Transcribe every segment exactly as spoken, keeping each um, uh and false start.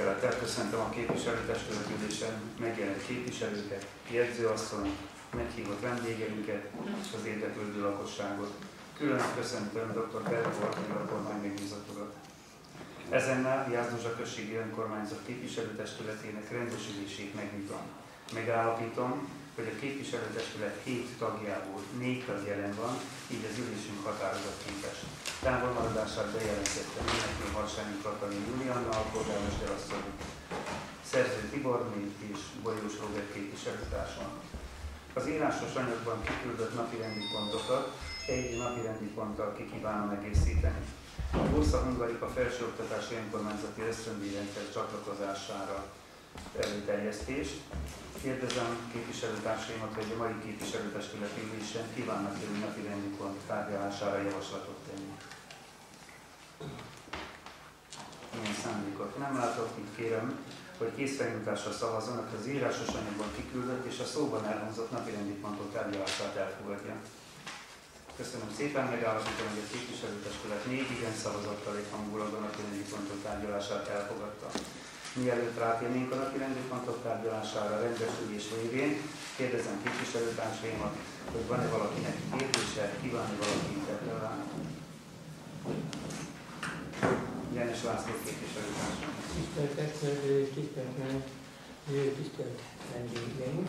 tisztelettel köszöntöm a képviselőtestület ülésen megjelent képviselőket, jegyzőasszonyt, meghívott vendégeinket és az érdeklődő lakosságot. Külön köszöntöm doktor Berko Attila kormány megbízott urat. Ezennel Jász-Dózsa községi önkormányzat képviselőtestületének rendes ülését megnyitom. Megállapítom, hogy a képviselőtestület hét tagjából négy tag jelen van, így az ülésünk határozatképes. Távolmaradását bejelentette Németné Harsányi Katalin Julianna, alpolgármester asszony, Szerző Tiborné és Bolyós Róbert képviselőtársam. Az írásos anyagban kiküldött napirendi pontokat egy napirendi ponttal ki kívánom egészíteni. A Bursa-Hungarika felsőoktatási önkormányzati ösztöndíjrendszer csatlakozására előterjesztést. Kérdezem képviselőtársaimat, hogy a mai képviselőtestület ülésen kívánnak egy napirendi pont tárgyalására javaslatot tenni. Ilyen szándékot nem látok, így kérem, hogy készfeljutással szavazzanak az írásos anyagban kiküldött és a szóban elhangzott napirendi pontok tárgyalását elfogadja. Köszönöm szépen, megállapítom, hogy a képviselőtestület négy igen szavazattal egyhangulag a napirendi pontok tárgyalását elfogadta. Mielőtt rátérnénk a napirendi pontok tárgyalására rendes ülés végén, kérdezem képviselőtársaimat, hogy van-e valakinek kérdése, kívánni valaki interpellálni. János László képviselőtársam. Tisztelt tisztelt tisztelt vendégeink.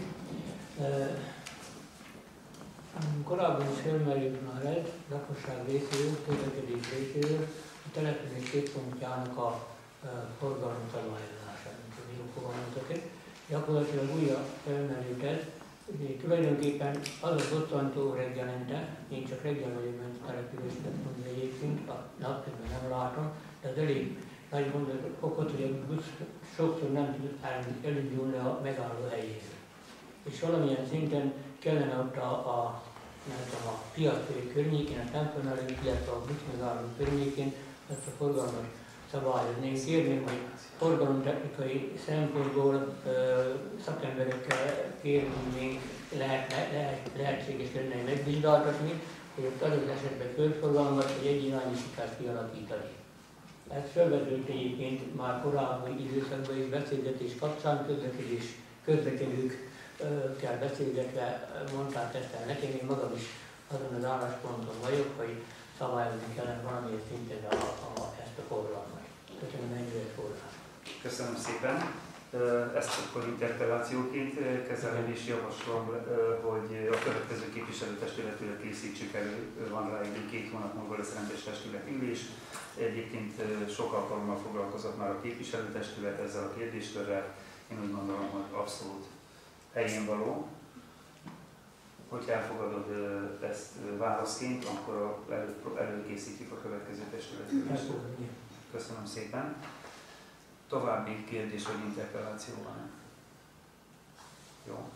Korábban is felmerült már ez, lakosság részéről, közlekedés részéről, a település központjának a forgalom szabályozása, mint az jó fogalmazokat. Gyakorlatilag újra felmerült ez. Tulajdonképpen az a bosszantó reggelente, én csak reggel vagyok ment a település központba egyébként, a napközben nem látom, de az elég nagy gondot okot, hogy a busz sokszor nem tud elindulni a megálló helyéről. És valamilyen szinten kellene ott a, a, tudom, a piac környékén, a templomelő piac, a busz megálló környékén ezt a forgalmat szabályozni. Én kérném, hogy forgalomtechnikai szempontból ö, szakemberekkel kérnénk, lehet, lehet, lehetséges lenne megvizsgáltatni, hogy ott adott esetben körforgalmat vagy egyirányú sikát kialakítani. Ez felvetődött egyébként már korábbi időszakban is beszélgetés kapcsán, közlekedés, közlekedőkkel beszélgetve mondták ezt el nekem, én magam is azon az állásponton vagyok, hogy szabályozni kellene valamilyen szinten a, a, ezt a forgalmat. Köszönöm, ennyire forrás. Köszönöm szépen. Ezt akkor interpellációként kezelem és javaslom, hogy a következő képviselőtestületről készítsük elő. Van rá egy két hónap múlva lesz rendes testületülés. Egyébként sok alkalommal foglalkozott már a képviselőtestület ezzel a kérdéskörrel. Én úgy gondolom, hogy abszolút helyén való. Hogy elfogadod ezt válaszként, akkor elő, előkészítjük a következő testületülést. Köszönöm szépen. További kérdés vagy interpelláció van-e? Jó.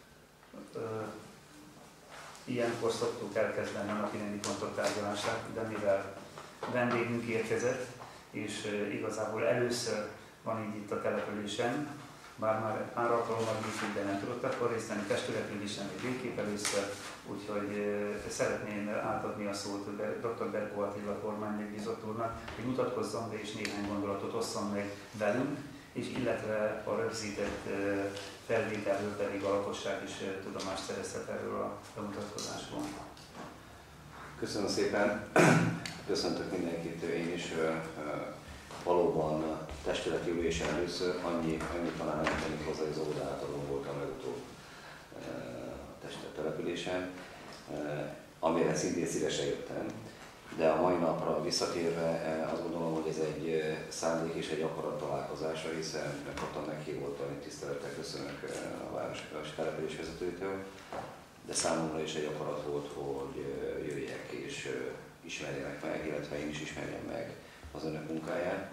Ilyenkor szoktuk elkezdeni a napirendi pontok tárgyalását, de mivel vendégünk érkezett, és igazából először van így itt a településen, bár már pár alkalommal bízunk, de nem tudott akkor részt venni, testületülésen még végképp először, úgyhogy szeretném átadni a szót doktor Berko Attila kormány megbízott úrnak, hogy mutatkozzon be és néhány gondolatot osszon meg velünk, és illetve a rögzített felvételről pedig a lakosság is tudomást szerezhet erről a bemutatkozásból. Köszönöm szépen, köszöntök mindenkit, én is. Valóban testületi ülésen először annyi, annyi talán nem tenni hozzá, hogy az Óda általán voltam legutóbb a településen, amire szintén szívesen jöttem. De a mai napra visszatérve azt gondolom, hogy ez egy szándék és egy akarat találkozása, hiszen megkaptam meghívót, amit tisztelettel köszönök a városi település vezetőtől, de számomra is egy akarat volt, hogy jöjjek és ismerjenek meg, illetve én is ismerjem meg az önök munkáját.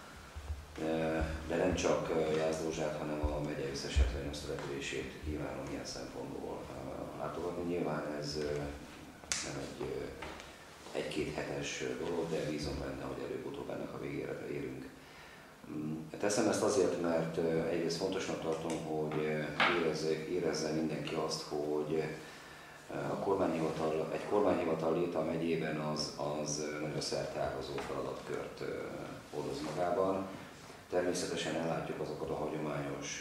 De nem csak Jász-Dózsát, hanem a megye összes hetvennyolc települését kívánom ilyen szempontból látogatni. Nyilván ez nem egy egy-két hetes dolog, de bízom benne, hogy előbb-utóbb ennek a végére érünk. Teszem ezt azért, mert egyrészt fontosnak tartom, hogy érezze, érezze mindenki azt, hogy a kormányhivatal, egy kormányhivatal léte a megyében az, az nagyon szerteágazó feladatkört hordoz magában. Természetesen ellátjuk azokat a hagyományos,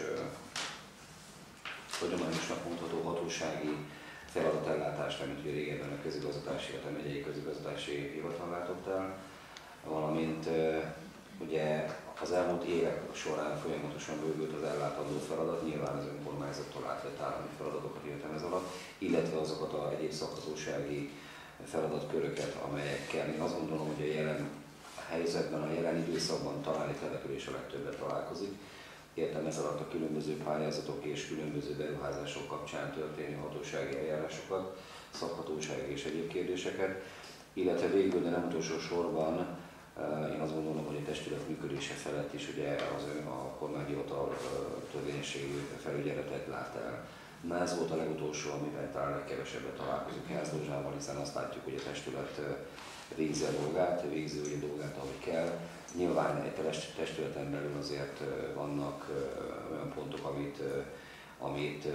hagyományosnak mondható hatósági feladatellátást, amit ugye régebben a közigazgatási, illetve megyei közigazgatási hivatal látott el, valamint ugye az elmúlt évek során folyamatosan bővült az ellátandó feladat, nyilván az önkormányzattól átvett állami feladatokat értem ez alatt, illetve azokat az egyéb szakhatósági feladatköröket, amelyekkel én azt gondolom, hogy a jelen helyzetben, a jelen időszakban találni település a legtöbbet találkozik. Értem ez alatt a különböző pályázatok és különböző beruházások kapcsán történő hatósági eljárásokat, szakhatósági és egyéb kérdéseket, illetve végül, de nem utolsó sorban, én azt gondolom, hogy a testület működése felett is ugye az ön a kormányhivatal törvényességű felügyeletet lát el. Na ez volt a legutolsó, amivel talán legkevesebbet találkozunk Jászlózsával, hiszen azt látjuk, hogy a testület végzi a dolgát, végzi ugye a dolgát, ahogy kell. Nyilván egy testületen belül azért vannak olyan pontok, amit, amit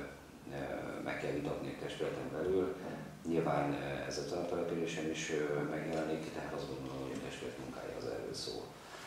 meg kell vitatni a testületen belül. Nyilván ez a településen is megjelenik, tehát azt gondolom, hogy a testület munkája az erről szól.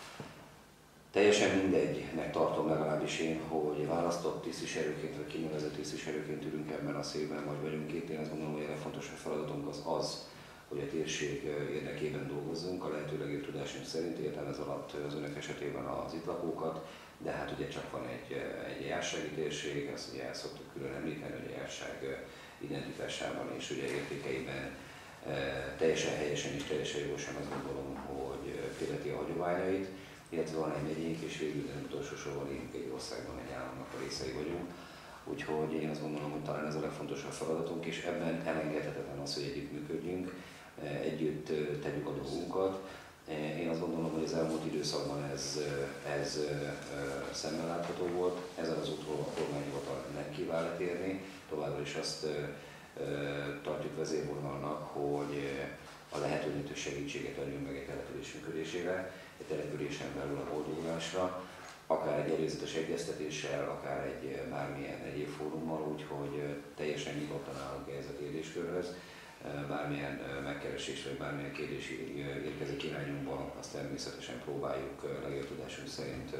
Teljesen mindegynek tartom legalábbis én, hogy választott tisztviselőként vagy kinevezett tisztviselőként ülünk ebben a székben, vagy vagyunk itt. Én azt gondolom, hogy a legfontosabb feladatunk az az, hogy a térség érdekében dolgozzunk, a lehető legjobb tudásunk szerint, értem ez alatt az önök esetében az itt lakókat, de hát ugye csak van egy, egy jársági térség, ezt ugye el szoktuk külön említeni, hogy a járság identitásában és ugye értékeiben teljesen helyesen és teljesen jogosan azt gondolom, hogy követi a hagyományait, illetve van egy megyénk, és végül nem utolsó sorban élünk egy országban, egy államnak a részei vagyunk. Úgyhogy én azt gondolom, hogy talán ez a legfontosabb feladatunk, és ebben elengedhetetlen az, hogy együttműködjünk, együtt tegyük a dolgunkat. Én azt gondolom, hogy az elmúlt időszakban ez, ez szemmel látható volt, ezen az úton a kormányhivatal nem kíván letérni, továbbra is azt tartjuk vezérvonalnak, hogy a lehető legtöbb segítséget adjunk meg egy település működésére, egy településen belül a boldogulásra, akár egy előzetes egyeztetéssel, akár egy bármilyen egyéb fórummal, úgyhogy teljesen nyitottan állunk ehhez a kérdéskörhöz. Bármilyen megkeresés vagy bármilyen kérdés érkezik irányunkban, azt természetesen próbáljuk legjobb tudásunk szerint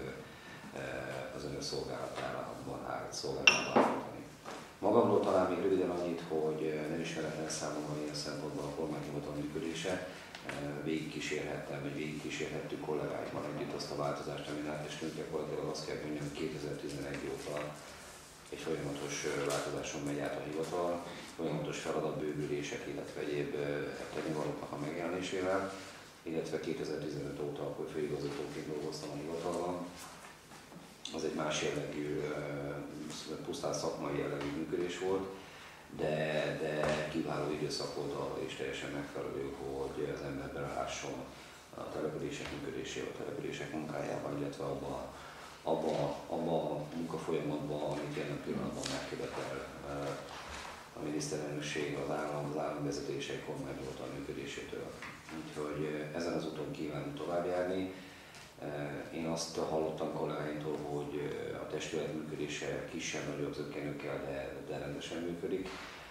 az önök szolgálatában állt szolgálatban állítani. Magamról talán még röviden annyit, hogy nem ismeretlen számomra ilyen szempontból a kormányhivatal működése. Végigkísérhettem, vagy végigkísérhettük kollégáimmal együtt azt a változást, amin átestünk, gyakorlatilag azt kell mondjam, hogy kétezer-tizenegy óta egy folyamatos változáson megy át a hivatal, folyamatos feladatbővülések, illetve egyéb tennivalóknak a megjelenésével, illetve kétezer-tizenöt óta akkor főigazgatóként dolgoztam a hivatalban. Az egy más jellegű, pusztán szakmai jellegű működés volt, de, de kiváló időszak volt arra is teljesen megfelelő, hogy az ember belelásson a települések működésébe, a települések munkájába, illetve abba, abba, abba a munkafolyamatban, amit jelen pillanatban megkövetel a miniszterelnökség, az állam, az államvezetések kormányhivatal működésétől. Úgyhogy ezen az úton kívánunk továbbjárni. Én azt hallottam kollégáimtól, hogy a testület működése kisebb-nagyobb zökkenőkkel, de, de rendesen működik.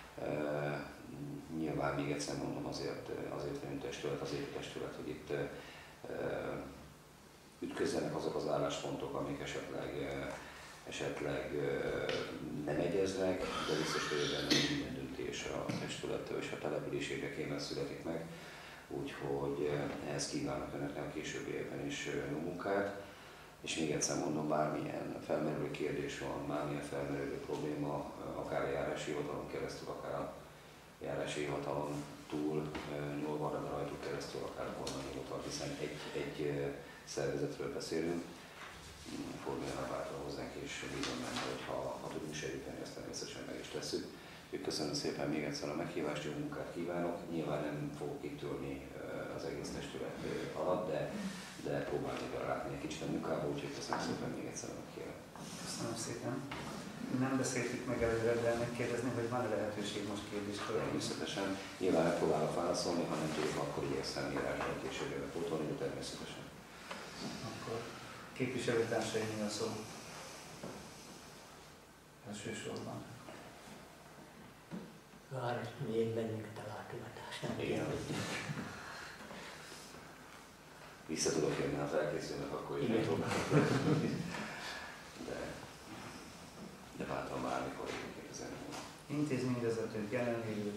Nyilván még egyszer mondom, azért, azért nem testület, azért testület, hogy itt ütközzenek azok az álláspontok, amik esetleg, esetleg nem egyeznek, de biztos, hogy ebben minden döntés a testülettől és a település érdekében születik meg. Úgyhogy ehhez kívánok önöknek a későbbiekben is jó munkát. És még egyszer mondom, bármilyen felmerülő kérdés van, bármilyen felmerülő probléma, akár a járási hivatalon keresztül, akár a járási hivatalon túl nyolva rajtuk keresztül, akár a kormányhivatal, hiszen egy, egy szervezetről beszélünk, forduljanak bátran hozzánk, és bízom benne, hogy ha, ha tudunk segíteni, ezt természetesen meg is tesszük. Köszönöm szépen még egyszer a meghívást, jó munkát kívánok. Nyilván nem fogok itt ülni az egész testület alatt, de, de próbálni kell látni egy kicsit a munkába, úgyhogy köszönöm szépen még egyszer a meghívást. Köszönöm szépen. Nem beszéltük meg előre, de megkérdezni, hogy van lehetőség most kérdéskörre? Természetesen. Nyilván megpróbálok válaszolni, ha nem tudjuk, akkor igyekszem írásban később pótolni, de természetesen. Akkor képviselőtársaim a szó. Elsősorban. Várj, még bennünket a látogatás, nem igen. vissza tudok jönni, ha felkészülnek, akkor is megpróbálok. De, de váltam bármikor kétezer-húsz. Intézményvezetők, jelenlévők.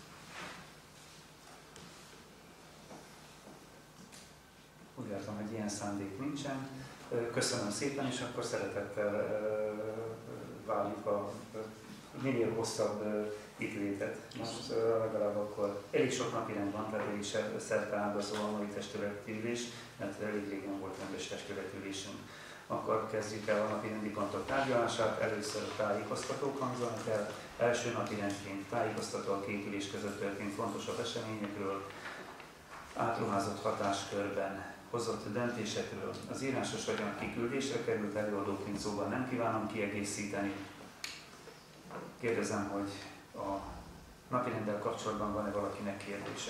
Úgy látom, hogy ilyen szándék nincsen. Köszönöm szépen, és akkor szeretettel várjuk a minél hosszabb itt létet. Most legalább akkor elég sok napirend van, tehát elég szerteágazó a mai testületi ülés, mert elég régen volt rendes testületi ülésünk. Akkor kezdjük el a napirendi pontok tárgyalását. Először a tájékoztatók hangzanak el. Első napirendként tájékoztató a két ülés között történt fontosabb eseményekről, átruházott hatáskörben hozott döntésekről. Az írásos anyag kiküldésre került, előadóként szóban nem kívánom kiegészíteni. Kérdezem, hogy a napirenddel kapcsolatban van-e valakinek kérdése?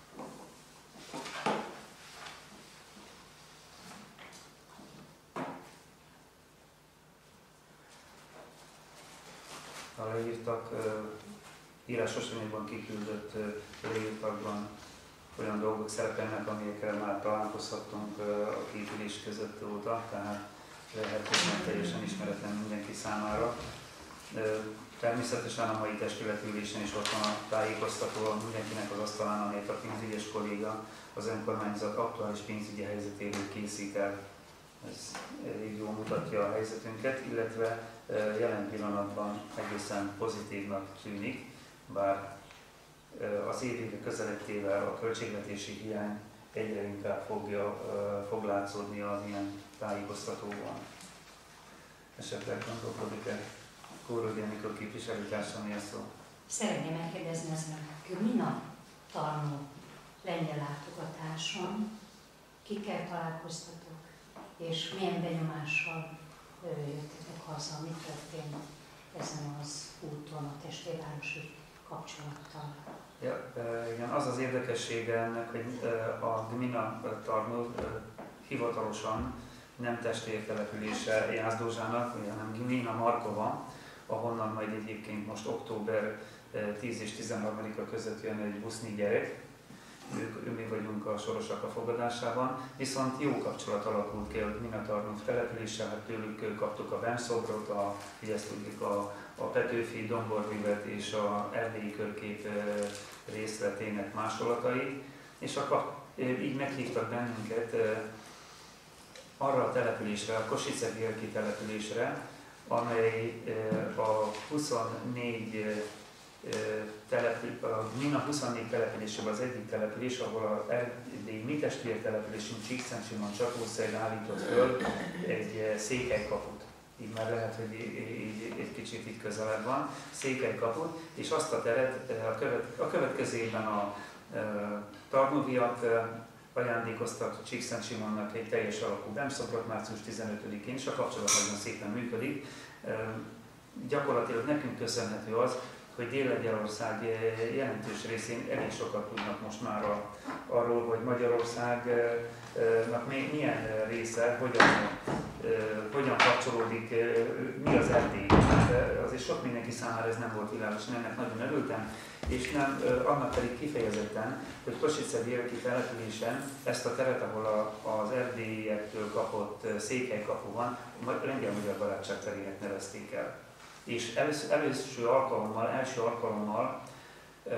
A leírtak, írásos anyagban kiküldött leírtakban olyan dolgok szerepelnek, amikkel már találkozhattunk a két ülés között óta, tehát lehet, hogy nem teljesen ismeretlen mindenki számára. Természetesen a mai testületi ülésen is ott van a tájékoztató mindenkinek az asztalán, amelyet a pénzügyes kolléga az önkormányzat aktuális pénzügyi helyzetéről készít el. Ez elég jól mutatja a helyzetünket, illetve jelen pillanatban egészen pozitívnak tűnik, bár az év vége közelettével a költségvetési hiány egyre inkább fogja, fog látszódni az ilyen tájékoztatóban. Esetleg gondolkodik-e Kóroly Enikő képviselőtársam ilyen szó? Szeretném megkérdezni ezen a Gmina Tarnów lengyel látogatáson, kikkel találkoztatok, és milyen benyomással jöttetek haza, mi történt ezen az úton a testvérvárosi kapcsolattal? Ja, igen, az az érdekessége ennek, hogy a Gmina Tarnów hivatalosan nem testvértelepülése Jászlózsának, hanem Gmina Markova, ahonnan majd egyébként most október tíz és tizenharmadika között jön egy busznyi gyerek. Ők, mi vagyunk a sorosak a fogadásában, viszont jó kapcsolat alakult ki a Gmina Tarnów településsel, hát tőlük kaptuk a Bemszobrot, a, így ezt tudjuk, a, a Petőfi domborművet és a erdélyi körkép részletének másolatait, és a, így meghívtak bennünket arra a településre, a Kosice-Bielki településre, amely a huszonnégy települ, a Gmina huszonnégy településében az egyik település, ahol a erdélyi mi testvértelepülésünk Csíkszentsimon-Csatószeg állított föl egy székelykaput. Így már lehet, hogy így egy kicsit itt közelebb van, székelykaput, és azt a teret a, követ, a következő évben a tarnoviak ajándékoztak Csíkszentsimonnak egy teljes alakú bemszobrot március tizenötödikén, és a kapcsolat nagyon szépen működik. Gyakorlatilag nekünk köszönhető az, hogy Dél-Lengyelország jelentős részén elég sokat tudnak most már a, arról, hogy Magyarországnak milyen része, hogyan, hogyan kapcsolódik, mi az Erdély. Azért sok mindenki számára ez nem volt világos, ennek nagyon örültem, és nem, annak pedig kifejezetten, hogy Kosice-Bielki településen ezt a teret, ahol a, az erdélyektől kapott székelykapu van, lengyel-magyar barátság terének nevezték el. És először, először alkalommal, első alkalommal ö,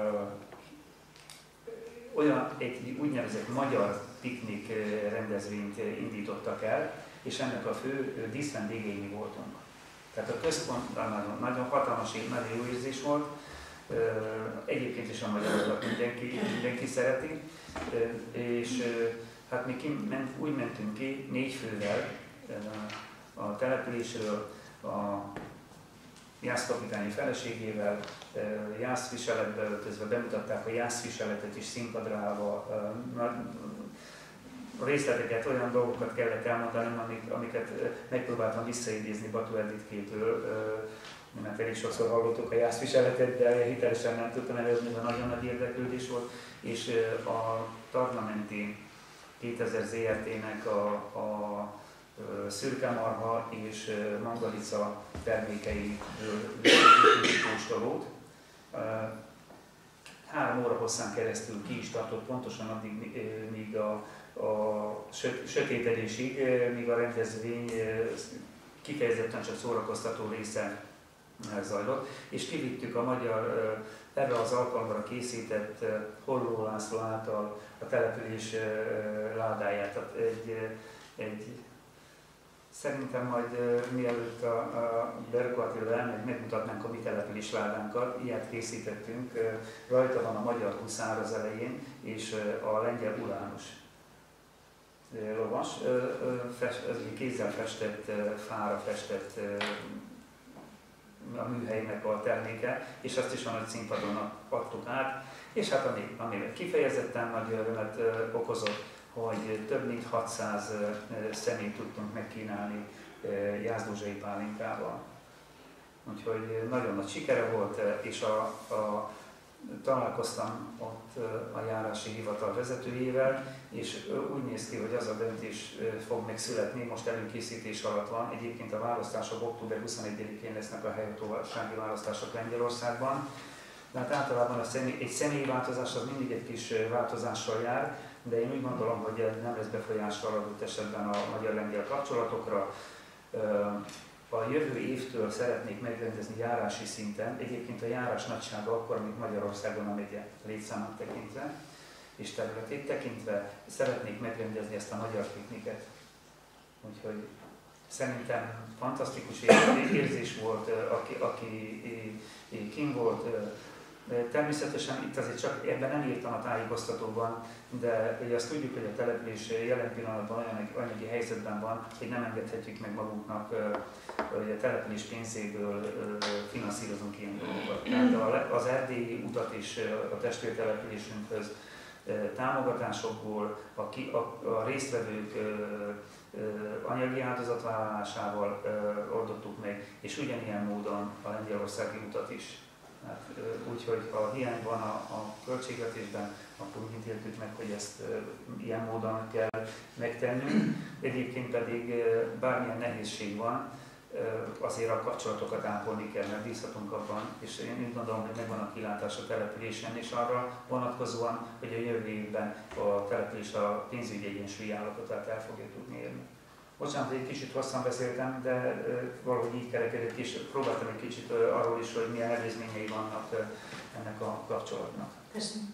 olyan egy úgynevezett magyar piknik rendezvényt indítottak el, és ennek a fő díszvendégei mi voltunk. Tehát a központ nagyon, nagyon hatalmas, nagyon jó érzés volt. Ö, egyébként is a magyarokat mindenki, mindenki szereti, ö, és ö, hát mi kiment, úgy mentünk ki négy fővel ö, a településről, a jászkapitányi feleségével, jászviseletbe öltözve bemutatták a jászviseletet is színpadra állva. A részleteket, olyan dolgokat kellett elmondani, amiket megpróbáltam visszaidézni Batu Edittkétől, mert elég sokszor hallottuk a jászviseletet, de hitelesen nem tudtam előzni, de nagyon nagy érdeklődés volt, és a Tarnamenti kétezer zé er té-nek a, a szürkemarha és mangalica termékei kóstolót. Három óra hosszán keresztül ki is tartott, pontosan addig, míg a a sötétedésig, míg a rendezvény kifejezetten csak szórakoztató része zajlott, és kivittük a magyar erre az alkalomra készített Holló László által a település ládáját. Tehát egy, egy, szerintem majd mielőtt a, a Berko Attila elmegy, megmutatnánk a mi település ládánkat, ilyet készítettünk. Rajta van a magyar huszár az elején, és a lengyel uránus lovas, kézzel festett, fára festett a műhelynek a terméke, és azt is a nagy színpadon adtuk át, és hát ami, ami kifejezetten nagy örömet okozott, hogy több mint hatszáz személyt tudtunk megkínálni jászlózsai pálinkával. Úgyhogy nagyon nagy sikere volt, és a, a, találkoztam ott a járási hivatal vezetőjével, és úgy néz ki, hogy az a döntés fog megszületni, most előkészítés alatt van. Egyébként a választások október huszonegyedikén lesznek a helyhatósági választások Lengyelországban. De hát általában a személy, egy személyi változás az mindig egy kis változással jár, de én úgy gondolom, hogy nem lesz befolyással adott esetben a magyar-lengyel kapcsolatokra. A jövő évtől szeretnék megrendezni járási szinten, egyébként a járás nagysága akkor, mint Magyarországon a megye létszámát tekintve és területét tekintve, szeretnék megrendezni ezt a magyar pikniket. Úgyhogy szerintem fantasztikus érzés volt, aki, aki kint volt. Természetesen itt azért csak ebben nem írtam a tájékoztatóban, de ugye azt tudjuk, hogy a település jelen pillanatban olyan anyagi helyzetben van, hogy nem engedhetjük meg magunknak, hogy a település pénzéből finanszírozunk ilyen dolgokat. Tehát az erdélyi utat is a testvértelepülésünkhöz támogatásokból, a, ki, a, a résztvevők anyagi áldozatvállalásával oldottuk meg, és ugyanilyen módon a lengyelországi utat is. Hát, úgyhogy ha hiány van a, a költségvetésben, akkor úgy ítéltük meg, hogy ezt ilyen módon kell megtennünk. Egyébként pedig bármilyen nehézség van, azért a kapcsolatokat ápolni kell, mert bízhatunk abban, és én úgy gondolom, hogy megvan a kilátás a településen, és arra vonatkozóan, hogy a jövő évben a település a pénzügyi egyensúlyi állapotát el fogja tudni érni. Bocsánat, egy kicsit hosszan beszéltem, de valahogy így kerekedett, és próbáltam egy kicsit arról is, hogy milyen előzményei vannak ennek a kapcsolatnak. Köszönöm.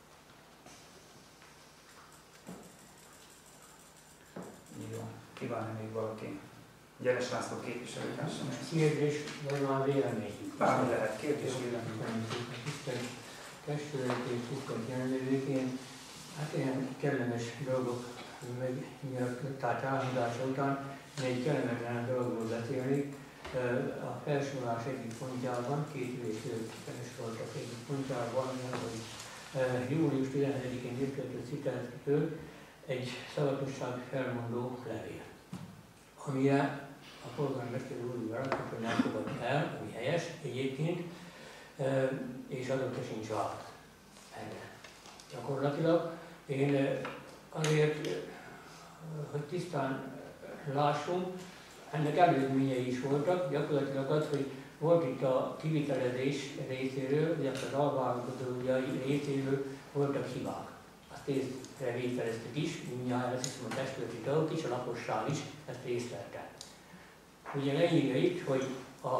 Jó, kívánni még valaki? Gyeres László képviselőtársam. Kérdés, vagy már vélemény? Bármi lehet, kérdés, vélemény. Tisztelt testület és tisztelt jelenlévőként, hát ilyen kellemes dolgok megnyilatkozott álmodása után egy kellemetlen dologról beszélnék. A felsorolás egyik pontjában, két ülés felsoroltak egyik pontjában, hogy július tizenhetedikén érkezett Szikertől egy szavatosság felmondó levél, amire a polgármester úr választott, hogy nem fogadta el, ami helyes egyébként, és azóta sincs választ erre. Gyakorlatilag én azért, hogy tisztán lássunk, ennek előzményei is voltak, gyakorlatilag az, hogy volt itt a kivitelezés részéről, illetve az alvállalkozói részéről voltak hibák. Azt észrevételeztük is, mindjárt azt hiszem a testületi tagok is, a lakosság is ezt észlelte. Ugye leírja itt, hogy a,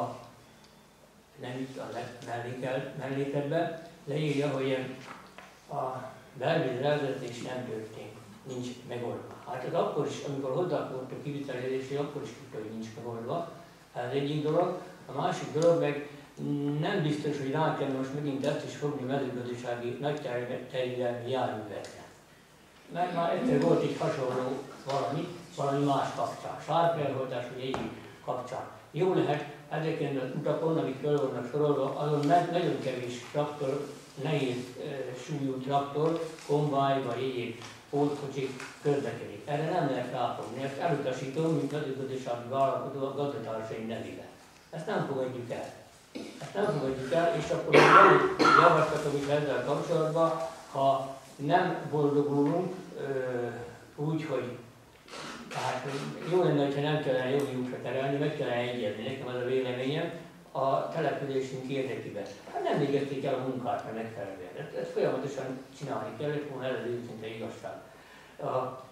nem itt a mellékletben, leírja, hogy a belvízi elvezetés nem történt, nincs megoldva. Hát az akkor is, amikor hozzáfogott a kivitelezésre, akkor is tudta, hogy nincs megoldva. Ez egyik dolog. A másik dolog meg nem biztos, hogy rá kell most megint ezt is fogni mezőgazdasági nagy terjedelmi járművekre. Mert már egyszer volt egy hasonló valami, valami más kapcsán. Sárfelhordás vagy egyik kapcsán. Jó lehet, ezeken az utakon, amik fel vannak sorolva, azon nagyon kevés traktor, nehéz e, súlyú traktor, kombáj vagy egyéb pótkocsik közlekedik. Erre nem lehet ráfogni. Ezt elutasítom, mint mezőgazdasági vállalkozó a gazdatársaim nevében. Ezt nem fogadjuk el. Ezt nem fogadjuk el, és akkor van egy javaslatom is ezzel kapcsolatban, ha nem boldogulunk úgy, hogy tehát jó lenne, ha nem kellene jogi útra terelni, meg kellene egyezni, nekem az a véleményem, a településünk érdekében. Hát nem végezték el a munkát, mert megfelelően. Ezt, ezt folyamatosan csinálni kellett volna, ez az őszinte igazság. A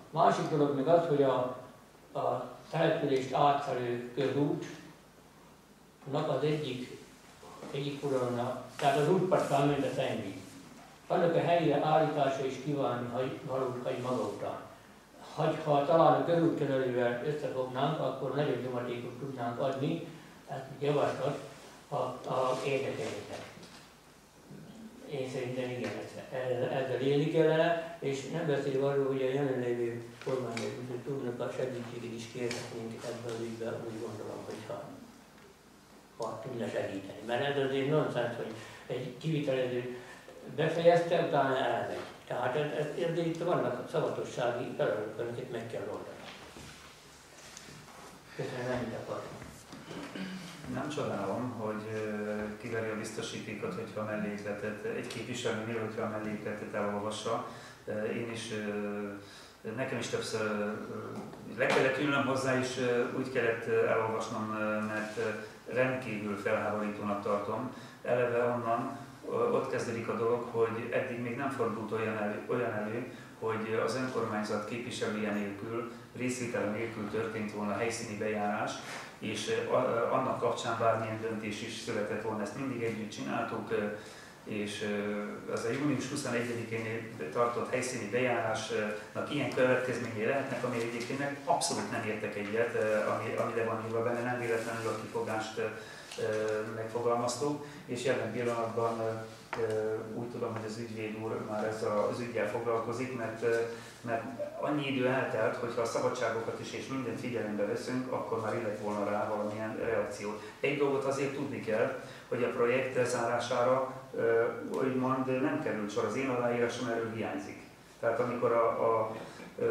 Másik dolog meg az, hogy a, a települést átfelő közútnak az egyik, egyik oldalon, tehát az útpatkán ment a szennyvíz. Annak a helyre állítása is kívánni valók egy maga után. Ha talán a közútkezelővel összefognánk, akkor nagyobb nyomatékot tudnánk adni, tehát javaslat a, a érdekeinknek. Én szerintem igen, ezzel élni kellene, és nem beszélve arról, hogy a jelenlévő kormányok tudnak a segítséget is kérhetnénk ebben az ügyben, úgy gondolom, hogyha ha tudna segíteni. Mert ez azért nonsens, hogy egy kivitelező befejezte, utána elmegy. Tehát ez, ez, ez itt vannak szavatossági feladatok, amiket meg kell oldani. Köszönöm, ennyit akartam. Nem csodálom, hogy kiveri a biztosítékot, hogyha a mellékletet, egy képviselő nélkül, hogyha a mellékletet elolvassa. Én is, nekem is többször le kellett ülnöm hozzá, és úgy kellett elolvasnom, mert rendkívül felháborítónak tartom. Eleve onnan ott kezdődik a dolog, hogy eddig még nem fordult olyan elő, olyan elő hogy az önkormányzat képviselője nélkül, részvétele nélkül történt volna helyszíni bejárás, és annak kapcsán bármilyen döntés is született volna. Ezt mindig együtt csináltuk, és az a június huszonegyedikén tartott helyszíni bejárásnak ilyen következményei lehetnek, amire egyébként abszolút nem értek egyet, ami, amire van írva benne, nem véletlenül a kifogást megfogalmaztuk, és jelen pillanatban úgy tudom, hogy az ügyvéd úr már ezzel az üggyel foglalkozik, mert, mert annyi idő eltelt, hogyha a szabadságokat is és mindent figyelembe veszünk, akkor már illet volna rá valamilyen reakciót. Egy dolgot azért tudni kell, hogy a projekt lezárására úgymond nem került sor, az én aláírásom erről hiányzik. Tehát amikor a, a, a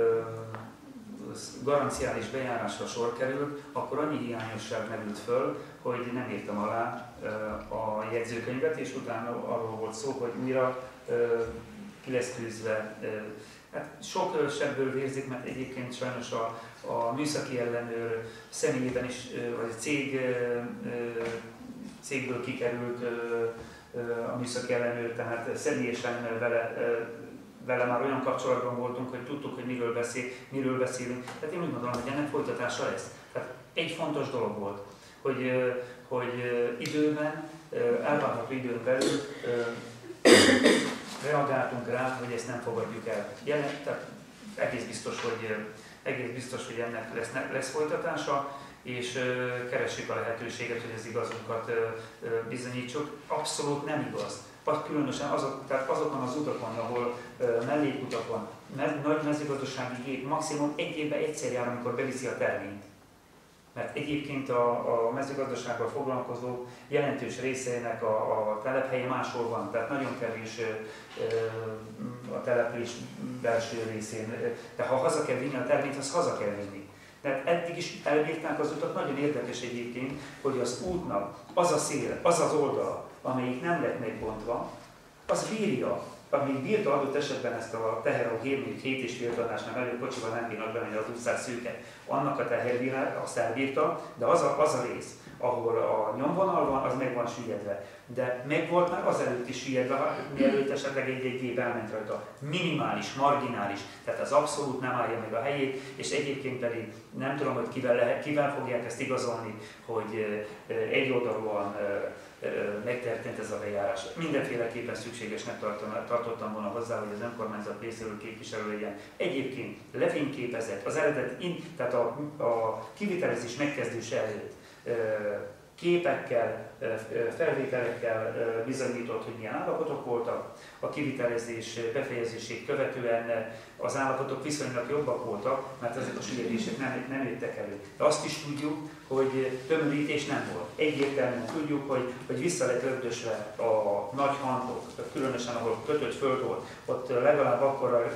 garanciális bejárásra sor került, akkor annyi hiányosság merült föl, hogy nem írtam alá a jegyzőkönyvet, és utána arról volt szó, hogy újra ki lesz tűzve. Hát sok sebből vérzik, mert egyébként sajnos a, a műszaki ellenőr személyében is, vagy a cég, cégből kikerült a műszaki ellenőr, tehát személyesen vele vele már olyan kapcsolatban voltunk, hogy tudtuk, hogy miről, beszél, miről beszélünk. Tehát én úgy gondolom, hogy ennek folytatása lesz. Tehát egy fontos dolog volt, hogy, hogy időben, elvárható időn belül reagáltunk rá, hogy ezt nem fogadjuk el. Jelen, tehát egész biztos, hogy, egész biztos, hogy ennek lesz, lesz folytatása, és keressük a lehetőséget, hogy az igazunkat bizonyítsuk. Abszolút nem igaz. Különösen azok, tehát azokon az utakon, ahol uh, mellékutakon, me, nagy mezőgazdasági gép maximum egy évben egyszer jár, amikor beviszi a terményt. Mert egyébként a, a mezőgazdasággal foglalkozó jelentős részének a, a telephelye máshol van, tehát nagyon kevés uh, a település belső részén. De ha haza kell vinni a terményt, az haza kell vinni. Tehát eddig is elbírták az utat, nagyon érdekes egyébként, hogy az útnak az a szél, az az oldala, amelyik nem lett megbontva, az bírja, amíg bírta adott esetben ezt a teherautó hét és fél tonnásnál elő kocsival nem bírnak bemenni az utcán szűke. Annak a tehervírást azt elbírta, de az a, az a rész, ahol a nyomvonal van, az meg van süllyedve. De meg volt már azelőtt is süllyedve, mielőtt esetleg egy-egy gép elment rajta. Minimális, marginális, tehát az abszolút nem állja meg a helyét, és egyébként pedig nem tudom, hogy kivel, lehet, kivel fogják ezt igazolni, hogy egyoldalúan megtörtént ez a bejárás. Mindenféleképpen szükségesnek tartottam volna hozzá, hogy az önkormányzat részéről képviselő legyen. Egyébként lefényképezett, az eredet, tehát a, a kivitelezés megkezdése előtt képekkel, felvételekkel bizonyított, hogy milyen állapotok voltak. A kivitelezés befejezését követően az állapotok viszonylag jobbak voltak, mert ezek a süllyedések nem, nem jöttek elő. De azt is tudjuk, hogy tömörítés nem volt. Egyértelműen tudjuk, hogy, hogy vissza lett ördösve a nagy hantok, különösen ahol kötött föld volt, ott legalább akkora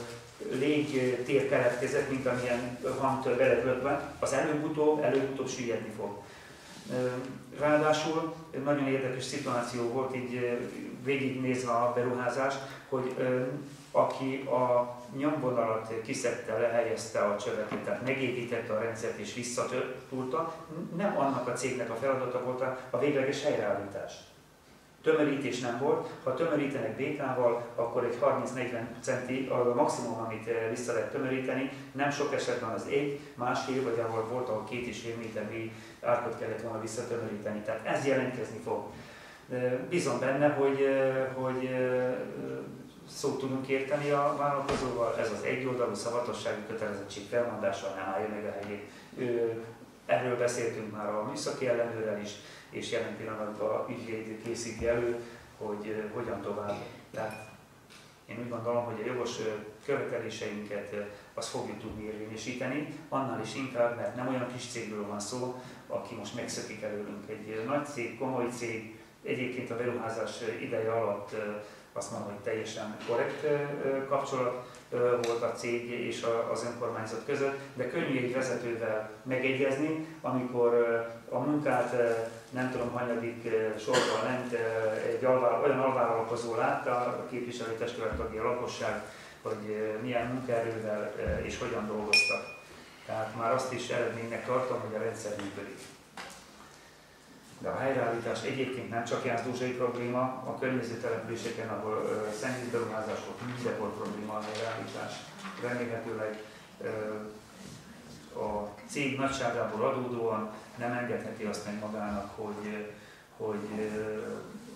légtér keletkezett, mint amilyen hangtől be lett lökve, az előbb-utóbb, előbb-utóbb süllyedni fog. Ráadásul nagyon érdekes szituáció volt, így végignézve a beruházást, hogy aki a nyomvonalat kiszedte, lehelyezte a csöveket, tehát megépítette a rendszert és visszatúrta, nem annak a cégnek a feladata volt a végleges helyreállítás. Tömörítés nem volt, ha tömörítenek békával, akkor egy harminc-negyven centi a maximum, amit vissza lehet tömöríteni, nem sok esetben az egy, másfél, vagy ahol volt, ahol két és fél méter árkot kellett volna visszatömöríteni. Tehát ez jelentkezni fog. Bízom benne, hogy, hogy szót tudunk érteni a vállalkozóval, ez az egyoldalú szavatossági kötelezettség felmondással nem állja meg a helyét. Erről beszéltünk már a műszaki ellenőrrel is, és jelen pillanatban ügyvéd készíti elő, hogy hogyan tovább. Tehát én úgy gondolom, hogy a jogos követeléseinket azt fogjuk tudni érvényesíteni, annál is inkább, mert nem olyan kis cégről van szó, aki most megszökik előlünk. Egy nagy cég, komoly cég, egyébként a beruházás ideje alatt azt mondom, hogy teljesen korrekt kapcsolat volt a cég és az önkormányzat között, de könnyű egy vezetővel megegyezni, amikor a munkát nem tudom hanyadik sorban lent egy alvá, olyan alvállalkozó látta, a képviselőtestület tagja, a lakosság, hogy milyen munkaerővel és hogyan dolgoztak. Tehát már azt is eredménynek tartom, hogy a rendszer működik. De a helyreállítás egyébként nem csak Jász-Dózsai probléma, a környező településeken, ahol uh, szennyvízberuházás volt, mindenhol probléma a helyreállítás. Remélhetőleg uh, a cég nagyságából adódóan nem engedheti azt meg magának, hogy, hogy uh,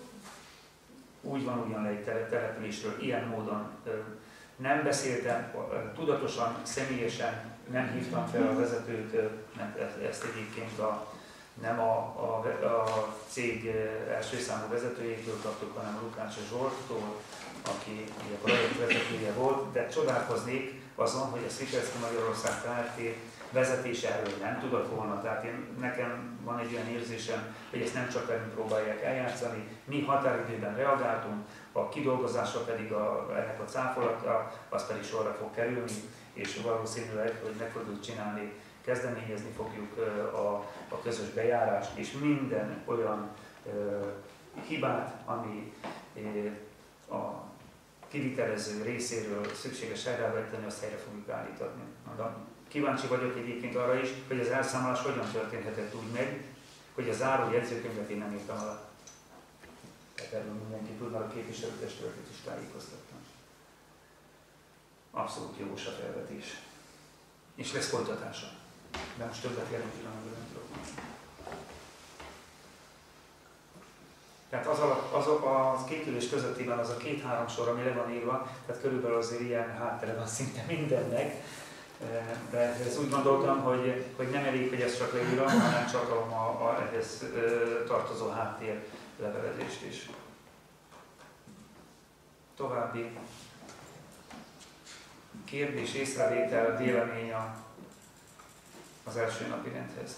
úgy van ugyan le egy településről, ilyen módon uh, nem beszéltem, uh, tudatosan, személyesen nem hívtam fel a vezetőt, uh, mert ezt egyébként a nem a, a, a cég első számú vezetőjétől kaptuk, hanem Lukács Zsolttól, aki a projekt vezetője volt, de csodálkoznék azon, hogy a Szikerszki Magyarország Kft. Vezetése erről nem tudott volna. Tehát én, nekem van egy olyan érzésem, hogy ezt nem csak velünk próbálják eljátszani, mi határidőben reagáltunk, a kidolgozása pedig a, ennek a cáfolata, az pedig sorra fog kerülni, és valószínűleg, hogy meg fogjuk csinálni, kezdeményezni fogjuk a, a közös bejárást, és minden olyan uh, hibát, ami uh, a kivitelező részéről szükséges helyreállítani, azt helyre fogjuk állítani. Kíváncsi vagyok egyébként arra is, hogy az elszámolás hogyan történhetett úgy meg, hogy a záró jegyzőkönyvet én nem írtam alá. Tehát erről mindenki tudna, a képviselőtestületet is tájékoztattam. Abszolút jogos a felvetés. És lesz folytatása. De most többet jelen pillanatban nem tudok. Tehát az a, az a, a két ülés közöttében az a két-három sor, ami le van írva, tehát körülbelül azért ilyen háttere van szinte mindennek. De ezt úgy gondoltam, hogy, hogy nem elég, hogy ezt csak leírom, hanem csak a, a, a ehhez tartozó háttér levelezést is. További kérdés, észrevétel, vélemény az első napi rendhez.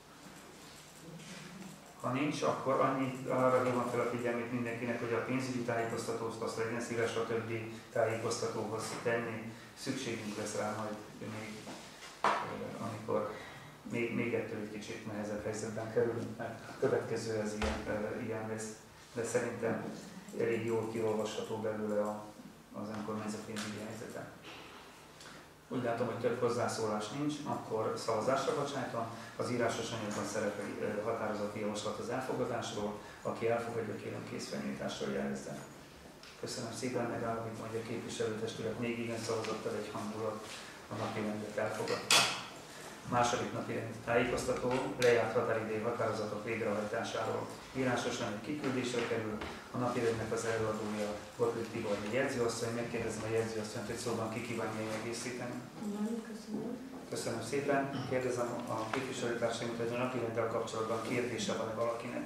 Ha nincs, akkor annyit arra hívom fel a figyelmét mindenkinek, hogy a pénzügyi tájékoztatót azt legyen szíves a többi tájékoztatóhoz tenni. Szükségünk lesz rá majd még, amikor még, még ettől egy kicsit nehezebb helyzetben kerülünk, mert a következő az ilyen, ilyen lesz, de szerintem elég jól kiolvasható belőle az önkormányzat pénzügyi helyzete. Úgy látom, hogy több hozzászólás nincs, akkor szavazásra bocsájtom. Az írásos anyagban szerepel határozati javaslat az elfogadásról. Aki elfogadja, kérem készfenyításra jelezze. Köszönöm szépen, megállapítom, hogy a képviselőtestület még igen szavazattal egy hangulat a napi rendet elfogadta. Második napi rend tájékoztató, lejárt határidei határozatok végrehajtásáról. Írásos anyag kiküldésre kerül, a napi rendnek az előadója Gottlieb Tibor, a jegyzőasszony. Megkérdezem a jegyzőasszonyt, hogy szóban ki kívánja egészíteni. Köszönöm. Köszönöm szépen. Kérdezem a képviselőtársaimat, hogy a napi renddel kapcsolatban kérdése van-e valakinek.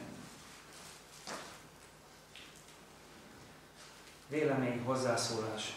Vélemény, hozzászólás.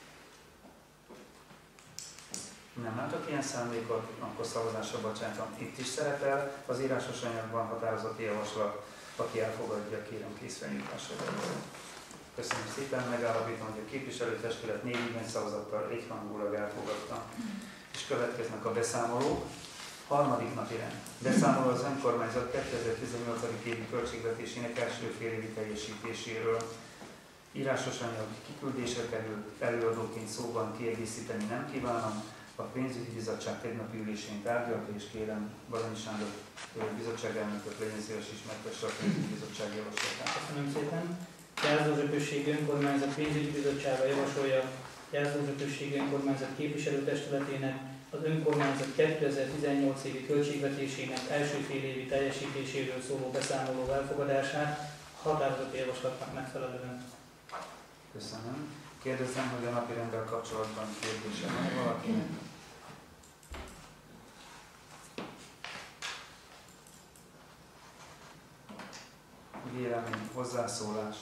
Nem látok ilyen szándékot, akkor szavazásra bocsájtom. Itt is szerepel az írásos anyagban határozati javaslat, aki elfogadja, kérem készfenyításra. Köszönöm szépen, megállapítom, hogy a képviselőtestület négy igen szavazattal egyhangulag elfogadta. És következnek a beszámolók. Harmadik napi rend. Beszámoló az önkormányzat kétezer-tizennyolc. évi költségvetésének első félévi teljesítéséről. Írásos anyag kiküldésre kerül, előadóként szóban kiegészíteni nem kívánom. a pénzügyi bizottság tegnapi ülésén tárgyalta, és kérem Baranyi Sándor bizottság elnököt legyen szíves ismertesse a pénzügyi bizottság javaslatát. Köszönöm szépen. Jászlózsa községi önkormányzat pénzügyi bizottsága javasolja Jászlózsa községi önkormányzat képviselőtestületének az önkormányzat kétezer-tizennyolc évi költségvetésének első fél évi teljesítéséről szóló beszámoló elfogadását határozati javaslatnak megfelelően. Köszönöm. Kérdezem, hogy a napi renddel kapcsolatban kérdése van valakinek? Vélemény, hozzászólás.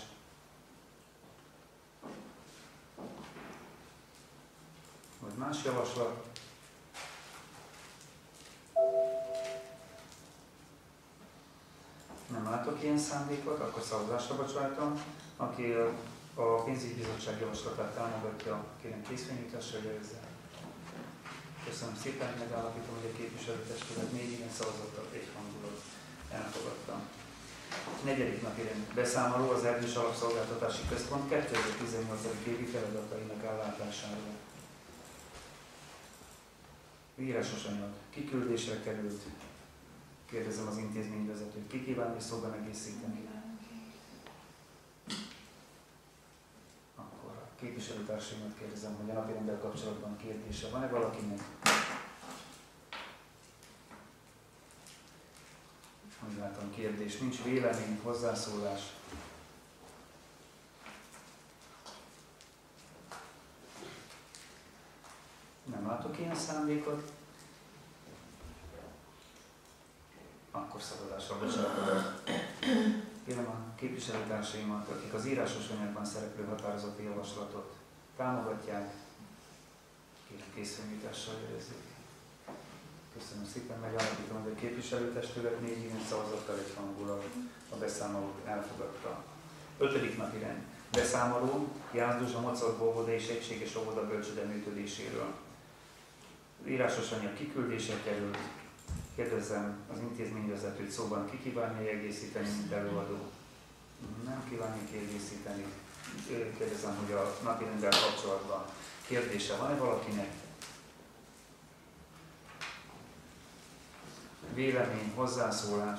Vagy más javaslat? Nem látok ilyen szándékot, akkor szavazásra bocsájtom. Aki a pénzügyi bizottság javaslatát támogatja, kérem készfényításra jelezze. Köszönöm szépen, megállapítom, hogy a képviselőtestület négy igen szavazattal egyhangulat elfogadta. Negyedik napi rend beszámoló az Erdős Alapszolgáltatási Központ kétezer-tizennyolc évi feladatainak ellátásáról. Írásos anyag kiküldésre került. Kérdezem az intézményvezetőt, ki kívánja szóban egészíteni? Akkor a képviselőtársaimat kérdezem, hogy a napirenddel kapcsolatban kérdése van-e valakinek? Úgy látom, kérdés nincs, vélemény, hozzászólás. Nem látok ilyen szándékot. Akkor szavazásra bocsátom. Kérem a képviselőtársaimat, akik az írásos anyagban szereplő határozati javaslatot támogatják, kérem készfényítással jelezzék. Köszönöm szépen, megállapítom, hogy a képviselőtestület négy igen szavazattal egyhangulat a beszámolót elfogadta. Ötödik napi rend. Beszámoló Jászlózsa Moczok óvoda és egységes óvoda bölcsőde működéséről. Írásos anyag kiküldésre került. Kérdezzem az intézményvezetőt szóban, ki kívánja egészíteni, mint előadó? Nem kívánja kiegészíteni. Kérdezem, hogy a napirenddel kapcsolatban kérdése van-e valakinek? Vélemény, hozzászólás.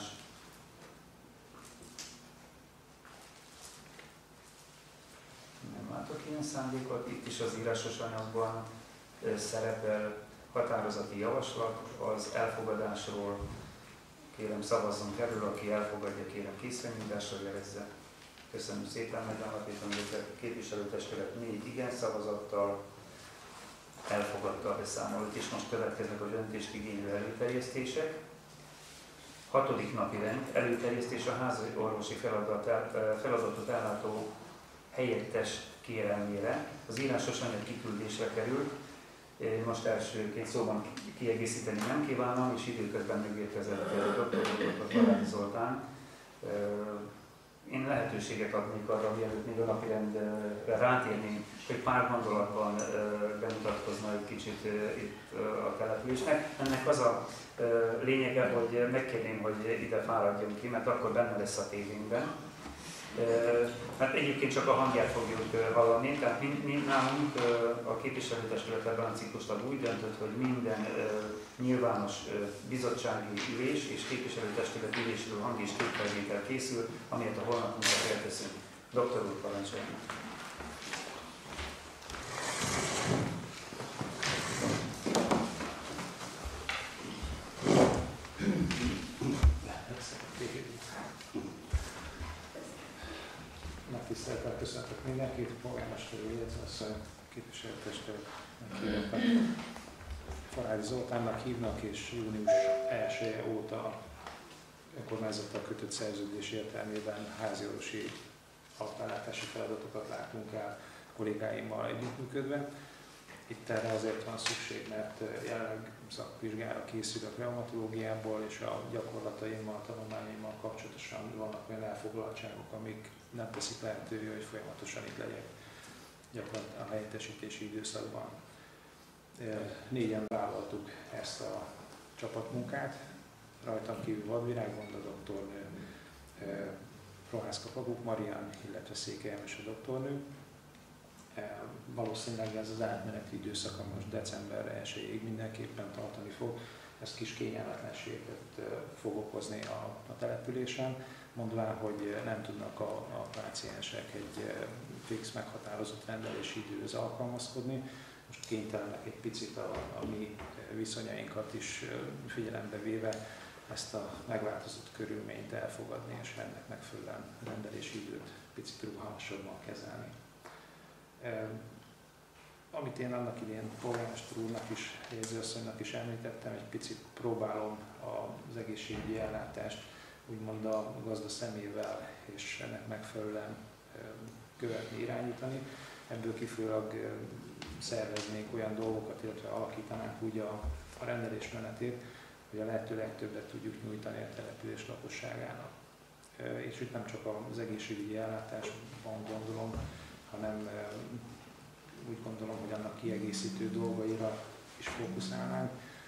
Nem látok ilyen szándékot. Itt is az írásos anyagban szerepel határozati javaslat az elfogadásról. Kérem, szavazzunk erről, aki elfogadja, kérem készfényításra jelezze. Köszönöm szépen, megállapítom, hogy a képviselőtestület négy igen szavazattal elfogadta a beszámolót, és most következnek a döntést igénylő előterjesztések. Hatodik napi rend, előterjesztés a házi orvosi feladat, feladatot ellátó helyettes kérelmére. Az írásos anyag kiküldésre került. Most elsőként szóban kiegészíteni nem kívánom, és időközben megérkezett doktor Baráti Zoltán. Én lehetőséget adnék arra, mielőtt még a napirendre rátérnénk, hogy pár gondolatban bemutatkozna egy kicsit itt a településnek. Ennek az a lényege, hogy megkérném, hogy ide fáradjon ki, mert akkor benne lesz a tévénkben. Hát egyébként csak a hangját fogjuk hallani, tehát mi, mi nálunk a képviselőtestület ebben a ciklusban úgy döntött, hogy minden nyilvános bizottsági ülés és képviselőtestület ülésről hang- és képfelvétel készül, amelyet a holnapunkra felteszünk. Doktor úr, parancsoljon! Tisztelettel köszöntök mindenkit, polgármester úr, illetve képviselőtestület meghívottak. Baráti Zoltánnak hívnak, és június elseje óta önkormányzattal kötött szerződés értelmében háziorvosi alapellátási feladatokat látunk el kollégáimmal együttműködve. Itt erre azért van szükség, mert jelenleg szakvizsgára készülök reumatológiából, és a gyakorlataimmal, tanulmányaimmal kapcsolatosan vannak olyan elfoglaltságok, amik nem teszik lehetővé, hogy folyamatosan itt legyek gyakorlatilag a helyettesítési időszakban. Négyen vállaltuk ezt a csapatmunkát, rajtam kívül Vadvirág Gonda doktornő, Prohászka Paguk Marian, illetve Székely Emese doktornő. Valószínűleg ez az átmeneti időszak, most december elsejéig mindenképpen tartani fog. Ez kis kényelmetlenséget fog okozni a, a településen, mondván, hogy nem tudnak a, a páciensek egy fix meghatározott rendelési időhöz alkalmazkodni. Most kénytelenek egy picit a, a mi viszonyainkat is figyelembe véve ezt a megváltozott körülményt elfogadni, és ennek megfelelően rendelési időt picit rugalmasabban kezelni. Amit én annak idén polgármester úrnak is, jegyzőasszonynak is említettem, egy picit próbálom az egészségügyi ellátást úgymond a gazda szemével és ennek megfelelően követni, irányítani. Ebből kifolyólag szerveznénk olyan dolgokat, illetve alakítanánk úgy a, a rendelés menetét, hogy a lehető legtöbbet tudjuk nyújtani a település lakosságának. És itt nem csak az egészségügyi ellátásban gondolom, hanem úgy gondolom, hogy annak kiegészítő dolgaira is fókuszálnánk.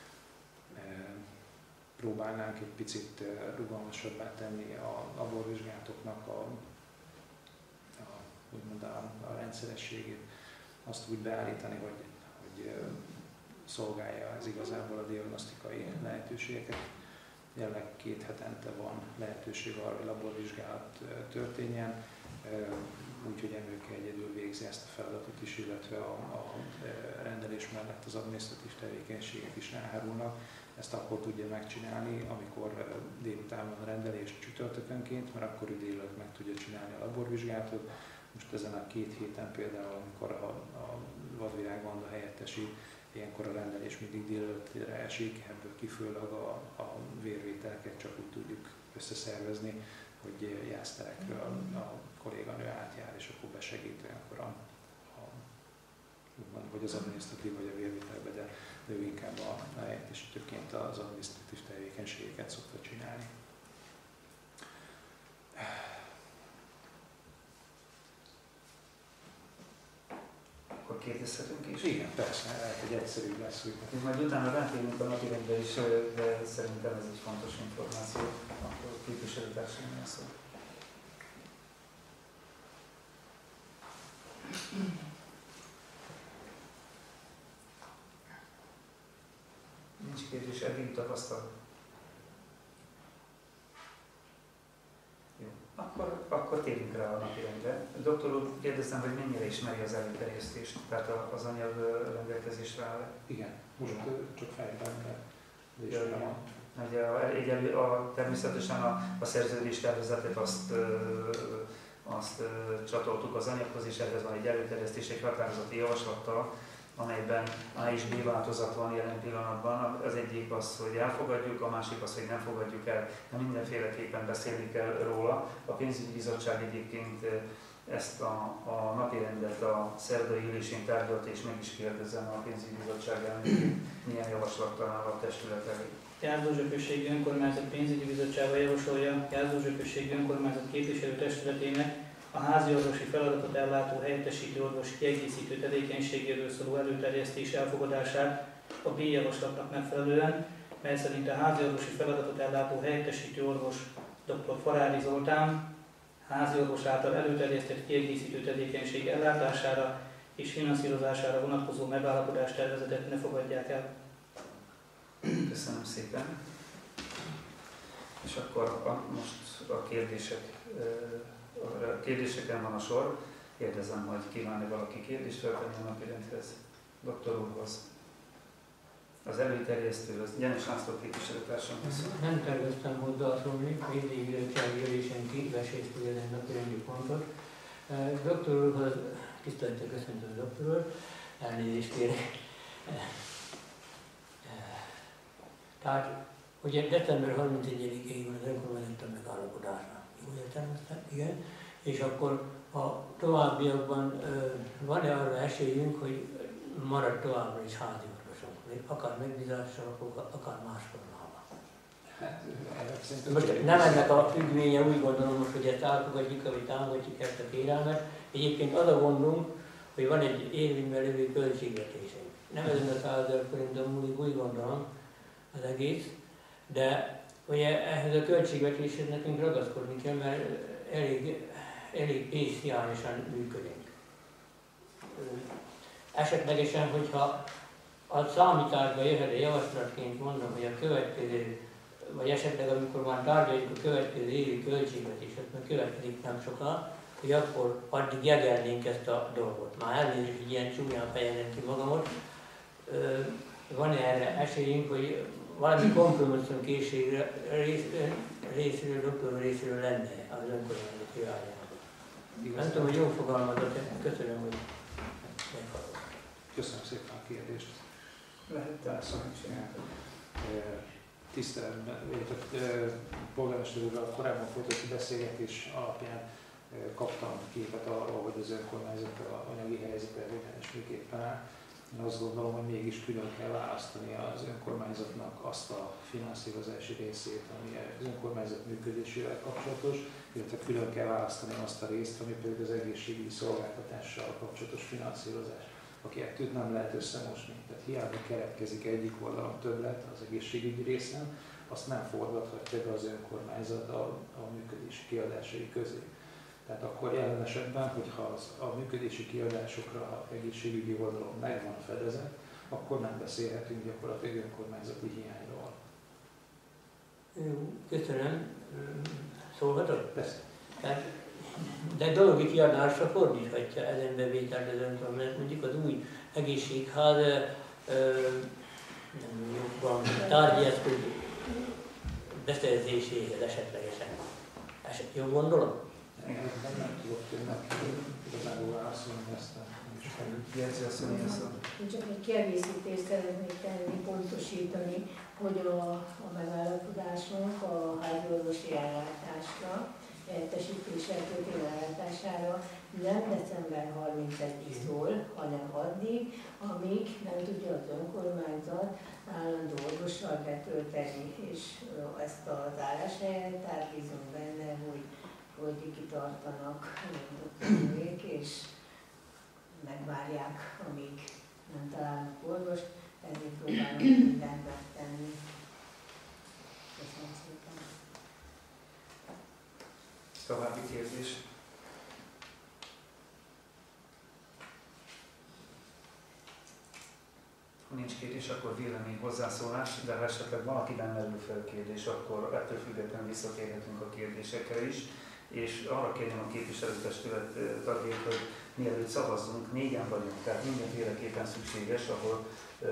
Próbálnánk egy picit rugalmasabbá tenni a laborvizsgálatoknak a, a, úgymond a, a rendszerességét, azt úgy beállítani, hogy, hogy szolgálja ez igazából a diagnosztikai lehetőségeket. Jelenleg két hetente van lehetőség arra, hogy laborvizsgálat történjen, úgyhogy emőke egyedül végzi ezt a feladatot is, illetve a, a rendelés mellett az adminisztratív tevékenységek is ráhárulnak. Ezt akkor tudja megcsinálni, amikor délután van a rendelés csütörtökönként, mert akkor ő délután meg tudja csinálni a laborvizsgálatot. Most ezen a két héten például, amikor a, a vadvirágvanda helyettesi, ilyenkor a rendelés mindig délelőttre esik, ebből kifolyólag a, a vérvételeket csak úgy tudjuk összeszervezni, hogy jászterekről a kolléganő átjár, és akkor besegít olyankor a, a, vagy az adminisztratív, vagy a vérvételbe, de ő inkább a helyettesítőként az adminisztratív tevékenységeket szokta csinálni. Akkor kérdezhetünk is? Igen, persze, lehet, hogy egyszerűbb lesz. Úgy. Majd utána rátérünk a napirendre is, de szerintem ez egy fontos információ. Akkor képviselőtársaim szó. Nincs kérdés, eddig tapasztalat. Jó, akkor, akkor térjünk rá a napirendre. Doktor úr, kérdeztem, hogy mennyire ismeri az előterjesztést, tehát az anyag rendelkezésre áll. Igen, most csak fejben, de is a, ugye a, a, természetesen a, a szerződés tervezetet azt, azt csatoltuk az anyaghoz, és ehhez van egy előterjesztés, egy határozati javaslattal, amelyben A és B változat van jelen pillanatban. Az egyik az, hogy elfogadjuk, a másik az, hogy nem fogadjuk el, de mindenféleképpen beszélni kell róla. A pénzügyi bizottság egyébként ezt a, a napirendet a szerdai ülésén tárgyalt, és meg is kérdezem a pénzügyi bizottság elnökét, milyen javaslattal áll a testület elé. Jász-Dózsa községi önkormányzat pénzügyi bizottsága javasolja Jász-Dózsa községi önkormányzat képviselőtestületének a házi orvosi feladatot ellátó helyettesítő orvos kiegészítő tevékenységéről szóló előterjesztés elfogadását a B javaslatnak megfelelően, mely szerint a házi orvosi feladatot ellátó helyettesítő orvos dr. Farádi Zoltán házi orvos által előterjesztett kiegészítő tevékenység ellátására és finanszírozására vonatkozó megállapodás tervezetet ne fogadják el. Köszönöm szépen. És akkor a, most a kérdések, a kérdéseken van a sor. Kérdezem, hogy kíván-e valaki kérdést feltenni a napirendhez. Doktor úrhoz. Az előterjesztőhöz. Gyenes László képviselőtársam. Nem terveztem hozzászólni, mindig bizottsági ülésen kivesézt ugyanegy napirendi pontot. Doktor úrhoz, tisztelettel köszöntöm a doktor úr, elnézést kérek. Tehát, ugye december harmincegyedikéig van az önkormányzattal megállapodásra. Jól értelmeztem? Igen. És akkor a továbbiakban van-e arra esélyünk, hogy marad továbbra is házi orvosunk, akár megbízással, akár más formában? Hát, most nem ennek a függvénye, úgy gondolom most, hogy ezt elfogadjuk, vagy támogatjuk ezt a kérelmet. Egyébként az a gondunk, hogy van egy érvényben lévő költségvetésünk. Nem ezen a százezer forinton múlik, úgy gondolom, az egész, de ugye ehhez a költségvetéshez nekünk ragaszkodni kell, mert elég, elég pénzhiányosan működünk. esetlegesen, hogyha a számításba jöhet javaslatként mondom, hogy a következő, vagy esetleg amikor már tárgyaljuk a következő évi költségvetést, mert következik nem sokan, hogy akkor addig jegelnénk ezt a dolgot. Már elnézést, hogy ilyen csúnyán fejezem ki magamat. Van-e erre esélyünk, hogy valami kompromisszum készségre részéről, doktor részéről lenne az önkormányzati irányában? Nem tudom, hogy jól fogalmazott, köszönöm, hogy meghallgatom. Köszönöm szépen a kérdést. Lehet társadalmi Tiszteletben, polgármester úrral korábban folytatott beszélgetés alapján kaptam képet arról, hogy az önkormányzat a anyagi helyzete hogyan és miképpen áll. Én azt gondolom, hogy mégis külön kell választani az önkormányzatnak azt a finanszírozási részét, ami az önkormányzat működésével kapcsolatos, illetve külön kell választani azt a részt, ami pedig az egészségügyi szolgáltatással kapcsolatos finanszírozás. A kettőt nem lehet összemosni. Tehát hiába keretkezik egyik oldalon többlet az egészségügyi részen, azt nem forgathatja be az önkormányzat a, a működési kiadásai közé. Tehát akkor jelen esetben, hogyha az, a működési kiadásokra a egészségügyi oldalon megvan a fedezet, akkor nem beszélhetünk gyakorlatilag önkormányzati hiányról. Köszönöm. Szólhatok? Persze. De dolgi kiadásra fordíthatja ezen bevételt az önkormányzat. Mondjuk az új egészségház jobban tárgyi eszköz beszerzéséhez esetlegesen. Eset, jó gondolom? Nem, nem tudok tényleg igazából válaszolni ezt a Én csak egy kiegészítést szeretnék tenni, pontosítani, hogy a, a megállapodásunk a háziorvosi ellátásra, helyettesítéssel történő ellátására nem december harmincegyedikéig szól, hanem addig, amíg nem tudja az önkormányzat állandó orvossal betölteni, és ezt az álláshelyet, tehát bízunk benne, hogy, hogy kitartanak a nők, és megvárják, amíg nem találnak orvost, ezért próbálunk mindent megtenni. Köszönöm szépen. További kérdés. Ha nincs kérdés, akkor vélemény hozzászólás, de ha esetleg valakiben merül fel kérdés, akkor ettől függetlenül visszatérhetünk a kérdésekre is. És arra kérném a képviselőtestület tagjait, hogy mielőtt szavazzunk, négyen vagyunk, tehát mindenféleképpen szükséges, ahol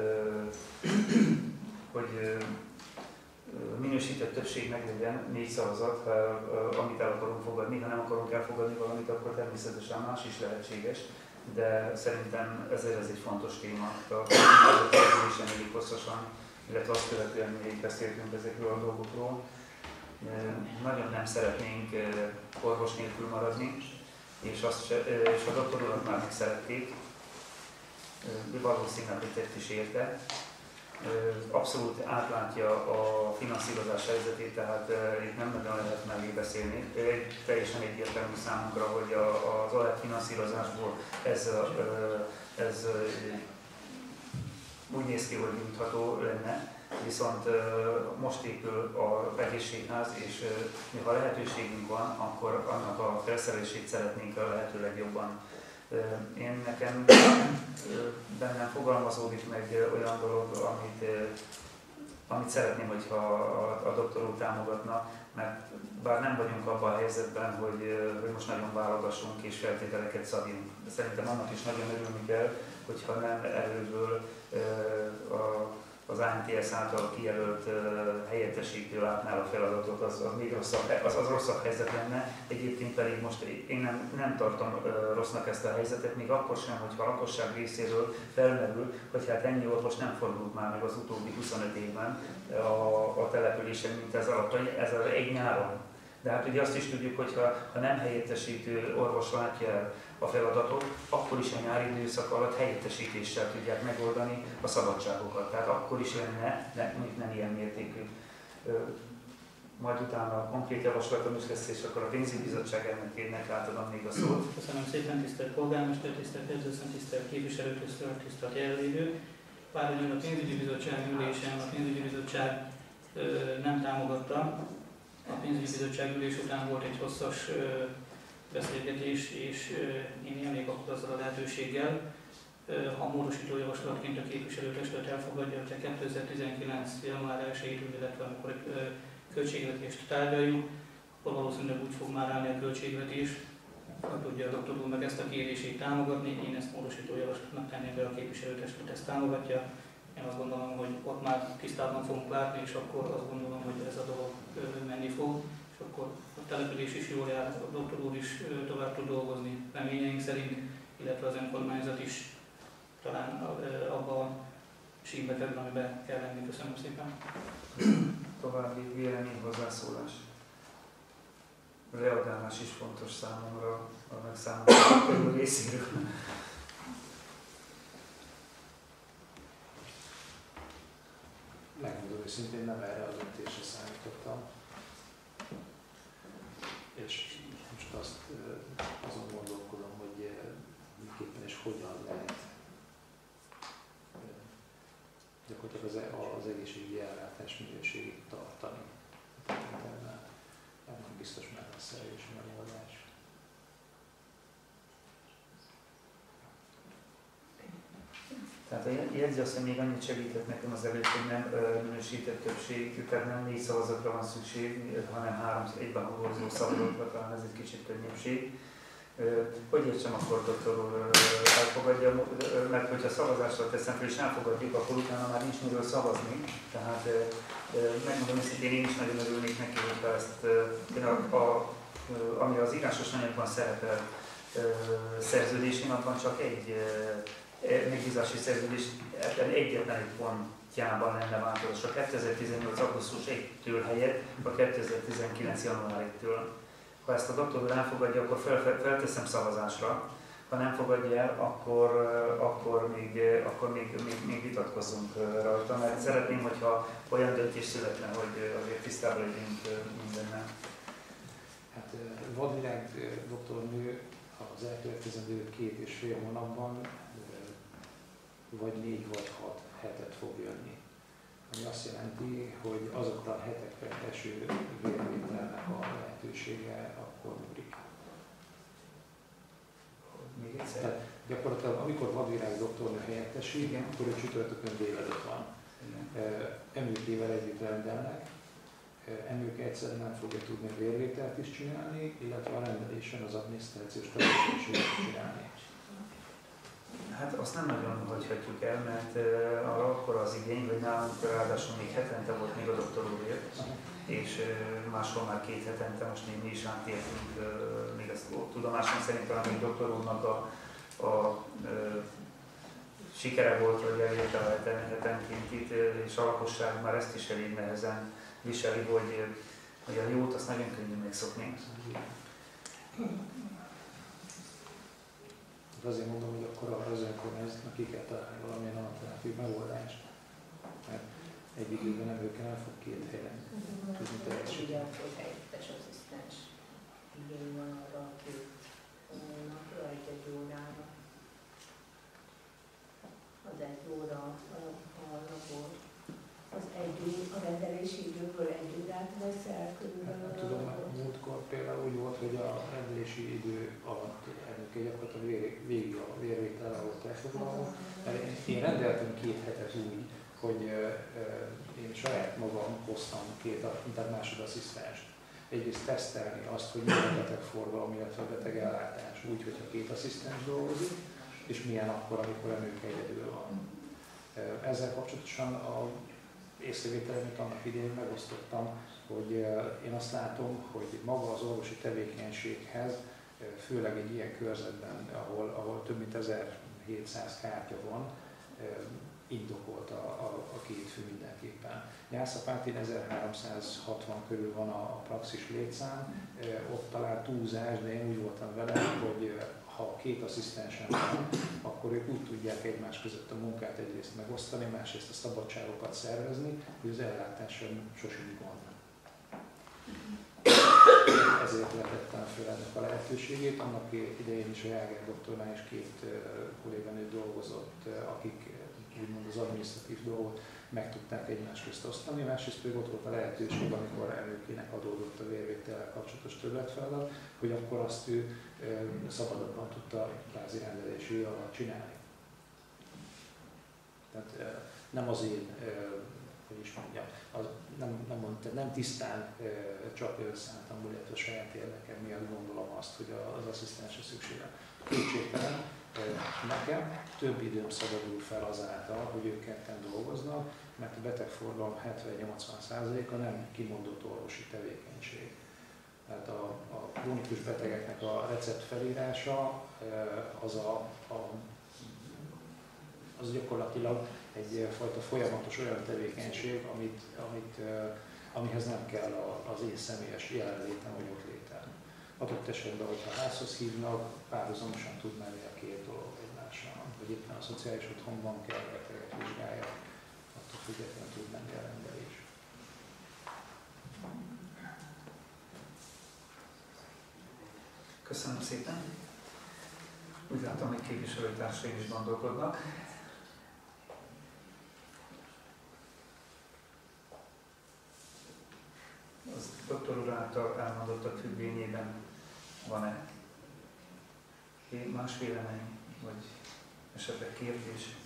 hogy minősített többség meglegyen, négy szavazat, amit el akarunk fogadni, ha nem akarunk elfogadni valamit, akkor természetesen más is lehetséges, de szerintem ezért ez egy fontos téma. A kérdésen elég hosszasan, illetve azt követően még beszéltünk ezekről a dolgokról. Nagyon nem szeretnénk orvos nélkül maradni, és, azt se, és a doktor urat már megszerették, valószínűleg, hogy tett is érte. Abszolút átlátja a finanszírozás helyzetét, tehát itt nem nagyon lehet mellé beszélni. Teljesen egyértelmű számunkra, hogy az alapfinanszírozásból ez, ez úgy néz ki, hogy jutható lenne. Viszont most épül az egészségház, és ha lehetőségünk van, akkor annak a felszerelését szeretnénk a lehető legjobban. Én nekem bennem fogalmazódik meg olyan dolog, amit, amit szeretném, hogyha a, a doktor úr támogatna, mert bár nem vagyunk abban a helyzetben, hogy, hogy most nagyon válogassunk és feltételeket szabjunk. De szerintem annak is nagyon örülni kell, hogyha nem erőből a az á en té es által kijelölt uh, helyettesítő látná a feladatot, az, az még rosszabb, az, az rosszabb helyzet lenne. Egyébként pedig most én nem, nem tartom uh, rossznak ezt a helyzetet, még akkor sem, hogyha a lakosság részéről felmerül, hogy hát ennyi orvos nem fordult már meg az utóbbi huszonöt évben a, a településen, mint ez alatt, ez az egy nyáron. De hát ugye azt is tudjuk, hogy ha, ha nem helyettesítő orvos látja el a feladatot, akkor is a nyári időszak alatt helyettesítéssel tudják megoldani a szabadságokat. Tehát akkor is lenne, de mondjuk nem ilyen mértékű. Majd utána a konkrét javaslatom is lesz, és akkor a pénzügyi bizottság elnökének átadom még a szót. Köszönöm szépen, tisztelt polgármester, tisztelt edzőszön, tisztelt képviselőtisztelt, tisztelt jelenlévők. Pár a pénzügyi bizottság ülésen a pénzügyi bizottság ö, nem támogatta. A pénzügyi bizottság ülés után volt egy hosszas ö, beszélgetés, és én élnék akkor azzal a lehetőséggel, ha módosító javaslatként a képviselőtestület elfogadja, hogyha kétezer-tizenkilenc. január elsejétől, illetve amikor a költségvetést tárgyaljuk, akkor valószínűleg úgy fog már állni a költségvetés, ha tudja a doktor úr meg ezt a kérését támogatni, én ezt módosító javaslatnak tenném be, a képviselőtestület ezt támogatja. Én azt gondolom, hogy ott már tisztában fogunk látni, és akkor azt gondolom, hogy ez a dolog menni fog, és akkor a település is jól jár, a doktor úr is tovább tud dolgozni reményeink szerint, illetve az önkormányzat is talán abba a síkbe kerül, amiben kell lenni. Köszönöm szépen. További vélemény, hozzászólás. Reagálás is fontos számomra, a megszámolások részéről. Megmondom őszintén, nem erre a döntésre számítottam. És most azt azon gondolkodom, hogy miképpen és hogyan lehet gyakorlatilag az, az egészségügyi ellátás minőségét tartani. Nem biztos már lesz erős megoldás. Tehát a jegyzőasszony még annyit segített nekem az előtt, hogy nem minősített többség, tehát nem négy szavazatra van szükség, hanem három egyben hozzó szavazatra, talán ez egy kicsit könnyebbség. Hogy értsem, akkor doktor úr elfogadja, mert hogyha szavazásra teszem fel és elfogadjuk, akkor utána már nincs miről szavazni. Tehát megmondom őszintén, én is nagyon örülnék neki, hogyha ezt, a, a, ami az írásos anyagban szerepel szerződés, én abban csak egy megbízási szerződés, ebben egyetlen egy pontjában lenne változás. A kétezer-tizennyolc. augusztus elsejétől helyett a kétezer-tizenkilenc. január elsejétől. Ha ezt a doktor úr elfogadja, akkor fel, fel, felteszem szavazásra. Ha nem fogadja el, akkor, akkor, még, akkor még, még, még vitatkozzunk rajta, mert szeretném, hogyha olyan döntés születne, hogy azért tisztában legyünk mindennel. Hát Vadvirág doktornő az elkövetkezendő két és fél hónapban vagy négy vagy hat hetet fog jönni. Ami azt jelenti, hogy azokra a hetekre eső vérvételnek a lehetősége akkor múlik. Még egyszer? Tehát gyakorlatilag amikor Vadvirág doktornő helyettesít, igen, akkor ő csütörtökön délelőtt van. Emőkével együtt rendelnek, Emőke egyszerűen nem fogja tudni a vérvételt is csinálni, illetve a rendelésen az adminisztrációs tevékenységet csinálni. Hát azt nem nagyon hagyhatjuk el, mert uh, arra akkor az igény, hogy nálunk ráadásul még hetente volt, még a doktor úr jött, és uh, máshol már két hetente, most még mi is átértünk, uh, még ezt tudomásom szerint talán még doktor úrnak a, a uh, sikere volt, hogy elérte a hetenként itt, és a lakosság már ezt is elég nehezen viseli, hogy, hogy a jót azt nagyon könnyű megszokni. De azért mondom, hogy akkor arra az önkormányzatnak ki kell találni valamilyen alternatív megoldást. Mert egy időben nem ők nem fog két helyen tudni teljesíteni. Ugye akkor helyettes asszisztens igény van arra a két napra, egy-egy órára. Az egy óra a napból. Az egy óra, a rendelési időből egy órát vesz el körülbelül. Hát, tudom, a múltkor például úgy volt, hogy a rendelési idő alatt elnöke gyakorlatilag végig a vérvétel alatt elfoglalva. Én rendeltem két hetet úgy, hogy én saját magam hoztam két intermásodasszisztenst. Egyrészt tesztelni azt, hogy milyen betegforgalom, illetve betegellátás úgy, hogyha két asszisztens dolgozik, és milyen akkor, amikor emőke egyedül van. Ezzel kapcsolatosan a észrevételemet annak idején megosztottam, hogy én azt látom, hogy maga az orvosi tevékenységhez, főleg egy ilyen körzetben, ahol, ahol több mint ezerhétszáz kártya van, indokolt a, a, a két fő mindenképpen. Nyászapátén ezerháromszázhatvan körül van a, a praxis létszám, ott talán túlzás, de én úgy voltam vele, hogy ha két asszisztensen van, akkor ők úgy tudják egymás között a munkát egyrészt megosztani, másrészt a szabadságokat szervezni, hogy az ellátással sosem gond. Ezért letettem föl ennek a lehetőségét. Annak idején is a Jáger doktornál is két kolléganő dolgozott, akik úgymond az adminisztratív dolgot meg tudták egymás közt osztani, másrészt pedig ott volt a lehetőség, amikor elnökének adódott a vérvétellel kapcsolatos többletfeladat, hogy akkor azt ő szabadabban tudta kvázi rendelési alatt csinálni. Tehát nem az én, hogy is mondjam, az nem, nem, mondta, nem tisztán csak szántam, illetve a saját érdekem miatt gondolom azt, hogy az asszisztensre szükségem. Kétségtelen, nekem több időm szabadul fel azáltal, hogy ők ketten dolgoznak, mert a betegforgalom hetven-nyolcvan százaléka nem kimondott orvosi tevékenység. Tehát a, a krónikus betegeknek a recept felírása az, a, a, az gyakorlatilag egyfajta folyamatos olyan tevékenység, amit, amit, amihez nem kell az én személyes jelenlétem vagy ott létem. Adott esetben, hogyha házhoz hívnak, párhuzamosan tud menni a két dolog egymással. Vagy éppen a szociális otthonban kell beteget vizsgálják, attól függetlenül tud menni a rendelés. Köszönöm szépen. Úgy látom, hogy képviselőtársaim is gondolkodnak. Az doktor úr által elmondottak függvényében van-e más vélemény, vagy esetleg kérdés?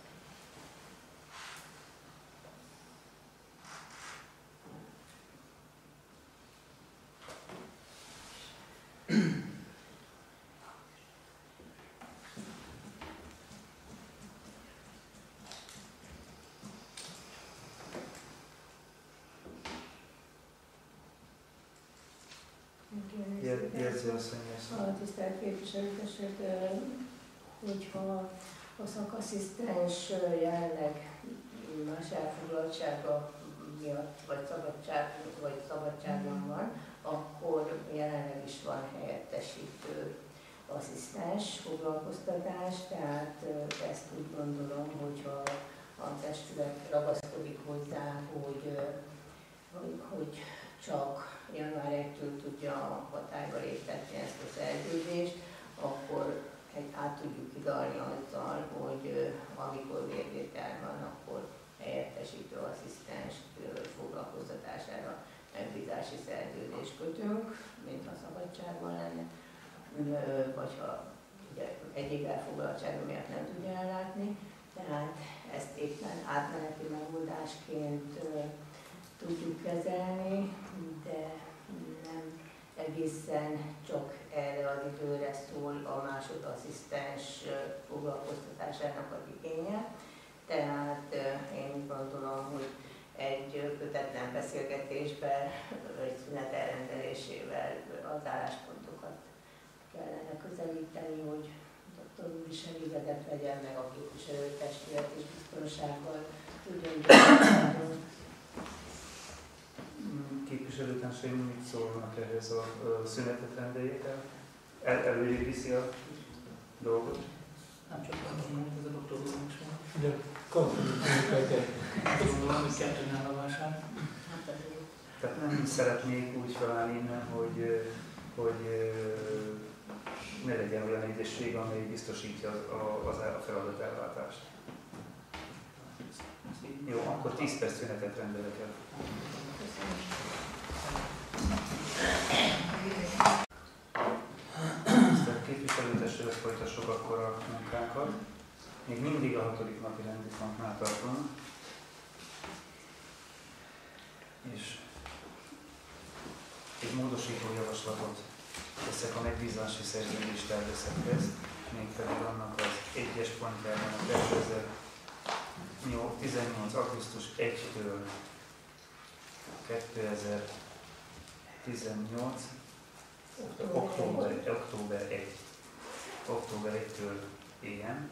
A tisztelt képviselőtestület, hogyha a szakasszisztens jelenleg más elfoglaltsága miatt, vagy szabadság, vagy szabadságon van, akkor jelenleg is van helyettesítő asszisztens foglalkoztatás, tehát ezt úgy gondolom, hogyha a testület ragaszkodik hozzá, hogy, hogy, hogy csak január elsejétől tudja hatályba léptetni ezt a szerződést, akkor egy, át tudjuk hidalni azzal, hogy amikor vérvétel van, akkor helyettesítő asszisztens foglalkoztatására megbízási szerződést kötünk, mintha szabadságban lenne, vagy ha ugye, egyéb elfoglaltsága miatt nem tudja ellátni. Tehát ezt éppen átmeneti megoldásként tudjuk kezelni, de nem egészen csak erre az időre szól a másodasszisztens foglalkoztatásának az igénye. Tehát én úgy gondolom, hogy egy kötetlen beszélgetésben, vagy szünet elrendelésével az álláspontokat kellene közelíteni, hogy doktor úr is elégedett legyen, meg a képviselőtestület és biztonsággal tudjon beszélni. Képviselőtársaim mit szólnak ehhez a, a szünetet rendeljék el? el előrébb viszi a dolgot? Nem csak mondom, ez a doktor úrnak sem. De konfliktusok. Gondolom, hogy kettőnél a válság. Tehát nem szeretnék úgy felállni innen, hogy, hogy ne legyen olyan egyesség, amely biztosítja a, a feladat ellátást. Jó, akkor tíz perc szünetet rendelek el. Tisztelt képviselőtestület, folytassuk akkor a munkánkat. Még mindig a hatodik napi rendi pontnál tartunk. És egy módosító javaslatot teszek a megbízási szerződés tervezethez, mégpedig annak az egyes pontjában a kétezer-tizennyolc. augusztus elsejétől kétezer-tizennyolc. október, október elseje. október elsejétől igen.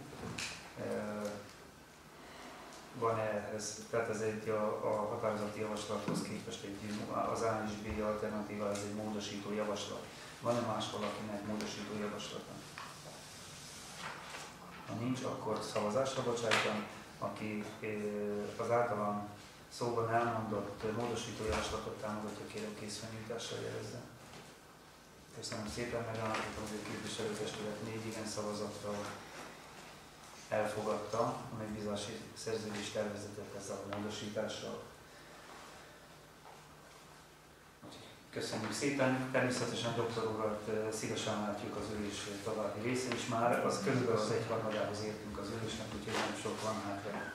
Van ehhez, tehát ez egy a, a határozati javaslathoz képest egy, az A és B alternatíva, ez egy módosító javaslat. Van-e más valakinek módosító javaslata? Ha nincs, akkor szavazásra bocsájtom. Aki az általam szóban elmondott módosító javaslatot támogatja, kérem készfelnyújtással jelezze. Köszönöm szépen, megállapítom, hogy a képviselőtestület négy igen szavazattal elfogadta a megbízási szerződés tervezetet ezzel a módosítással. Köszönjük szépen, természetesen doktor urat szívesen látjuk az ülés további részén is már, az körülbelül az egyharmadához értünk az ülésnek, úgyhogy nem sok van hátra.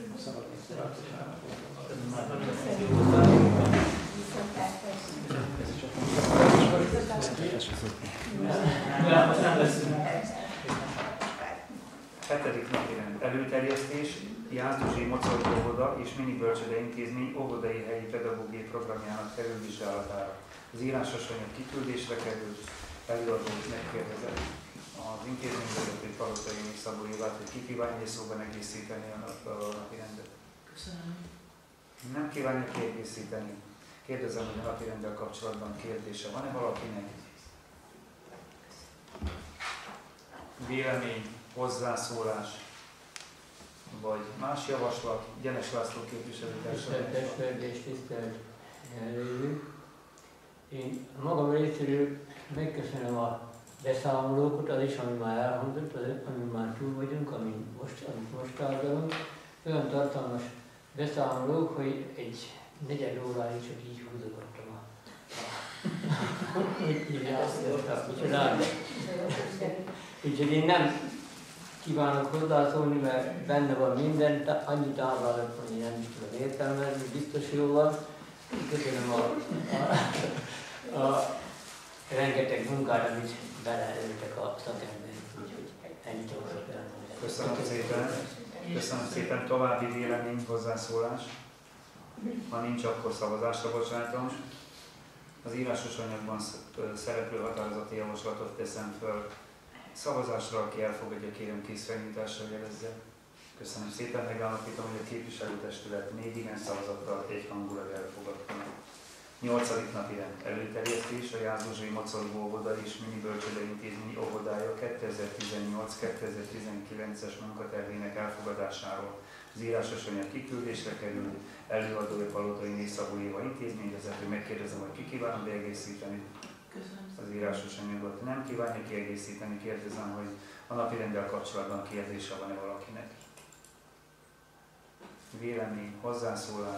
Hetedik napi rend előterjesztés, Jászdusi Mocorg óvoda és Mini Bölcsőde Intézmény óvodai helyi pedagógiai programjának felülvizsgálatára. Az írásos anyag kiküldésre került, előadót megkérdezett az intézményvezető Palotai Szabó Évát, hogy ki kívánja szóban egészíteni a, nap, a napi rendet. Köszönöm. Nem kívánja kiegészíteni. Kérdezem, hogy a napi renddel kapcsolatban kérdése van-e valakinek? Vélemény, hozzászólás, vagy más javaslat? Gyenes László képviselőtársam. Tisztelt testvér és tisztelt jelenlévő. Én magam részéről megköszönöm a beszámolókat, az is, ami már elhangzott, az, amin már túl vagyunk, amin most, amit most tárgyalunk. Olyan tartalmas beszámolók, hogy egy negyed óráig csak így húzogattam a... Úgy hívják, úgyhogy én nem kívánok hozzászólni, mert benne van minden, annyit táblálok, hogy én nem is tudom értelmezni, biztos jól van. Köszönöm a, a, a rengeteg munkát, amit beleöltek a szakemberek, úgyhogy ennyit akarok elmondani. Köszönöm szépen. Köszönöm szépen. További vélemény, hozzászólás. Ha nincs, akkor szavazásra bocsájtom. Az írásos anyagban szereplő határozati javaslatot teszem föl szavazásra, aki elfogadja, kérem készfelnyújtással jelezze. Köszönöm szépen, megállapítom, hogy a képviselőtestület négy igen szavazattal egyhangulag elfogadta. nyolcadik napi rend előterjesztés, a Jászdusi Mocorg óvoda és Mini Bölcsőde Intézmény óvodája kétezer-tizennyolc kétezer-tizenkilences munkatervének elfogadásáról. Az írásos anyag kiküldésre kerül, előadója Palotai Szabó Éva intézményvezető, megkérdezem, hogy ki kívánna beegészíteni az írásos anyagot. Nem kívánja kiegészíteni, kérdezem, hogy a napi renddel kapcsolatban kérdése van-e valakinek. Vélemény, hozzászólás,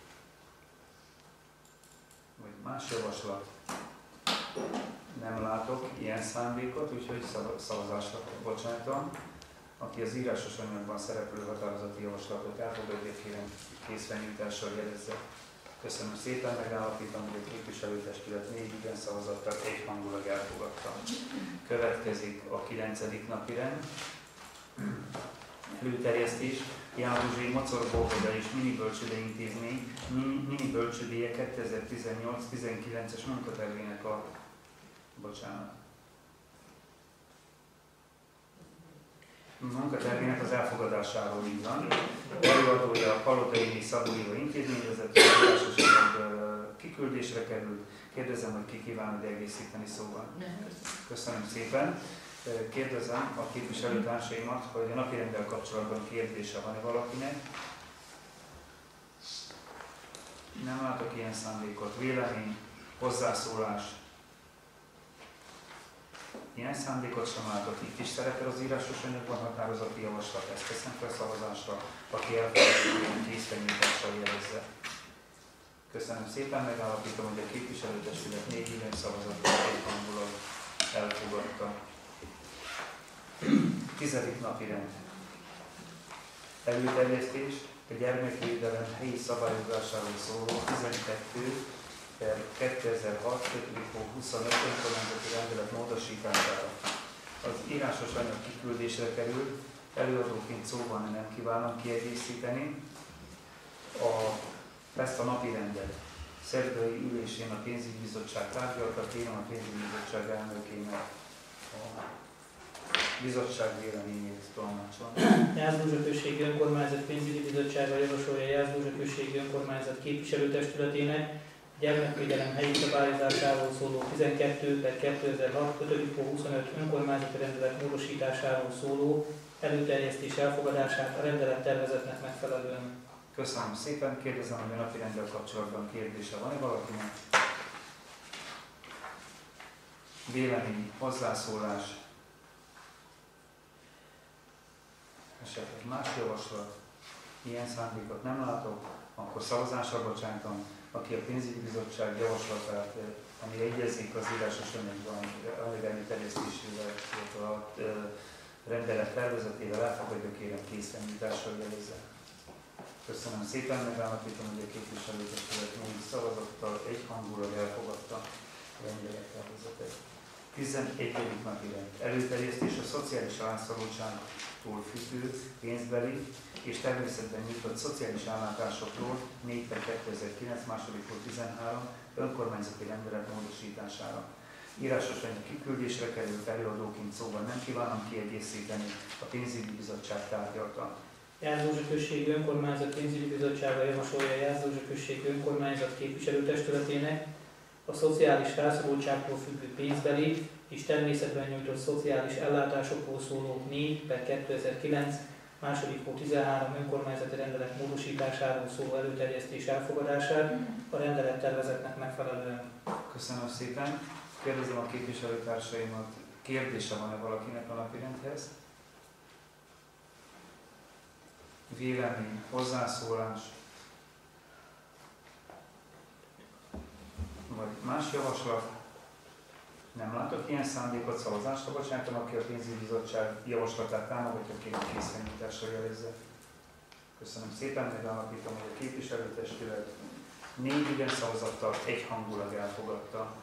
vagy más javaslat? Nem látok ilyen szándékot, úgyhogy szavazásra bocsájtom. Aki az írásos anyagban szereplő határozati javaslatot elfogadja, kérem készfelnyújtással jelezze. Köszönöm szépen, megállapítom, hogy a képviselőtestület négy igen szavazattal egyhangulag elfogadta. Következik a kilencedik napi rend. Előterjesztés, Jászdusi Mocorg óvoda és Mini Bölcsőde Intézmény Mini Bölcsődéje kétezer-tizennyolc tizenkilences munkatervének a... bocsánat. munkatervének az elfogadásáról így van. Előadója a Palotai Szabó Éva intézményvezető, írásos anyag kiküldésre került. Kérdezem, hogy ki kívánod egészíteni szóval. Köszönöm szépen. Kérdezem a képviselőtársaimat, hogy a napirenddel kapcsolatban kérdése van-e valakinek. Nem látok ilyen szándékot. Vélemény, hozzászólás. Ilyen szándékot sem látok. Itt is szerepel az írásos anyagban határozati javaslat. Ezt teszem fel szavazásra, aki elfogadja, készfelnyújtással jelezze. Köszönöm szépen, megállapítom, hogy a képviselőtestület négy igen szavazattal egyhangulag elfogadta. Tizedik napi rend. Előterjesztés, a gyermekvédelem helyi szabályozásáról szóló tizenkettő per kétezer-hat huszonöt önkormányzati rendelet módosítására. Az írásos anyag kiküldésre került, előadóként szóban nem kívánom kiegészíteni. A, ezt a napi rendet szerdai ülésén a pénzügybizottság tárgyalta, kérem a pénzügybizottság elnökének a bizottság véleményét tolmácsolni. Jászberez községi önkormányzat pénzügyi bizottsága javasolja Jászberez községi önkormányzat képviselőtestületének gyermekvédelem helyi szabályozásáról szóló tizenkettő per kétezer-hat ötödik huszonöt önkormányzati rendelet módosításáról szóló előterjesztés elfogadását a rendelet tervezetnek megfelelően. Köszönöm szépen, kérdezem, hogy a napi renddel kapcsolatban kérdése van-e valakinek? Vélemény, hozzászólás. Esetleg más javaslat, ilyen szándékot nem látok, akkor szavazásra bocsátom, aki a pénzügyi bizottság javaslatát, ami egyezik az írásos anyagban, anyagányi terjesztésével, illetve a rendelet tervezetével, elfogadja, kérem készrenyítással jelezze. Köszönöm szépen, megállapítom, hogy a képviselőtestület négy szavazattal egyhangulag elfogadta a rendelet tervezetet. tizenegyedik napi rend. Előterjesztés a szociális rászorultságtól függő, pénzbeli és természetben nyújtott szociális ellátásokról négy per kétezer-kilenc másodikról tizenhárom önkormányzati rendelet módosítására. Írásos anyag kiküldésre került, előadóként szóban nem kívánom kiegészíteni, a pénzügyi bizottság tárgyalta. Jászlózsa községi önkormányzat pénzügyi bizottsága javasolja a Jászlózsa községi önkormányzat képviselőtestületének a szociális rászorultságtól függő pénzbeli és természetben nyújtott szociális ellátásokról szóló négy per kétezer-kilenc másodikról tizenhárom önkormányzati rendelet módosításáról szóló előterjesztés elfogadását a rendelettervezetnek megfelelően. Köszönöm szépen. Kérdezem a képviselőtársaimat, kérdése van-e valakinek a napirendhez? Vélemény, hozzászólás, vagy más javaslat? Nem látok ilyen szándékot, szavazásra bocsátom, aki a pénzügyi bizottság javaslatát támogatja, kérem készrenyításra jelezze. Köszönöm szépen, megállapítom, hogy a képviselőtestület négy igen szavazattal egyhangulag elfogadta.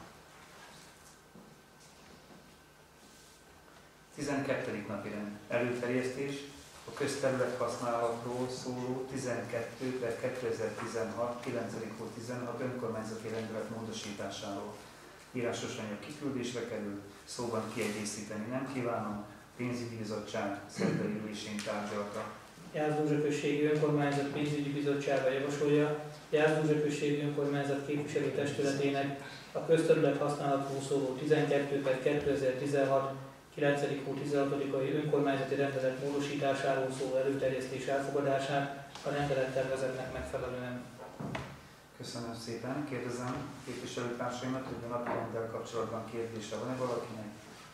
tizenkettedik napi rend. Előterjesztés a közterület használatról szóló tizenkettő per kétezer-tizenhat kilencedikről tizenhat önkormányzati rendelet módosításáról. Írásos anyag kiküldésre kerül, szóban kiegészíteni nem kívánom, pénzügyi bizottság szerdai ülésén tárgyalta. Jászlózsa községi önkormányzat pénzügyi bizottsága javasolja Jászlózsa községi önkormányzat képviselőtestületének a közterület használatról szóló tizenkettő per kétezer-tizenhat kilencedikről tizenhatodikai önkormányzati rendelet módosításáról szóló előterjesztés elfogadását a rendelettervezetnek megfelelően. Köszönöm szépen. Kérdezem képviselőtársaimat, hogy a napirenddel kapcsolatban kérdése van-e valakinek?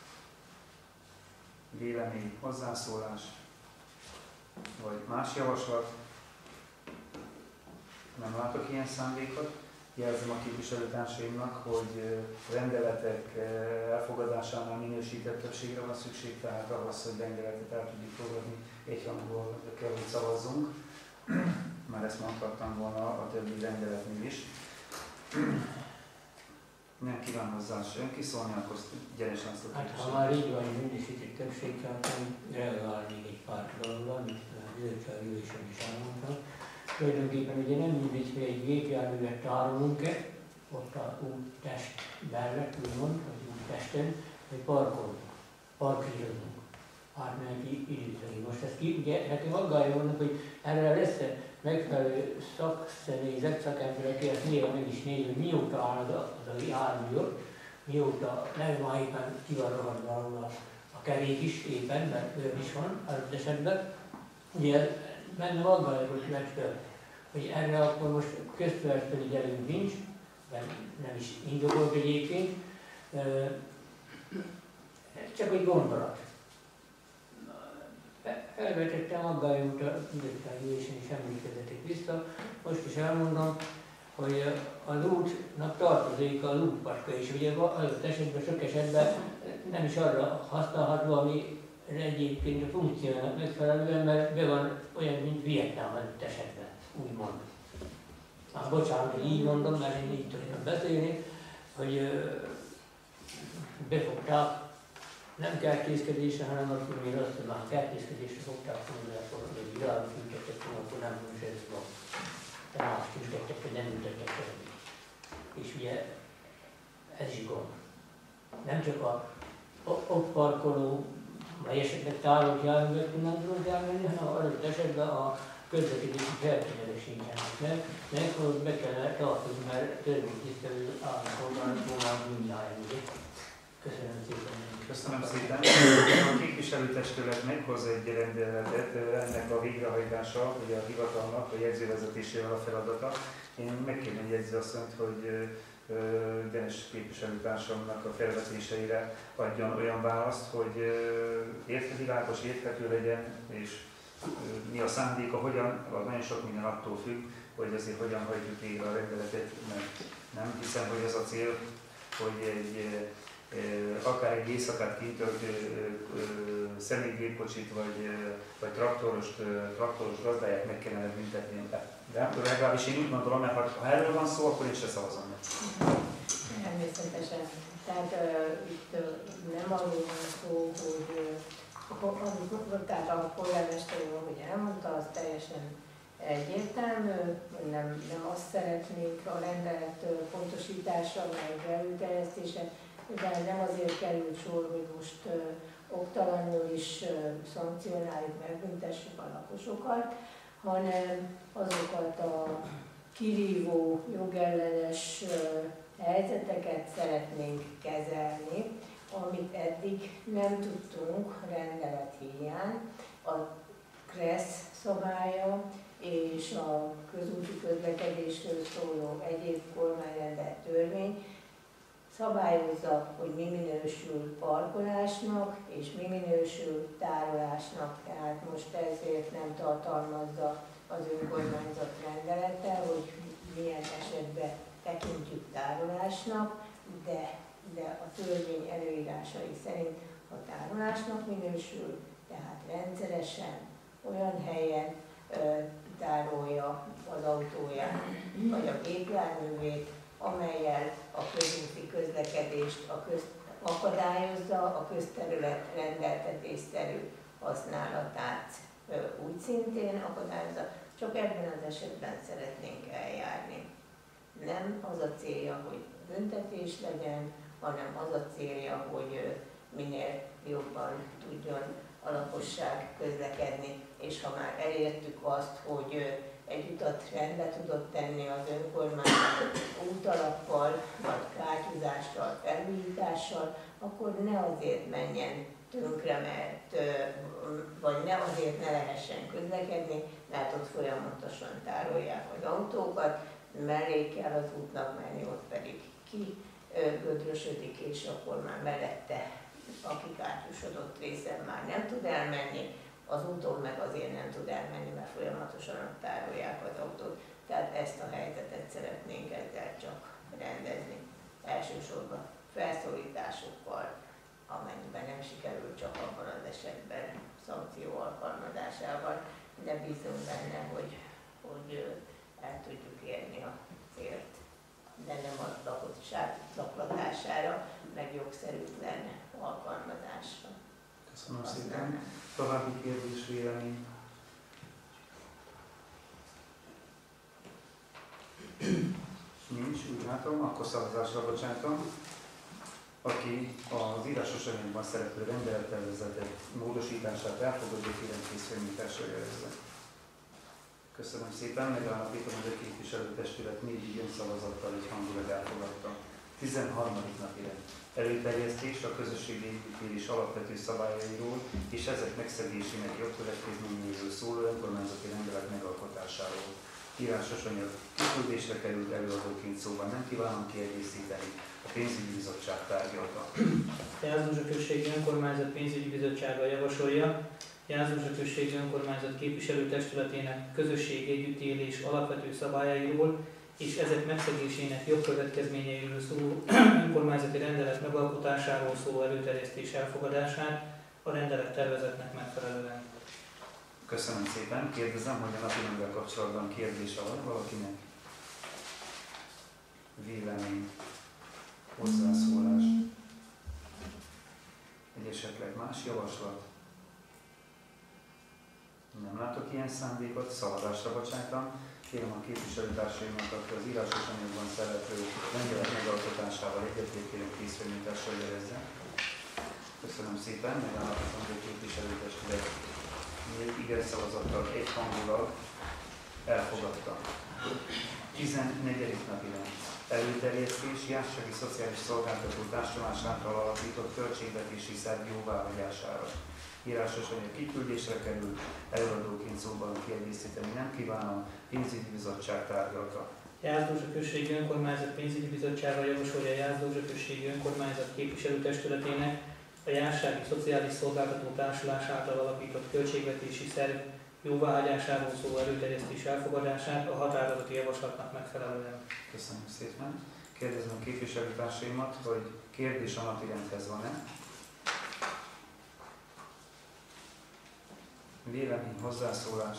Vélemény, hozzászólás, vagy más javaslat? Nem látok ilyen szándékot. Jelzem a képviselőtársaimnak, hogy rendeletek elfogadásánál minősített többségre van szükség, tehát ahhoz, hogy rendeletet el tudjuk fogadni, egyhangúan kell, hogy szavazzunk. Már ezt mondhattam volna a többi rendeletnél is. Nem kíván hozzá senki szólni, akkor Gyenes László Hát ha már így van, hogy minősített többség, akkor reagálnék egy pár dologra, amit a bizottság ülésen is elmondtam. Tulajdonképpen ugye nem mindegy, hogy egy gépjárművet tárolunk-e, ott a úttest mellett, úgymond, vagy úttesten, vagy parkolunk, parkírozunk, átmeneti időszakig. Most ez ki, ugye nekem aggályom vannak, hogy erre lesz-e megfelelő szakszemélyzet, szakemberek, aki ezt néha meg is néz, hogy mióta áll az a jármű ott, mióta nem már éppen ki van rohadva a, a kerék is éppen, mert olyan is van adott esetben. Ugye bennem aggályos, hogy megfelelő, hogy erre akkor most közfelügyelőnk nincs, nem is indokolt egyébként, csak egy gondolat. Felvetettem aggályomat a bizottsági ülésen is emlékezetek vissza, most is elmondom, hogy az útnak tartozik az útpaska, és ugye az esetben sok esetben nem is arra használható, ami egyébként a funkciónak megfelelően, mert be van olyan, mint Vietnám előtt esetben, úgymond. Hát bocsánat, hogy így mondom, mert én így tudtam beszélni, hogy befogták, nem kertészkedésre, hanem akkor még azt, hogy már a kertészkedésre fogták volna, akkor egy világot ültettek volna, akkor nem tudom, hogy ez van. Tehát azt ültettek, hogy nem ültettek semmi. És ugye ez is gond. Nem csak a ott parkoló, vagy esetleg tárolt járművek nem tudunk elmenni, hanem adott esetben a közlekedési feltételek sincsenek meg, de akkor be kellene tartozni, mert törvénytisztelő állampolgárnak volna mindjárt. Köszönöm szépen. Köszönöm szépen. A képviselőtestület meghozza egy rendeletet, ennek a végrehajtása, ugye a hivatalnak, a jegyzővezetésével a feladata. Én megkérném jegyzőasszonyt, hogy Denes képviselőtársamnak a felvetéseire adjon olyan választ, hogy érthető, világos, érthető legyen, és mi a szándéka, hogyan, nagyon sok minden attól függ, hogy azért hogyan hagyjuk végre a rendeletet, mert nem hiszem, hogy az a cél, hogy egy, akár egy éjszakát kitöltő személygépkocsit vagy, vagy traktorost, traktoros gazdáját meg kellene büntetni. De legalábbis én úgy gondolom, mert ha erről van szó, akkor én se szavazom meg. Természetesen. Tehát uh, itt uh, nem arról van szó, hogy uh, tehát a polgármester úr, ugye elmondta, az teljesen egyértelmű, nem, nem azt szeretnénk a rendelet pontosítása, meg előterjesztése, de nem azért került sor, hogy most uh, oktalanul is uh, szankcionáljuk, megbüntessük a lakosokat, hanem azokat a kirívó, jogellenes uh, helyzeteket szeretnénk kezelni, amit eddig nem tudtunk rendelet hiány. A KRESZ szabálya és a közúti közlekedésről szóló egyéb kormányrendelet törvény szabályozza, hogy mi minősül parkolásnak és mi minősül tárolásnak. Tehát most ezért nem tartalmazza az önkormányzat rendelete, hogy milyen esetben tekintjük tárolásnak, de, de a törvény előírásai szerint a tárolásnak minősül, tehát rendszeresen olyan helyen ö, tárolja az autóját vagy a gépjárművét, amellyel a közúti közlekedést a köz, akadályozza, a közterület rendeltetésszerű használatát ö, úgy szintén akadályozza, csak ebben az esetben szeretnénk eljárni. Nem az a célja, hogy büntetés legyen, hanem az a célja, hogy minél jobban tudjon a lakosság közlekedni, és ha már elértük azt, hogy egy utat rendbe tudott tenni az önkormányzat útalappal, vagy kártyúzással, felújítással, akkor ne azért menjen tönkre, mert, vagy ne azért ne lehessen közlekedni, mert ott folyamatosan tárolják az autókat, mellé kell az útnak menni, ott pedig ki gödrösödik, és akkor már mellette, aki kátyúsodott részen már nem tud elmenni, az úton meg azért nem tud elmenni, mert folyamatosan ott tárolják az autót. Tehát ezt a helyzetet szeretnénk ezzel csak rendezni. Elsősorban felszólításokkal, amennyiben nem sikerül csak abban az esetben szankció alkalmazásával, de bízunk benne, hogy, hogy el tudjuk érni a célt, de nem a lakottság zaklatására, meg jogszerűtlen alkalmazásra. Köszönöm szépen. További kérdés, vélemény? Nincs, úgy látom, akkor szavazásra bocsátom. Aki az írásos anyagban szereplő rendelettervezetek módosítását elfogadja, kérem készfelmításra jelezze. Köszönöm szépen, megállapítom, hogy a képviselőtestület négy igen szavazattal egy hangulat elfogadta. tizenharmadik napi rend. Előterjesztés a közösségi együttélés alapvető szabályairól és ezek megszegésének jogkövetkezményéről szóló önkormányzati rendelet megalkotásáról. Írásos anyag kiküldésre került, előadóként szóban nem kívánom kiegészíteni. A pénzügyi bizottság tárgyalta. Jászbereg községi önkormányzat pénzügyi bizottsága javasolja Jászbereg községi önkormányzat képviselőtestületének közösségi együttélés alapvető szabályairól és ezek megszegésének jogkövetkezményeiről szóló önkormányzati rendelet megalkotásáról szóló előterjesztés elfogadását a rendelet tervezetnek megfelelően. Köszönöm szépen. Kérdezem, hogy a napirendel kapcsolatban kérdése van valakinek? Vélemény, hozzászólás, egy esetleg más javaslat? Nem látok ilyen szándékot, szavazásra bocsájtam. Kérem a képviselőtársaimat, akkor az írásos anyagban szereplő rendelet megalkotásával egyetért kérem készfelmításra jelezze. Köszönöm szépen, megállapítom, hogy a képviselőtestület igen szavazattal egyhangulag elfogadta. tizennegyedik napi rend. Előterjesztés Jászsági Szociális Szolgáltató Társulás által alapított költségvetési szerv jóváhagyására. Írásos anyag kiküldésre került, előadóként szóban kiegészíteni nem kívánom, pénzügyi bizottság tárgyalta. Jászbereg községi önkormányzat pénzügyi bizottsága javasolja Jászbereg községi önkormányzat képviselőtestületének a Jászsági Szociális Szolgáltató Társulás által alapított költségvetési szerv jóváhagyásáról szóló előterjesztés elfogadását a határozati javaslatnak megfelelően. Köszönöm szépen. Kérdezem a képviselőtársaimat, hogy kérdés a napirendhez van-e? Vélemény, hozzászólás,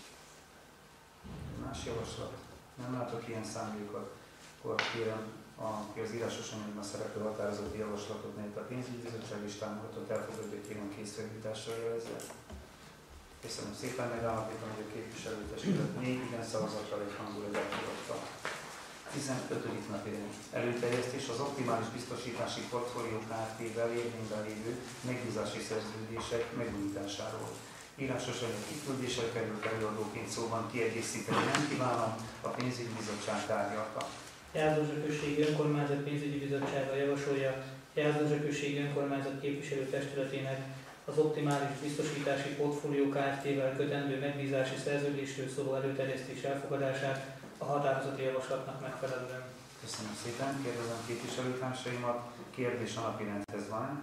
más javaslat? Nem látok ilyen szándékot, akkor kérem, aki az írásos anyagban szereplő határozati javaslatot, melyet a pénzügyi bizottság is támogatott, elfogadja, kérem készfordításra jelezze. Köszönöm szépen, megállapítom, hogy a képviselőtestület négy igen szavazattal egy hangulat elfogadta. tizenötödik napi rend. Előterjesztés az optimális biztosítási portfólió Kft-vel érvényben lévő megbízási szerződések megújításáról. Írásos anyag kiküldésre került előadóként szóban kiegészíteni nem kívánom, a pénzügyi bizottság tárgyalta. Jászberési községi önkormányzat pénzügyi bizottsága javasolja Jászberési községi önkormányzat képviselőtestületének az optimális biztosítási portfólió Kft-vel kötendő megbízási szerződésről szóló előterjesztés elfogadását a határozati javaslatnak megfelelően. Köszönöm szépen, kérdezem képviselőtársaimat, kérdés a napirendhez van-e?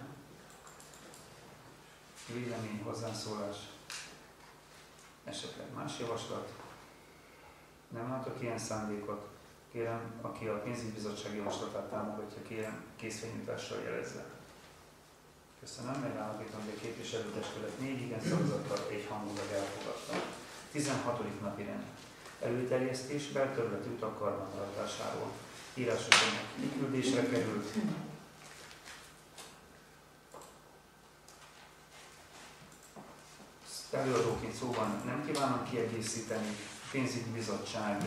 Vélemény, hozzászólás, esetleg más javaslat? Nem látok ilyen szándékot. Kérem, aki a pénzügyi bizottság javaslatát támogatja, kérem készfényítással jelezze. Köszönöm, megállapítom, hogy a képviselőtestület négy igen szavazattal egy hangulat elfogadta. tizenhatodik napi rend. Előterjesztés belterületi utak karbantartásáról. Írásos anyag kiküldésre került. Előadóként szóban nem kívánom kiegészíteni, a pénzügyi bizottság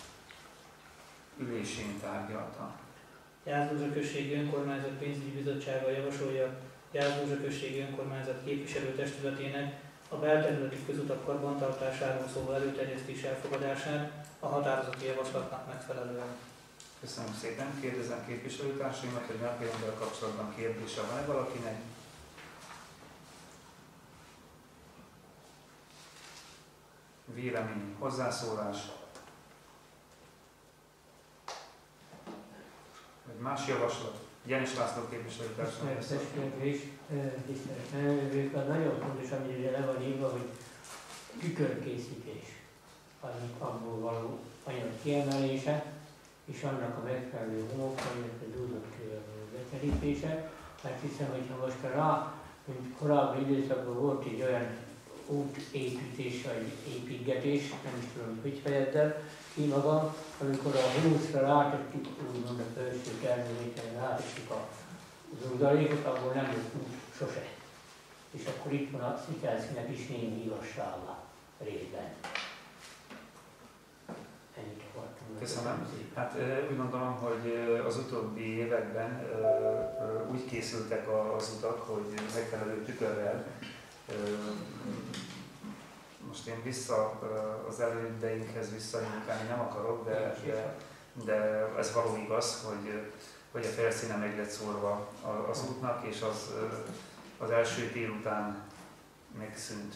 ülésén tárgyalta. Jászberési községi önkormányzat pénzügyi bizottsága javasolja Jászberési községi önkormányzat képviselőtestületének a belterületi közutak karbantartásáról szóló előterjesztés elfogadását a határozati javaslatnak megfelelően. Köszönöm szépen. Kérdezem képviselőtársaimat, hogy napirenddel kapcsolatban kérdése van-e valakinek? Vélemény, hozzászólás, vagy más javaslat? János László képviselőtársam. Tisztelt kérdés, tisztelt nevők, az nagyon fontos, ami ugye le van írva, hogy tükörkészítés, abból való anyag kiemelése, és annak a megfelelő homokra, illetve dúzott beterítése. Mert hiszem, hogyha most rá, mint korábbi időszakban volt egy olyan útépítés vagy építgetés, nem is tudom, hogy fejeddel ki magam, amikor a húszra rátettük, úgymond a felső termékeken rátettük az oldalépot, abból nem volt út sose. És akkor itt van a Szikelszkinek is némi igazsága részben. Ennyit akartam. Köszönöm. Hát úgy gondolom, hogy az utóbbi években úgy készültek az utak, hogy megfelelő tükörrel. Most én vissza az elődeinkhez visszanyúlni nem akarok, de, de, de ez való igaz, hogy, hogy a felszíne meg lett szórva az útnak, és az, az első tél után megszűnt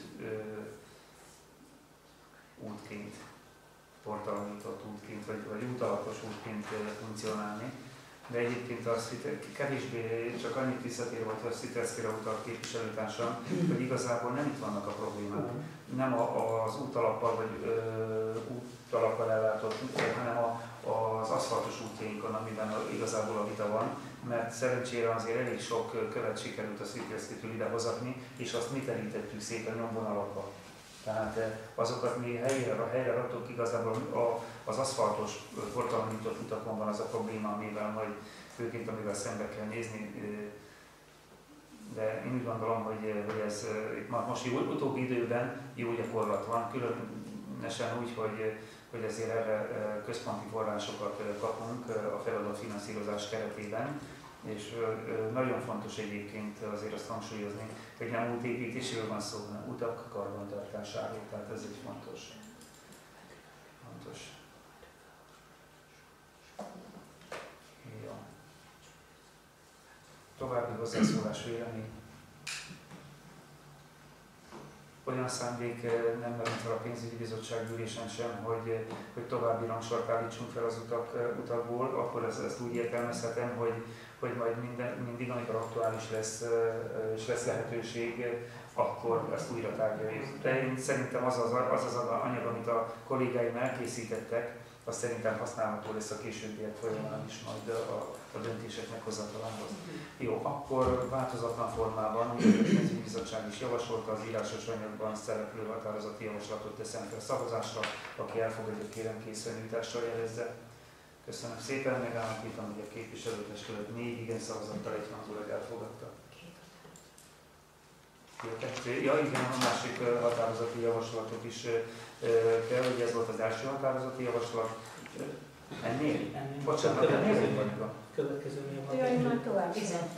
útként, portalanított útként, vagy, vagy útalapos útként funkcionálni. De egyébként az kevésbé csak annyit visszatér volt a Szikelszkire utalt képviselőtársam, hogy igazából nem itt vannak a problémák. Nem az útalappal vagy útalappal ellátott, hanem a, az aszfaltos útjainkon, amiben a, igazából a vita van, mert szerencsére azért elég sok követ sikerült a Szikelszkitől idehozatni, és azt mi terítettük szépen nyomvonalakba. Tehát azokat mi helyre, helyre raktuk, igazából a, az aszfaltos, forgalomnyitott utakon van az a probléma, amivel majd főként amivel szembe kell nézni. De én úgy gondolom, hogy, hogy ez most jó, utóbbi időben jó gyakorlat van, különösen úgy, hogy, hogy ezért erre központi forrásokat kapunk a feladat finanszírozás keretében. És nagyon fontos egyébként azért azt hangsúlyozni, hogy nem útépítésről van szó, hanem utak karbantartásáról, tehát ez egy fontos. fontos. Jó. További hozzászólás, vélemény. Olyan szándék nem merült fel a pénzügyi bizottság ülésen sem, hogy, hogy további rangsort állítsunk fel az utak, utakból, akkor ezt, ezt úgy értelmezhetem, hogy, hogy majd minden, mindig, amikor aktuális lesz, és lesz lehetőség akkor ezt újra tárgyaljuk. De én szerintem az az, az az anyag, amit a kollégáim elkészítettek, az szerintem használható lesz a későbbiek folyamán is majd a, a döntések meghozatalához. Jó, akkor változatlan formában, ugye a pénzügyi bizottság is javasolta, az írásos anyagban szereplő határozati javaslatot teszem fel szavazásra, aki elfogadja, kérem készennyújtással jelezze. Köszönöm szépen, megállapítom, hogy a képviselőtestület négy igen szavazattal egyhangulag elfogadta. Ja igen, a másik határozati javaslatok is kell, hogy ez volt az első határozati javaslat. Ennél? Ennél. Bocsánat, ennél vagy? Következőnél van. Jaj, már tovább.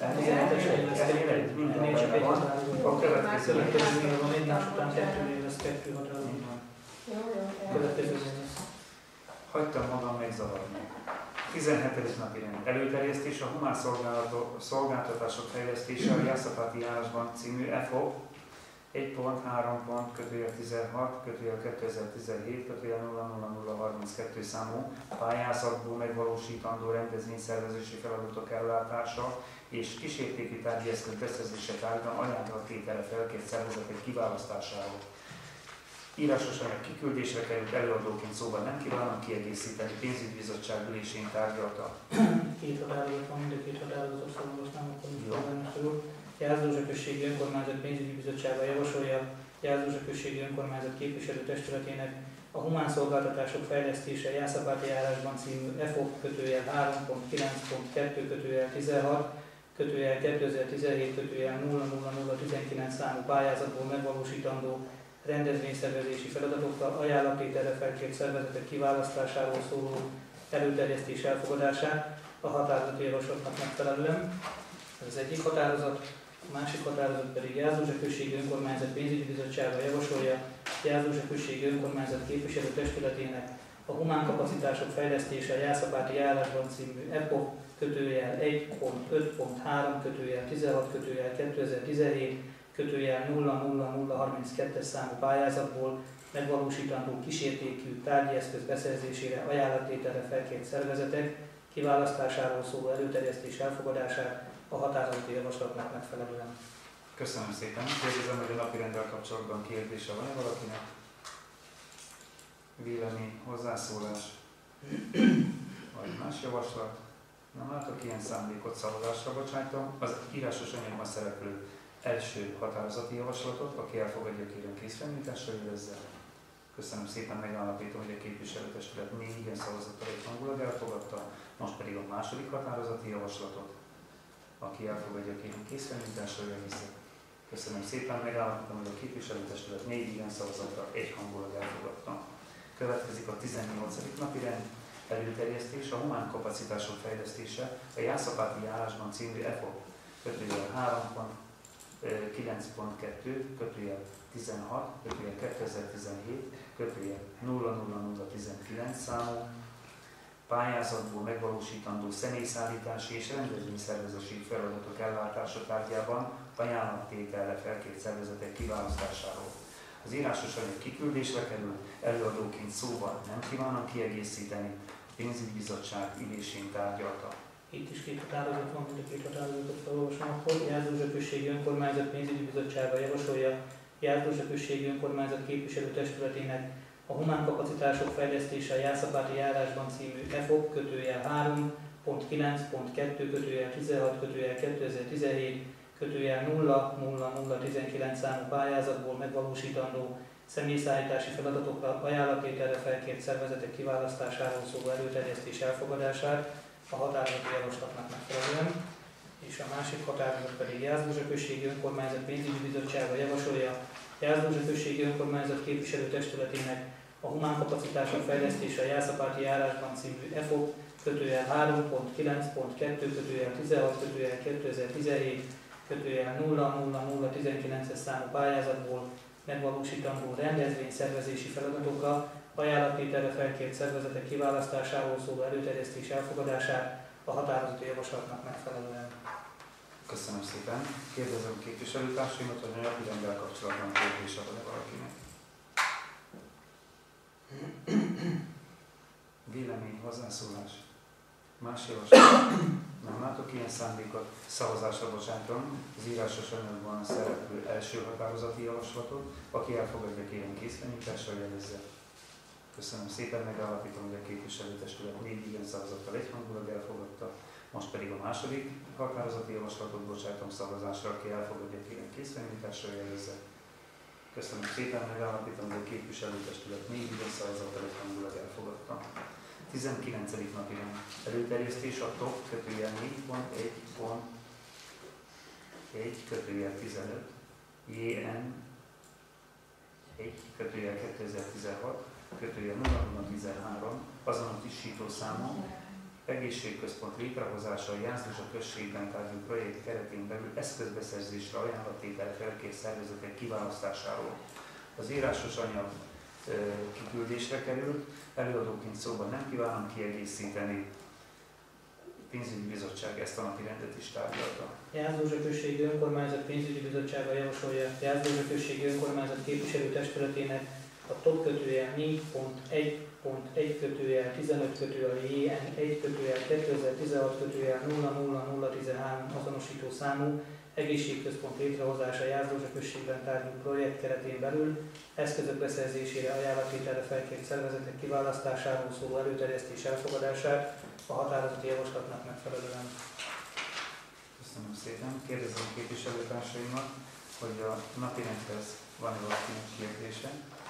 Ennél egy minden Ennél csak egy van. határozat. A következő. Következőnél van egymás után kettőnél lesz kettő határozat. Jó, jó. Következőnél lesz. Hagytam magam megzavarni. tizenhetedik napi rend. Előterjesztés a humán szolgáltatások fejlesztése a Jászapáti járásban című F O P egy pont három pont tizenhat kétezer-tizenhét nulla nulla nulla harminckettő számú pályázatból megvalósítandó rendezvényszervezési feladatok ellátása és kísértékű tárgyi eszköz beszerzése tárgyban ajánlattétele felkért szervezetek kiválasztásáról. Írásos anyag kiküldésre került, előadóként szóban nem kívánom kiegészíteni, pénzügybizottság ülésén tárgyalta. Két határozat van, mind a két határozatot szavazásnám, akkor mit polgármester. Jász-Dózsa községi önkormányzat pénzügyi bizottsága javasolja Jász-Dózsa községi önkormányzat képviselőtestületének a humán szolgáltatások fejlesztése Jászapáti járásban című F O P kötőjel három pont kilenc pont kettő kötőjel tizenhat kötőjel kétezer-tizenhét kötőjel nulla nulla nulla tizenkilenc számú pályázatból megvalósítandó rendezvényszervezési feladatokkal ajánlattételre felkért szervezetek kiválasztásáról szóló előterjesztés elfogadását a határozati javaslatnak megfelelően. Ez az egyik határozat, a másik határozat pedig Jász-Dózsa községi önkormányzat pénzügyi bizottsága javasolja Jász-Dózsa községi önkormányzat képviselőtestületének a humán kapacitások fejlesztése a Jászapáti járásban című E P O P kötőjel egy pont öt pont három kötőjel tizenhat kötőjel kétezer-tizenhét kötőjel nulla nulla nulla harminckettő számú pályázatból megvalósítandó kísértékű tárgyi eszköz beszerzésére ajánlattételre felkért szervezetek kiválasztásáról szóló előterjesztés elfogadását a határozati javaslatnak megfelelően. Köszönöm szépen. Kérdezem, hogy a napirenddel kapcsolatban kérdése van-e valakinek? Vélemény, hozzászólás, vagy más javaslat? Nem látok ilyen szándékot, szavazásra bocsájtom. Az írásos anyagban szereplő első határozati javaslatot, aki elfogadja, kérem készfelnyújtásra jelezze. Köszönöm szépen, megállapítom, hogy a képviselőtestület négy igen szavazattal egyhangulag elfogadta, most pedig a második határozati javaslatot, aki elfogadja, kérem készfelnyújtásra jelezze. Köszönöm szépen, megállapítom, hogy a képviselőtestület négy igen szavazattal egyhangulag elfogadta. Következik a tizennyolcadik napi rend, előterjesztés a humán kapacitások fejlesztése a Jászapáti járásban című F O P kötőjel három pont kilenc pont kettő kötőjel tizenhat kötőjel kétezer-tizenhét kötőjel nulla nulla nulla tizenkilenc számú pályázatból megvalósítandó személyszállítási és rendezvényszervezési feladatok ellátása tárgyában ajánlattételre felkért szervezetek kiválasztásáról. Az írásos anyag kiküldésre kerül, előadóként szóval nem kívánom kiegészíteni, a pénzügybizottság ülésén tárgyalta. Itt is két határozat van, mind a két határozatot felolvasom akkor. Jász-Dózsa községi önkormányzat pénzügyi bizottsága javasolja Jász-Dózsa községi önkormányzat képviselőtestületének a humán kapacitások fejlesztése a Jászapáti járásban című F O P kötőjel három pont kilenc pont kettő kötőjel tizenhat kötőjel kétezer-tizenhét kötőjel nulla nulla nulla tizenkilenc számú pályázatból megvalósítandó személyszállítási feladatokkal ajánlattételre felkért szervezetek kiválasztásáról szóló előterjesztés elfogadását a határozati javaslatnak megfelelően, és a másik határozat pedig Jász-Dózsa községi önkormányzat pénzügyi bizottsága javasolja Jász-Dózsa községi önkormányzat képviselőtestületének a humán kapacitások fejlesztése a Jászapáti járásban című F O P kötőjel három pont kilenc pont kettő kötőjel tizenhat kötőjel kétezer-tizenhét kötőjel nulla nulla nulla tizenkilences számú pályázatból megvalósítandó rendezvényszervezési feladatokkal ajánlattételre felkért szervezetek kiválasztásáról szóló előterjesztés elfogadását a határozati javaslatnak megfelelően. Köszönöm szépen. Kérdezem a képviselőtársaimat, hogy a napirenddel kapcsolatban kérdése van-e valakinek. Vélemény, hozzászólás. Más javaslat? Nem látok ilyen szándékot. Szavazásra bocsátom az írásos anyagban szereplő első határozati javaslatot. Aki elfogadja, kérem készfenyítással jelezze. Köszönöm szépen, megállapítom, hogy a képviselőtestület négy igen szavazattal egyhangulag elfogadta. Most pedig a második határozati javaslatot bocsátom szavazásra. Aki elfogadja, kérem készfenyítással jelezze. Köszönöm szépen, megállapítom, hogy a képviselőtestület négy igen szavazattal egyhangulag elfogadta. tizenkilencedik napi rend. Előterjesztés a top kötőjel négy pont egy pont egy kötőjel tizenöt jé en egy kötőjel kétezer-tizenhat kötőjel nulla nulla tizenhárom azonosító számon egészségközpont létrehozása a Jászlósa községben tárgyú projekt keretén belül eszközbeszerzésre ajánlattétel felkért szervezetek kiválasztásáról. Az írásos anyag e, kiküldésre került, előadóként szóban nem kívánom kiegészíteni. Pénzügyi bizottság ezt a napi rendet is tárgyalta. Jászlósa községi önkormányzat pénzügyi bizottsága javasolja Jászlósa községi önkormányzat képviselőtestületének a top kötőjel négy pont egy pont egy kötőjel tizenöt kötőjel jé en egy kötőjel kétezer-tizenhat kötőjel nulla nulla nulla tizenhárom azonosító számú egészségközpont létrehozása Jászlósa községben tárgyú projekt keretén belül eszközök beszerzésére, ajánlattételre felkért szervezetek kiválasztásáról szóló előterjesztés elfogadását a határozati javaslatnak megfelelően. Köszönöm szépen. Kérdezem a képviselőtársaimat, hogy a napirendhez van-e valakinek kérdése,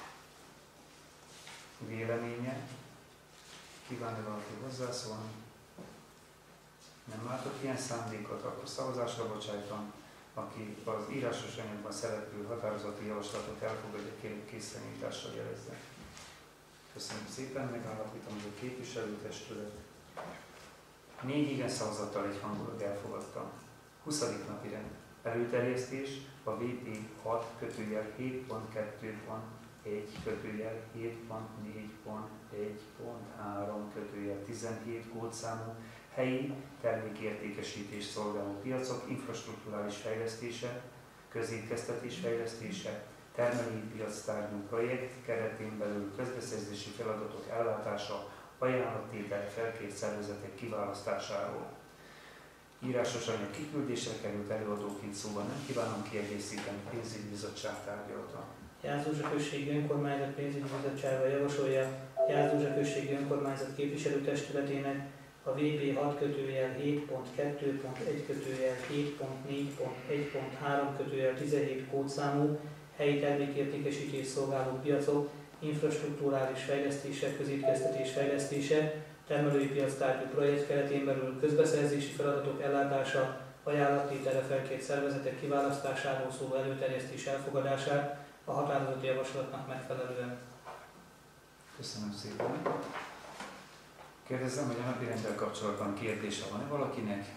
véleménye, kíván-e valaki hozzászólni? Nem látok ilyen szándékot, akkor szavazásra bocsájtom. Aki az írásos anyagban szereplő határozati javaslatot elfogadja, kérem készfenyítással jelezze. Köszönöm szépen, megállapítom, hogy a képviselőtestület négy igen szavazattal egyhangulag elfogadta. huszadik napi rend. Előterjesztés a vé pé hat kötőjel hét pont kettő pont egy kötőjel hét pont négy pont egy pont három kötőjel tizenhét kódszámú helyi termékértékesítés szolgáló piacok infrastrukturális fejlesztése, közétkeztetés fejlesztése, termelői piactárgyú projekt keretén belül közbeszerzési feladatok ellátása, ajánlattétel felkért szervezetek kiválasztásáról. Írásos anyag kiküldésre került, előadóként szóban nem kívánom kiegészíteni, pénzügyi bizottság tárgyalta. Jászlósa községi önkormányzat pénzügyi bizottsága javasolja Jászlósa községi önkormányzat képviselőtestületének a vé pé hat kötőjel hét pont kettő pont egy kötőjel hét pont négy pont egy pont három kötőjel tizenhét kódszámú helyi termékértékesítés szolgáló piacok infrastrukturális fejlesztése, közétkeztetés fejlesztése, termelői piactárgyú projekt keretén belül közbeszerzési feladatok ellátása, ajánlattételre felkért szervezetek kiválasztásáról szóló előterjesztés elfogadását a határozati javaslatnak megfelelően. Köszönöm szépen. Kérdezem, hogy a napirenddel kapcsolatban kérdése van-e valakinek?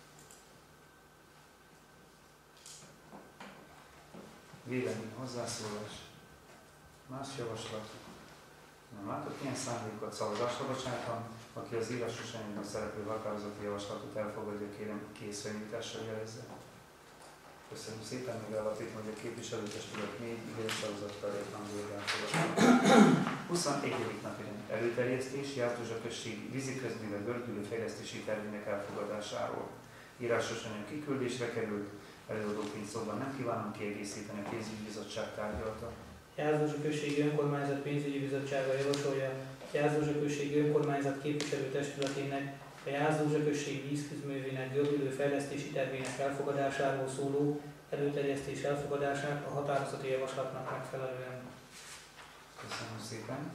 Vélemény, hozzászólás, más javaslat? Nem látok ilyen szándékot, szavazásra bocsátom. Aki az írásos anyagban szereplő határozati javaslatot elfogadja, kérem készfenyítással jelezze. Köszönöm szépen, megállapítom, hogy a képviselőtestület négy igen szavazattal egyhangulag elfogadta. huszonegyedik napi rend. Előterjesztés Jászlósa község víziközművel gördülő fejlesztési tervének elfogadásáról. Írásos anyag kiküldésre került, előadóként szóban nem kívánom kiegészíteni, a pénzügyi bizottság tárgyalta. Jászlósa községi önkormányzat pénzügyi bizottsága javasolja Jászlósa községi önkormányzat képviselőtestületének a Jászlósa község vízközművének gördülő fejlesztési tervének elfogadásáról szóló előterjesztés elfogadását a határozati javaslatnak megfelelően. Köszönöm szépen.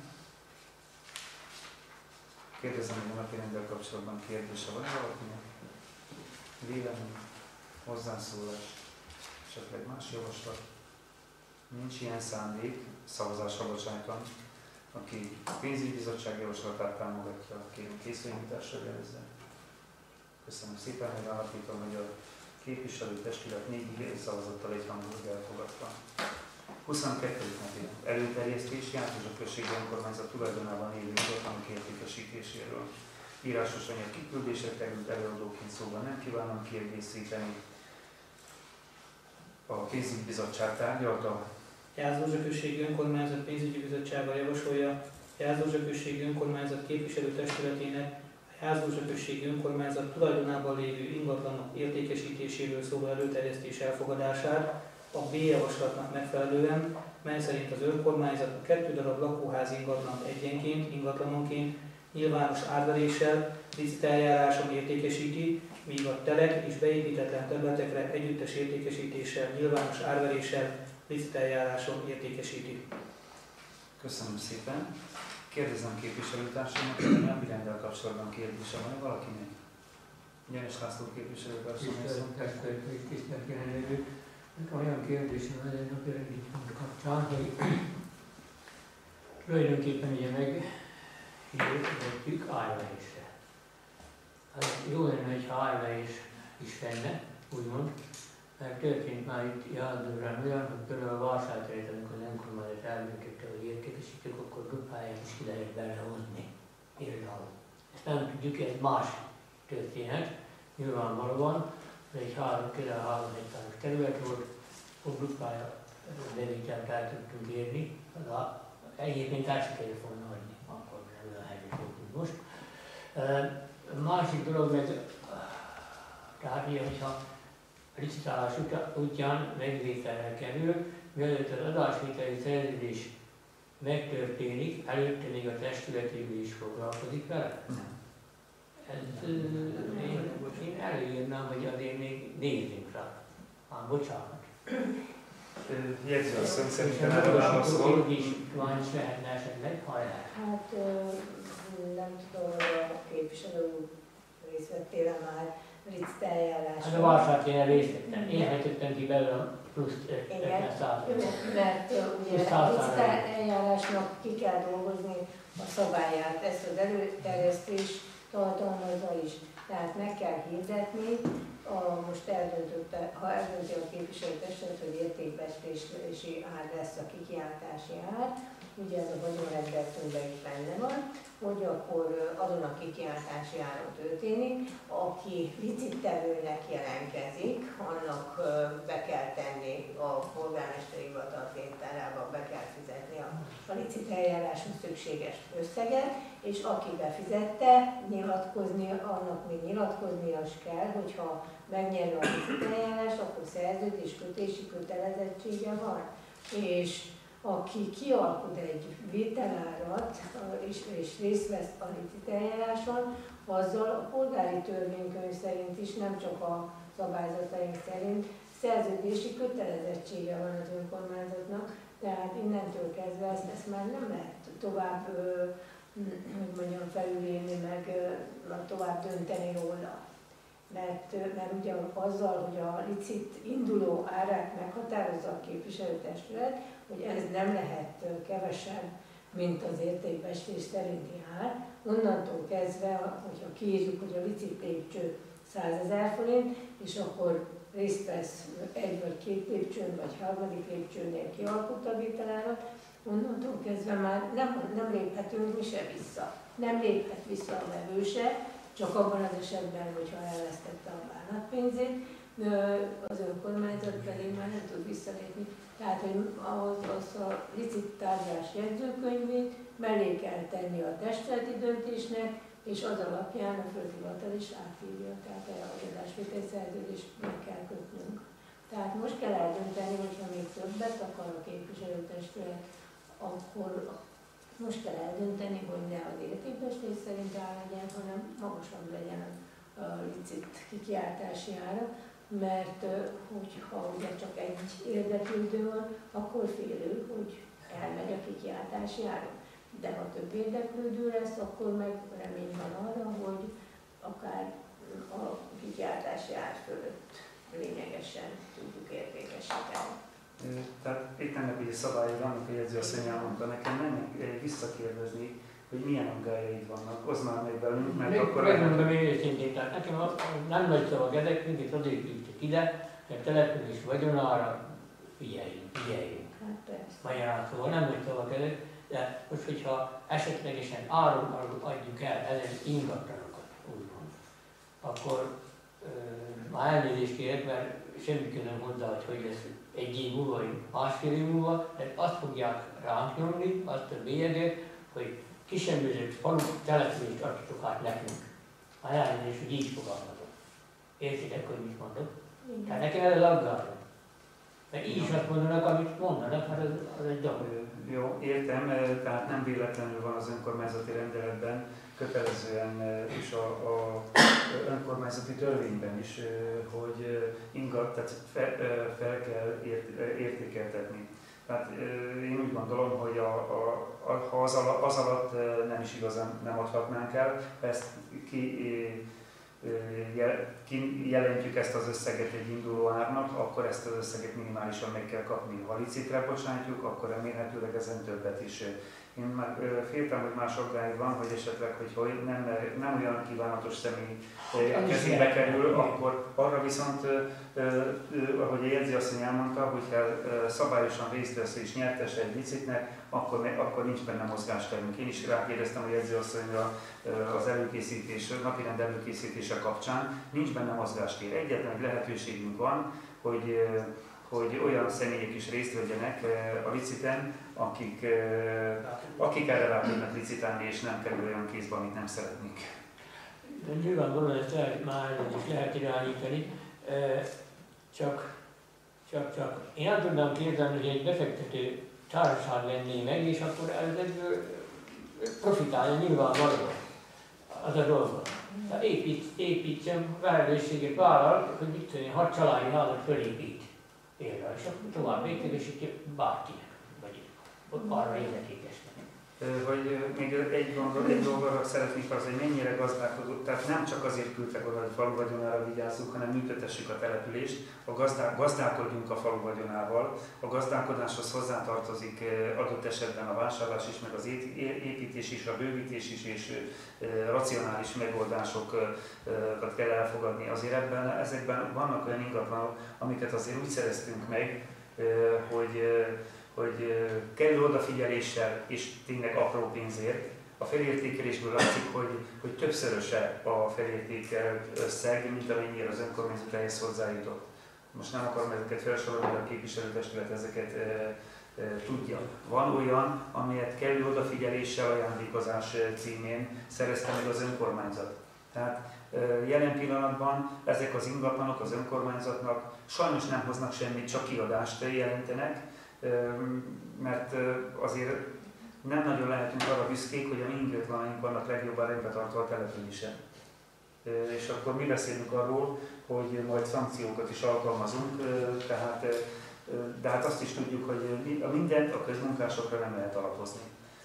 Kérdezem, hogy a napirenddel kapcsolatban kérdése van valakinek? Vélemény, hozzászólás, esetleg más javaslat? Nincs ilyen szándék, szavazásra bocsájtom. Aki a pénzügyi bizottság javaslatát támogatja, kérem készfenyításra jelezze. Köszönöm szépen, megállapítom, hogy a képviselőtestület négy igen szavazattal egyhangulag elfogadta. huszonkettő napi előterjesztés Jászlósa községi önkormányzat tulajdonában élő ingatlanok értékesítéséről. Írásos anyag kiküldésre került, előadóként szóban nem kívánom kiegészíteni. A pénzügyi bizottság tárgyalta. Jászlósa községi önkormányzat pénzügyi bizottsága javasolja Jászlósa községi önkormányzat képviselőtestületének a Jászlósa községi önkormányzat tulajdonában lévő ingatlanok értékesítéséről szóló előterjesztés elfogadását a B javaslatnak megfelelően, mely szerint az önkormányzat a kettő darab lakóház ingatlan egyenként, ingatlanonként nyilvános árveréssel, liciteljáráson értékesíti, míg a telek és beépítetlen területekre együttes értékesítéssel, nyilvános árveréssel, liciteljáráson értékesíti. Köszönöm szépen. Kérdezem képviselőtársamat, hogy a napi renddel kapcsolatban kérdése van valakinek? Gyenes László képviselőtársam. Tisztelt jelenlévő. Nekem olyan kérdésem van egy napi rendi pont kapcsán, hogy tulajdonképpen ugye meghirdetjük árverésre. Hát jó lenne, hogyha árverés is lenne, úgymond, mert történt már itt Jászlósán olyan, hogy például a Vásárteret, amikor az önkormányzat eldöntötte, hogy értékesítjük, akkor dupláját is ki lehet belehozni. Például. Ezt nem tudjuk, ez más történet. Nyilvánvalóan, ez egy három, közel három hektáros terület volt, ott duplája bevételt el tudtunk érni, egyébként el sem kellett volna adni, akkor nem olyan helyzet voltunk most. A másik dolog meg, tehát ugye, hogyha a licitálás útján megvételre kerül, mielőtt az adásvételi szerződés megtörténik, előtte még a testületéből is foglalkozik vele? Ez, én, én előírnám, hogy azért még nézzünk rá. Már bocsánat. Jegyzőasszony szerintem erre válaszol. És van is lehetne esetleg, ha lehet. Hát nem tudom, hogy a képviselő részt vettél már licit eljárásban. Hát a Vársát én részt vettem. Én hajtottam ki belőle plusz ötven százalékot. Mert ugye a licit eljárásnak ki kell dolgozni a szabályát, ezt az előterjesztés tartalmazza is. Tehát meg kell hirdetni, a, most eldöntötte, ha eldönti a képviselőtestület, hogy értékbecslési ár lesz a kikiáltási ár, ugye ez a vagyonrendeltőben is benne van, hogy akkor azon a kikiáltási áron történik, aki licittelőnek jelentkezik, annak be kell tenni a polgármesteri hivatal pénztárába, be kell fizetni a, a licit eljáráshoz szükséges összeget, és aki befizette, nyilatkozni, annak még nyilatkoznia is kell, hogyha megnyerő a licit eljárás, akkor szerződéskötési kötelezettsége van. És aki kialkod egy vételárat és, és részt vesz a licit eljáráson, azzal a polgári törvénykönyv szerint is, nem csak a szabályzataink szerint, szerződési kötelezettsége van az önkormányzatnak, tehát innentől kezdve ezt, ezt már nem lehet tovább, hogy mondjam, felülírni, meg tovább dönteni róla. Mert, mert ugye azzal, hogy a licit induló árát meghatározza a képviselőtestület, hogy ez nem lehet kevesebb, mint az értékbecslés szerinti ár, onnantól kezdve, hogyha kiírjuk, hogy a licit lépcső százezer forint, és akkor részt vesz egy vagy két lépcsőn, vagy harmadik lépcsőnél kialkutta a vételárat, onnantól kezdve már nem, nem léphetünk mi se vissza. Nem léphet vissza a vevő se, csak abban az esetben, hogyha elvesztette a bánatpénzét, az önkormányzat pedig már nem tud visszalépni. Tehát, hogy ahhoz az a licit tárgyás jegyzőkönyvét mellé kell tenni a testületi döntésnek, és az alapján a földhivatal is átírja, tehát a adásvételi szerződést meg kell kötnünk. Tehát most kell eldönteni, hogyha még többet akar a képviselőtestület, akkor most kell eldönteni, hogy ne az értékbecslés szerint áll legyen, hanem magasabb legyen a licit kikiáltási ára, mert hogyha ugye csak egy érdeklődő van, akkor félő, hogy elmegy a kikiáltási ára. De ha több érdeklődő lesz, akkor meg remény van arra, hogy akár a kikiáltási ár fölött lényegesen tudjuk értékesíteni. Tehát itt ennek ugye szabályai vannak, a jegyzőasszony elmondta nekem, mennek visszakérdezni, hogy milyen aggájaid vannak, oszd már meg velünk, mert még, akkor... Megmondom én őszintén, tehát nekem a, nem nagy szavak ezek, mindig azért ültek ide, mert település vagyonára figyeljünk, figyeljünk. Hát persze. Magyarán szóval nem nagy szavak ezek, de most, hogyha esetlegesen áron adjuk el ezen ingatlanokat, úgymond, akkor ö, már elnézést kérek, mert semmi közöm hozzá, hogy hogy lesz egy év múlva, vagy másfél év múlva, de azt fogják ránk nyomni, azt a bélyeget, hogy kisebőzők falu települést adjatok át nekünk. ajánlani, és hogy így fogalmazok. Értitek, hogy mit mondok? Tehát ne kell laggálni. Mert így is azt mondanak, amit mondanak, hát az, az egy dolog. Jó, értem, tehát nem véletlenül van az önkormányzati rendeletben, kötelezően is a, a önkormányzati törvényben is, hogy ingat, tehát fel, fel kell ért, értékeltetni. Tehát én úgy gondolom, hogy a, a, a, ha az alatt, az alatt nem is igazán nem adhatnánk el, ezt ki, kijelentjük ezt az összeget egy induló árnak, akkor ezt az összeget minimálisan meg kell kapni. Ha licitre bocsátjuk, akkor remélhetőleg ezen többet is. Én már féltem, hogy más aggály van, hogy esetleg, hogy nem, nem olyan kívánatos személy kezébe kerül, akkor arra viszont, ahogy a jegyzőasszony elmondta, hogyha szabályosan részt vesz és nyertes egy licitnek, akkor, akkor nincs benne mozgásterünk. Én is rákérdeztem a jegyzőasszonyra az előkészítés, napirend előkészítése kapcsán, nincs benne mozgástér. Egyetlen lehetőségünk van, hogy hogy olyan személyek is részt vegyenek a liciten, akik, akik erre rá tudnak licitálni, és nem kerül olyan kézbe, amit nem szeretnénk. De nyilvánvalóan ezt lehet, már is lehet irányítani, csak, csak, csak én nem tudnám képzelni, hogy egy befektető társaság lenné meg, és akkor ebből profitálja nyilvánvalóan. Az a dolga. Tehát épít, építsem, felelősséget vállal, hogy mit tudom, hat családi házat fölépít. Például, és akkor tovább végtegesítja bárkinek, vagy arra illetékesnek. Hogy még egy, gondol, egy dolgokra szeretnék az, hogy mennyire gazdálkodunk, tehát nem csak azért küldtek oda, hogy falu vagyonára vigyázzunk, hanem működtessük a települést, a gazdál, gazdálkodjunk a falu vagyonával. A gazdálkodáshoz hozzátartozik adott esetben a vásárlás is, meg az építés is, a bővítés is, és racionális megoldásokat kell elfogadni. Azért ebben, ezekben vannak olyan ingatlanok, amiket azért úgy szereztünk meg, hogy hogy kerül odafigyeléssel és tényleg apró pénzért. A felértékelésből látszik, hogy, hogy többszöröse a felértékelt összeg, mint amennyire az önkormányzat ehhez hozzájutott. Most nem akarom ezeket felsorolni, de a képviselőtestület ezeket e, e, tudja. Van olyan, amelyet kerül odafigyeléssel ajándékozás címén szerezte meg az önkormányzat. Tehát e, jelen pillanatban ezek az ingatlanok az önkormányzatnak sajnos nem hoznak semmit, csak kiadást jelentenek, mert azért nem nagyon lehetünk arra büszkék, hogy a mi ingatlanaink vannak legjobban rendbe tartva a településen. És akkor mi beszélünk arról, hogy majd szankciókat is alkalmazunk, tehát, de hát azt is tudjuk, hogy a mindent a közmunkásokra nem lehet alapozni.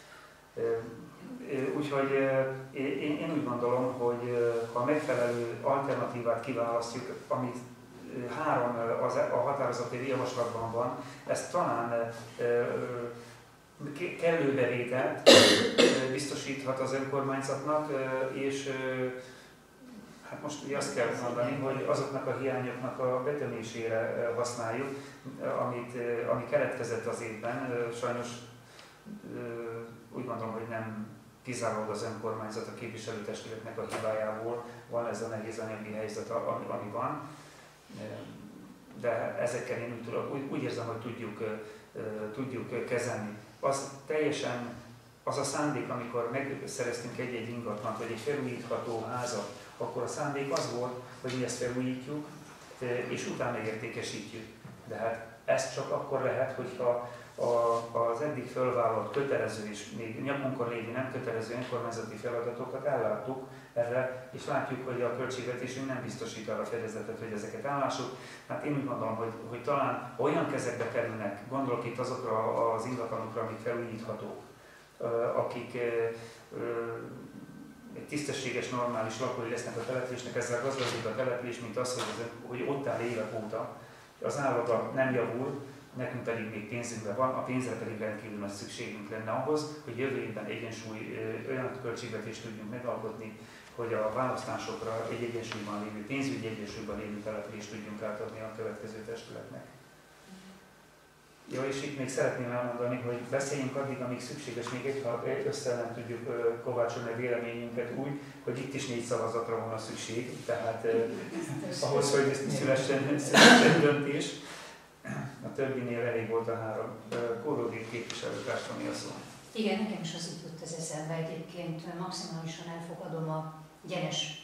Úgyhogy én úgy gondolom, hogy ha megfelelő alternatívát kiválasztjuk, amit három az, a határozati javaslatban van, ez talán kellő bevételt biztosíthat az önkormányzatnak, és hát most azt kell mondani, hogy azoknak a hiányoknak a betömésére használjuk, amit, ami keletkezett az évben. Sajnos úgy gondolom, hogy nem kizárólag az önkormányzat, a képviselőtestületnek a hibájából van ez a nehéz anyagi helyzet, ami van. De ezekkel én úgy, tudok, úgy, úgy érzem, hogy tudjuk, tudjuk kezelni. Az teljesen az a szándék, amikor megszereztünk egy-egy ingatlant, vagy egy felújítható házat, akkor a szándék az volt, hogy mi ezt felújítjuk, és utána értékesítjük. De hát ez csak akkor lehet, hogyha az eddig fölvállalt kötelező és még nyakunkon lévő nem kötelező önkormányzati feladatokat elláttuk erre, és látjuk, hogy a költségvetésünk nem biztosít arra fedezetet, hogy ezeket ellássuk. Hát én úgy gondolom, hogy, hogy talán olyan kezekbe kerülnek, gondolok itt azokra az ingatlanokra, amik felújíthatók, akik egy tisztességes, normális lakói lesznek a településnek, ezzel gazdagodik a település, mint az, hogy, az, hogy ott áll évek óta, az állapota nem javul, nekünk pedig még pénzünkben van, a pénzre pedig rendkívül nagy szükségünk lenne ahhoz, hogy jövő évben egyensúly, olyan költségvetést tudjunk megalkotni, hogy a választásokra egy egyensúlyban lévő, pénzügyi egyensúlyban lévő települést tudjunk átadni a következő testületnek. Jó, és itt még szeretném elmondani, hogy beszéljünk addig, amíg szükséges, még egy, ha össze nem tudjuk kovácsolni a véleményünket úgy, hogy itt is négy szavazatra van a szükség, tehát eh, ahhoz, hogy szülessen, szülessen döntés. A többinél elég volt a három. Kóródi képviselőtársam, mi a szó? Igen, nekem is az jutott az eszembe. Egyébként maximálisan elfogadom a gyenes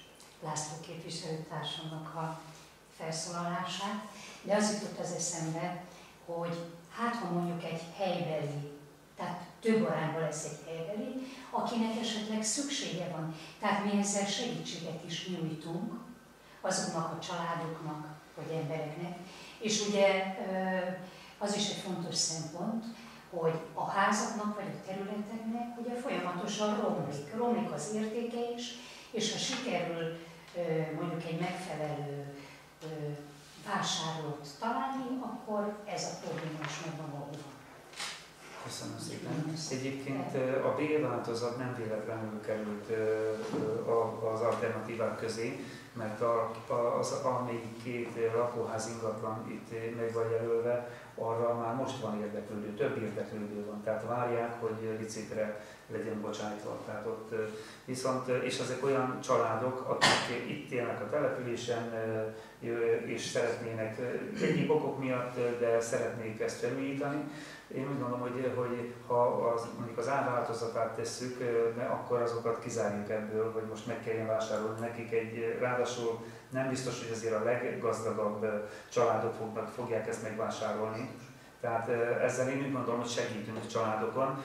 László képviselőtársamnak a felszólalását, de az jutott az eszembe, hogy hát ha mondjuk egy helybeli, tehát több arányban lesz egy helybeli, akinek esetleg szüksége van. Tehát mi ezzel segítséget is nyújtunk azoknak a családoknak, vagy embereknek. És ugye az is egy fontos szempont, hogy a házaknak vagy a területeknek ugye folyamatosan romlik, romlik az értéke is, és ha sikerül mondjuk egy megfelelő vásárlót találni, akkor ez a probléma is megvan oldva. Köszönöm szépen. Egyébként a bérváltozat nem véletlenül került az alternatívák közé, mert az, amelyik két lakóház ingatlan itt meg van jelölve, arra már most van érdeklődő, több érdeklődő van, tehát várják, hogy licikre legyen bocsájtva. Tehát ott viszont, és ezek olyan családok, akik itt élnek a településen, és szeretnének egyéb okok miatt, de szeretnék ezt felújítani. Én úgy gondolom, hogy, hogy ha az, mondjuk az árváltozatát tesszük, akkor azokat kizárjuk ebből, hogy most meg kelljen vásárolni nekik egy, ráadásul nem biztos, hogy azért a leggazdagabb családok fognak, fogják ezt megvásárolni. Tehát ezzel én úgy gondolom, hogy segítünk a családokon.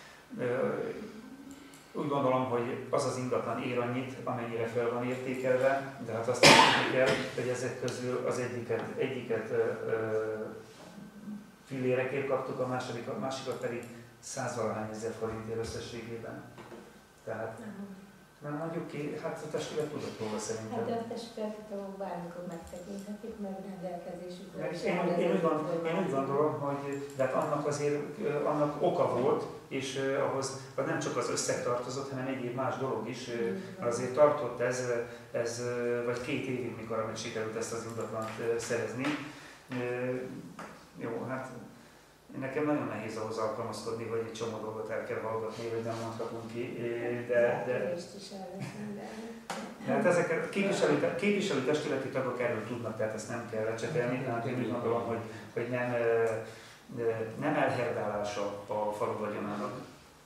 Úgy gondolom, hogy az az ingatlan ér annyit, amennyire fel van értékelve, de hát azt tudni kell, hogy ezek közül az egyiket, egyiket fillérekért kaptuk, a második, a másikat pedig százvalahány ezer forintért összességében. Tehát nem mondjuk ki, hát a testület tudott róla szerintem. Hát de a testületet bármikor megtekinthetik, meg rendelkezésükre. Én, én, én, úgy gondolom, én úgy gondolom, hogy de hát annak azért annak oka volt, és uh, ahhoz nem csak az összeg tartozott, hanem egyéb más dolog is. Uh, azért tartott ez, ez uh, vagy két évig, mikor amit sikerült ezt az ingatlant uh, szerezni. Uh, jó, hát nekem nagyon nehéz ahhoz alkalmazkodni, hogy egy csomó dolgot el kell hallgatni, hogy nem mondhatunk ki, de... de hát ezek képviselő, képviselő testületi tagok erről tudnak, tehát ezt nem kell lecsetelni, tehát én úgy gondolom, hogy, hogy nem, nem elherdálása a falu vagyonának.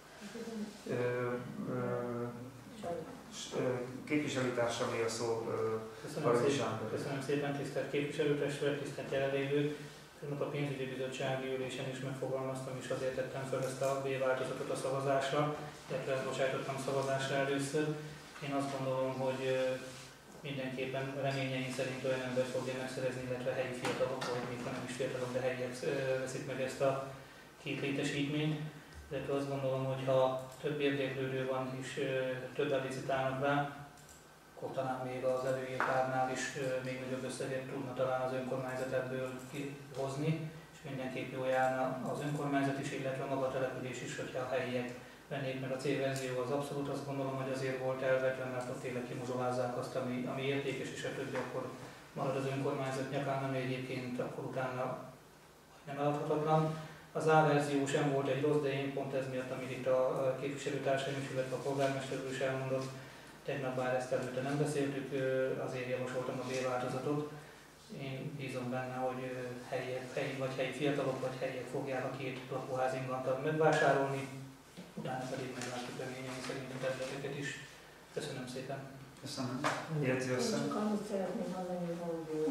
Képviselőtársamé a szó. Köszönöm szépen, köszönöm szépen, tisztelt képviselőtestület, tisztelt jelenlévők. A pénzügyi bizottsági ülésen is megfogalmaztam, és azért tettem fel ezt a B-változatot a szavazásra, illetve ezt bocsájtottam szavazásra először. Én azt gondolom, hogy mindenképpen reményeink szerint olyan ember fogja megszerezni, illetve helyi fiatalok, vagy még nem is fiatalok, de helyiek veszik meg ezt a két létesítményt. Illetve azt gondolom, hogy ha több érdeklődő van és többen licitálnak rá, akkor talán még az előírt árnál is még nagyobb összeget tudna talán az önkormányzat ebből kihozni, és mindenképp jó járna az önkormányzat is, illetve maga a település is, hogyha a helyiek vennék meg. A célverzió az abszolút, azt gondolom, hogy azért volt elvetve, mert ott tényleg kimozsolázzák azt, ami, ami értékes, és a többi akkor marad az önkormányzat nyakán, ami egyébként akkor utána nem eladhatatlan. Az A-verzió sem volt egy rossz, de én pont ez miatt, amit itt a képviselőtársaim is, illetve a polgármester is elmondott, tegnap bár ezt előtte nem beszéltük, azért javasoltam a B-változatot. Én bízom benne, hogy helyiek, helyi vagy helyi fiatalok vagy helyiek fogják a két lakóház ingatlant megvásárolni, utána pedig meglátjuk reményeink szerint a területeket is. Köszönöm szépen! Köszönöm. Érti össze? Csak annyit szeretném mondani, hogy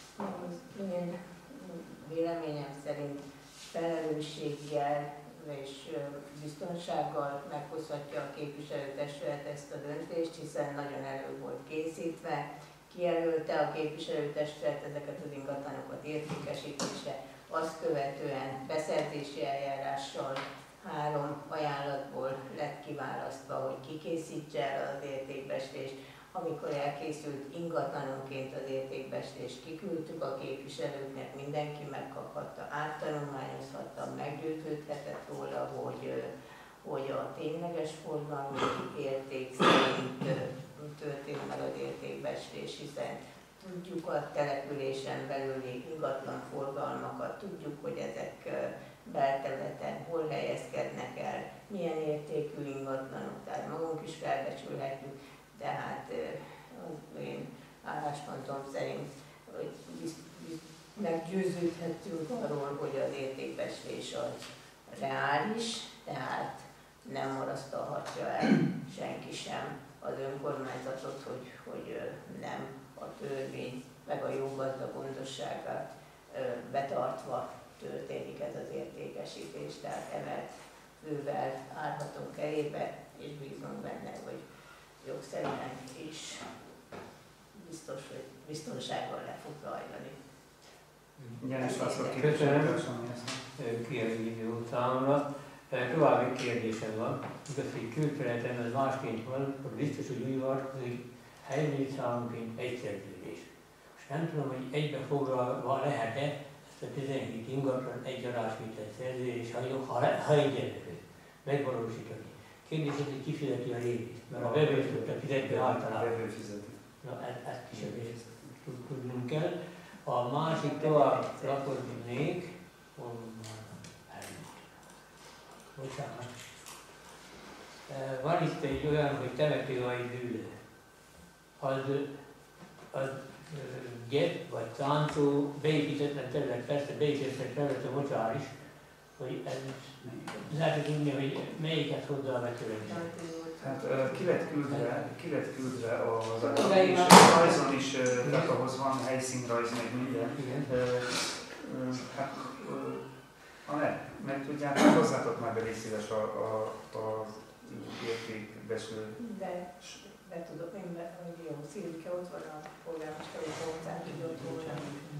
én véleményem szerint felelősséggel és biztonsággal meghozhatja a képviselőtestület ezt a döntést, hiszen nagyon elő volt készítve, kijelölte a képviselőtestület ezeket az ingatlanokat értékesítése, azt követően beszerzési eljárással három ajánlatból lett kiválasztva, hogy ki készítse el az értékbeslést. Amikor elkészült ingatlanonként az értékbeslést, kiküldtük a képviselőknek, mindenki megkaphatta, áttanulmányozhatta, meggyőződhetett róla, hogy, hogy a tényleges forgalmi érték szerint történt meg az értékbeslés, hiszen tudjuk a településen belüli ingatlan forgalmakat, tudjuk, hogy ezek belterületen hol helyezkednek el, milyen értékű ingatlanok, tehát magunk is felbecsülhetjük. Tehát az én álláspontom szerint hogy meggyőződhetünk arról, hogy az értékbeslés az reális, tehát nem marasztalhatja el senki sem az önkormányzatot, hogy, hogy nem a törvény meg a jó gazda gondosságát betartva történik ez az értékesítés, tehát emelt fővel állhatunk elébe, és bízunk benne, hogy jogszerűen is biztos, hogy biztonsággal le fog zajlani. János László Köszönöm. Kielégítő számomra. További kérdésem van. Igaz, hogy külterületen ez másként van, akkor biztos, hogy úgy vonatkozik helyi számunként egy szerződés. És nem tudom, hogy egybe foglalva lehet-e ezt a tizenhét ingatlan egy adásvétel szerződés, ha, ha, ha egyenlő megvalósítani. Kérdés, hogy ki fizeti a részt, mert a vevő szokta fizetni általában. A vevő fizeti. Na, ezt is azért tudnunk kell. A másik tovább lakodnék, bocsánat. Van itt egy olyan, hogy temetőhely bűle. Az, az gyep vagy táncó beépítetlen terület, persze beépítetlen terület a mocsár is, hogy ez lehet tudni, hogy melyiket hozzá a vetőlegre. Hát ki lett küldve, ki lett küldve az De anyag, és már- a rajzon is, tehát ahhoz van helyszínrajz, meg minden. Igen. Ö, ö, Hát, ö, ha ne, meg tudjátok, hozzátok már be légy szíves a, a, a értékbeslő. De be tudok én be, hogy jó, Szilvike ott van a polgármester, hogy hozzá tudott volna.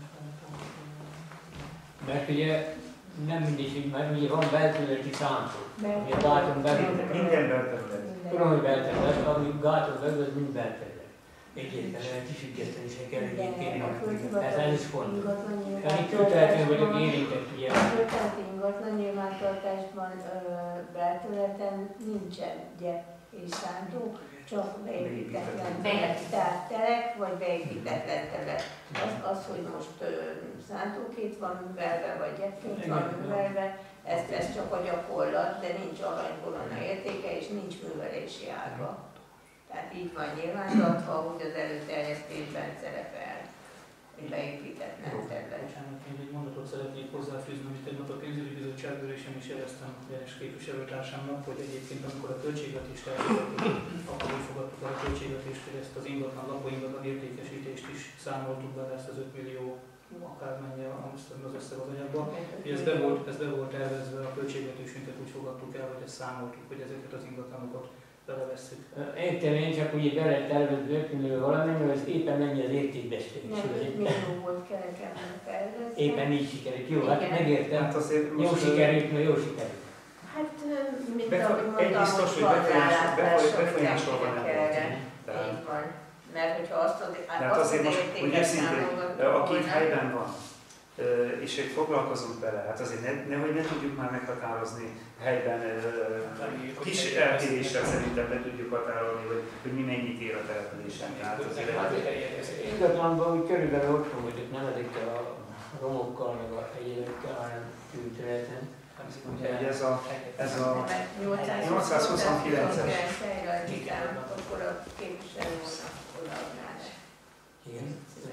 Mert ugye nem mindig, mert ugye van belterületi táncok. Mert- Ugye a gáton belül. Minden belterület. Tudom, hogy belterület, ami gáton belül, az mind belterület. Egyébként kifüggeszteni se kell egyébként. Ez el is fontos. Tehát kötelező vagyok érintett, ugye. A kötelező ingatlan nyilvántartásban belterületen nincsen gyep és szántó, csak beépítetlen tehát telek, vagy beépítetlen telek. Az, az hogy most ö, szántókét van művelve, vagy gyepként van művelve, ez, ez csak a gyakorlat, de nincs aranykorona értéke, és nincs művelési ága. Tehát így van nyilvántartva, hogy az előterjesztésben szerepel, hogy beépítetlen terület. Bocsánat, én egy mondatot szeretnék hozzáfűzni, amit tegnap a pénzügyi bizottság ülésén is jeleztem János képviselőtársamnak, hogy egyébként amikor a költségvetést elfogadtuk, akkor úgy fogadtuk el a költségvetést, hogy ezt az ingatlan, lakóingatlan értékesítést is számoltuk bele, ezt az öt millió akármennyi az összeg az anyagban. Ez be volt, ez be volt tervezve, a költségvetésünket úgy fogadtuk el, hogy ezt számoltuk, hogy ezeket az ingatlanokat belevesszük. Értem, én csak ugye bele tervező öt millió valamennyi, az éppen mennyi az értékbeszélés. Nem, öt millió volt kereken tervezve. Éppen így sikerült. Jó, hát Igen. megértem. Hát azért Jó most, sikerült, mert jó sikerült. Hát, mint Befa- ahogy mondtam, egy biztos, hogy van befolyás- rálátás, befolyás- befolyásolva nem hogy volt. erre. Tehát- Így van. Mert hogyha azt az, Tehát azt azért az most, hogy értéket őszintén, számolgatjuk aki itt volna, helyben van, ö, és hogy foglalkozunk vele, hát azért ne, nehogy ne tudjuk már meghatározni helyben, ö, kis eltéréssel szerintem ne tudjuk határozni, hogy, hogy mi mennyit ér a településen. Tehát azért Ingatlanban úgy körülbelül otthon vagyok, nem ezekkel a romokkal, meg a egyébekkel, hanem külterületen. Úgyhogy ez a, ez a nyolcszázhuszonkilences helyre után, akkor a képviselő volna odaadná. Igen.